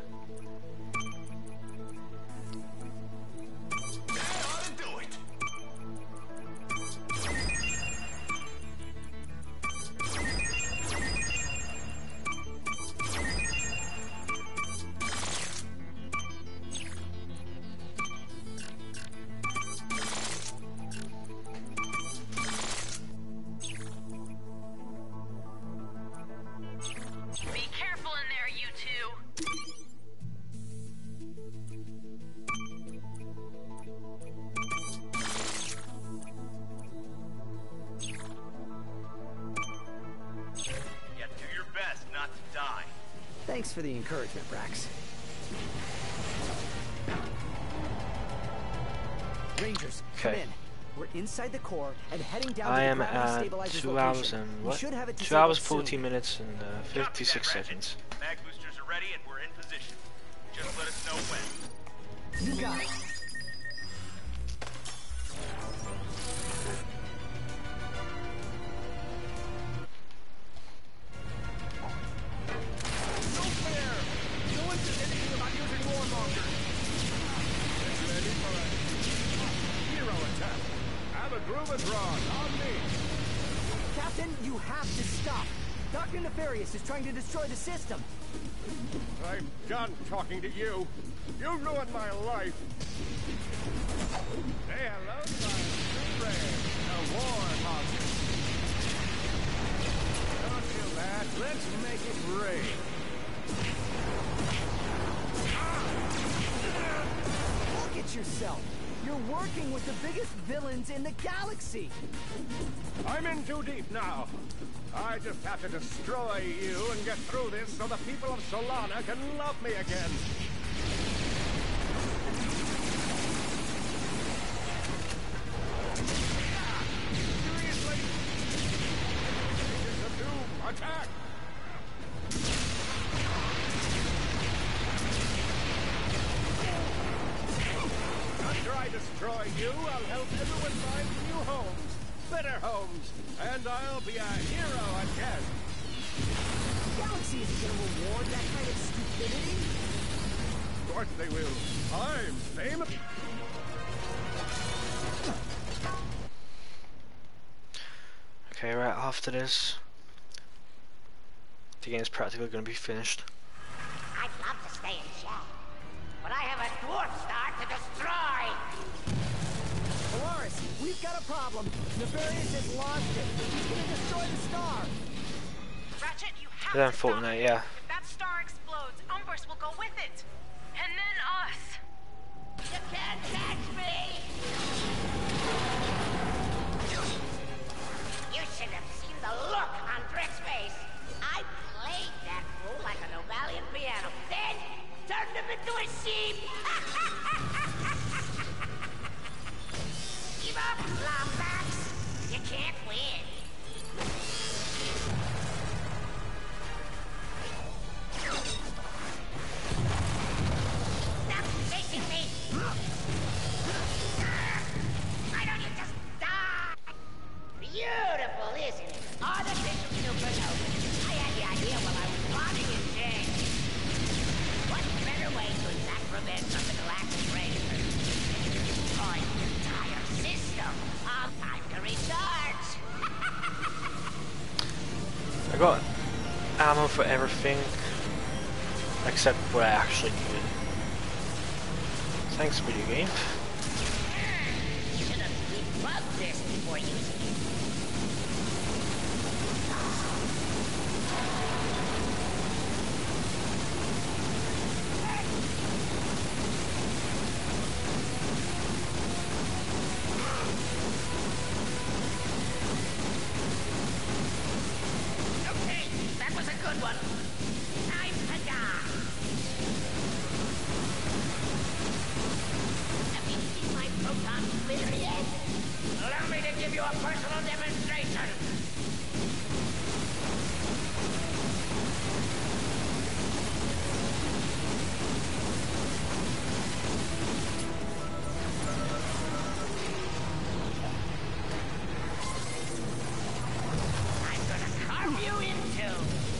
Be careful in there, you two. Yeah, do your best not to die. Thanks for the encouragement, Brax. Rangers, come Okay. in. We're inside the core and heading down I to the am gravity at stabilizer's two location. hours and We what? should have it Two disabled hours, soon. fourteen minutes, and uh, fifty-six seconds. Mag boosters are ready and we're in position. Just let us know when. You got it. No fair! No one said anything about using warmongers! Get ready for a hero attack. Have a groove and run on me! Captain, you have to stop. Doctor Nefarious is trying to destroy the system. I'm done talking to you. You ruined my life. Say hello to my new friend, a warmonger. Don't feel bad. Let's make it rain. Look at yourself. You're working with the biggest villains in the galaxy. I'm in too deep now. I just have to destroy you and get through this so the people of Solana can love me again. Seriously? Agents of Doom, attack! After I destroy you, I'll help everyone find new homes, better homes, and I'll be a hero again. The galaxy isn't going to reward that kind of stupidity. Of course they will. I'm famous. Okay, right after this, the game's practically going to be finished. I'd love to stay in chat, but I have a dwarf star to destroy. Polaris, we've got a problem. Nefarious has launched it. He's going to destroy the star. Ratchet, you have Then to stop Fortnite, it. yeah. If that star explodes, Umbrus will go with it. And then us. You can't catch me! You should have seen the look on Brick's face. I played that fool like an Ovalian piano, then turned him into a sheep! Give up, Lombax! You can't win. Stop chasing me! Why don't you just die? Beautiful, isn't it? Artificial supernova. I had the idea while I was plotting in jail. What better way to exact revenge on the Galactic Rangers than to destroy the entire system? All time to recharge. I got ammo for everything except what I actually needed. Thanks, video game. Should have debugged this before using it. good one. Time to die. Have you seen my proton splitter yet? Allow me to give you a personal demonstration. I'm gonna carve you in two.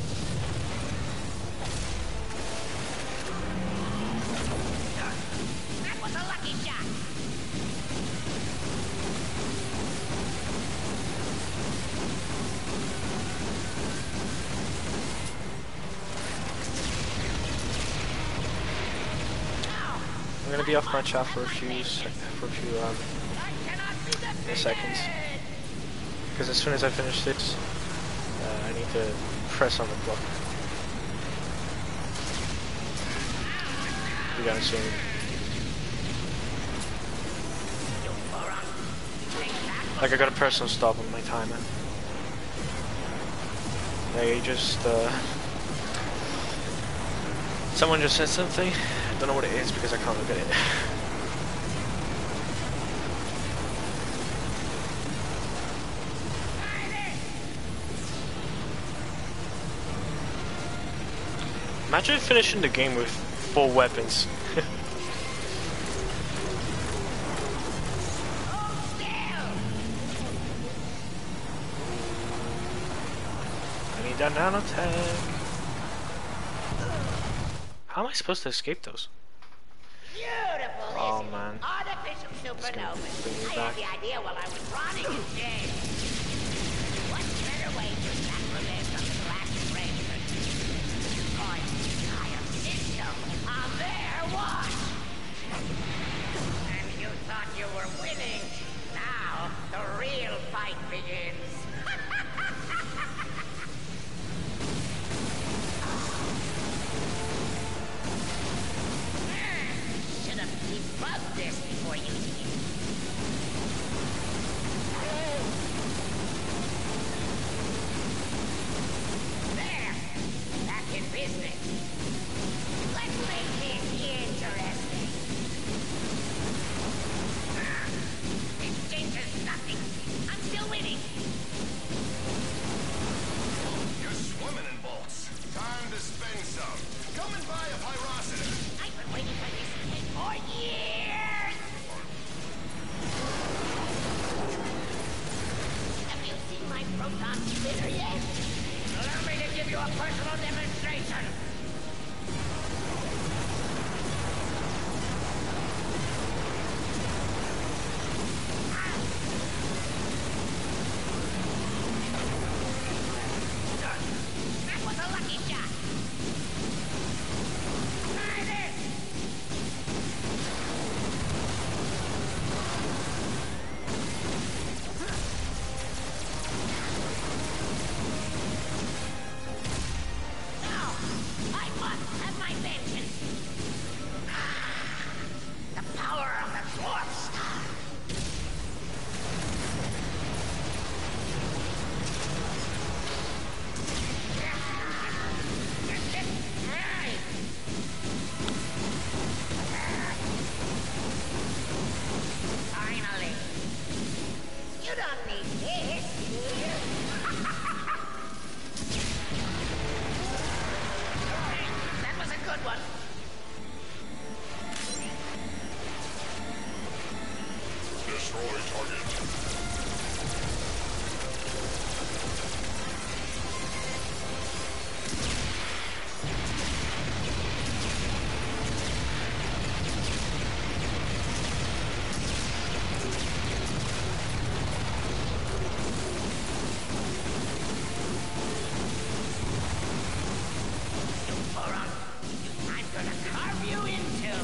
That was a lucky shot. I'm gonna be off my chat for a few sec for a few um seconds, because as soon as I finish this, uh, I need to press on the block. You gotta see me. Like I gotta press on stop on my timer. They just uh, someone just said something. I don't know what it is because I can't look at it. Imagine finishing the game with four weapons. I need that nanotech. How am I supposed to escape those? Beautiful, Oh isn't man. it? Artificial supernovas. bring me I back. had the idea while I was rotting in jail. What better way to sacrament from the galactic race than to destroy the entire system on their watch? And you thought you were winning. Now the real fight begins. Should have debugged this before using it. There! Back in business. Let's make this interesting. It changes nothing. I'm still winning. You're swimming in bolts. Time to spend some. Come and buy a pyrocenter. I've been waiting for this thing for years! Have you seen my proton splitter yet? Allow me to give you a personal demonstration. That was a lucky shot. Try this! Now, I must have my vengeance. The power of the dwarf star. Finally. You don't need this, do you? That was a good one. Destroy target. Moron. I'm gonna carve you in two.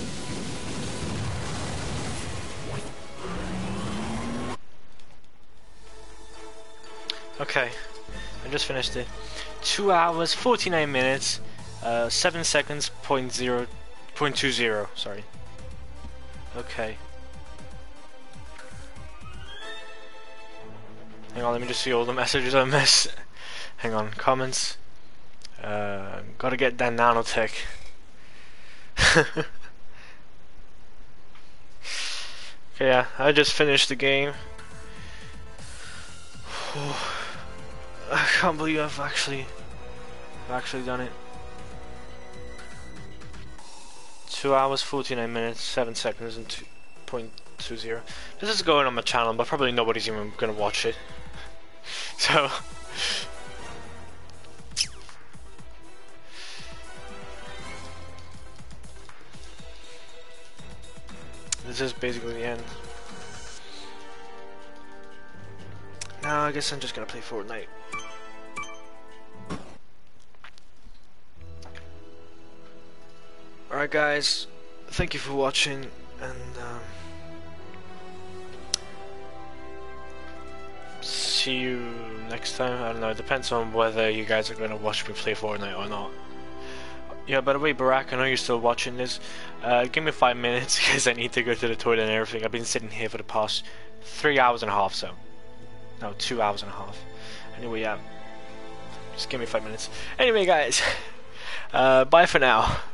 Okay, I just finished it. Two hours, forty-nine minutes, uh, seven seconds, point zero, point two zero. Sorry. Okay. Hang on, let me just see all the messages I missed. Hang on, comments. Uh, gotta get that nanotech. Okay, yeah, I just finished the game. I can't believe I've actually, I've actually done it. Two hours, forty-nine minutes, seven seconds, and two point two zero. This is going on my channel, but probably nobody's even gonna watch it. So. This is basically the end. Now I guess I'm just gonna play Fortnite. Alright guys, thank you for watching, and um, see you next time. I don't know, it depends on whether you guys are gonna watch me play Fortnite or not. Yeah, by the way, Barack, I know you're still watching this. Uh, give me five minutes because I need to go to the toilet and everything. I've been sitting here for the past three hours and a half, so. No, two hours and a half. Anyway, yeah. Just give me five minutes. Anyway, guys. Uh, bye for now.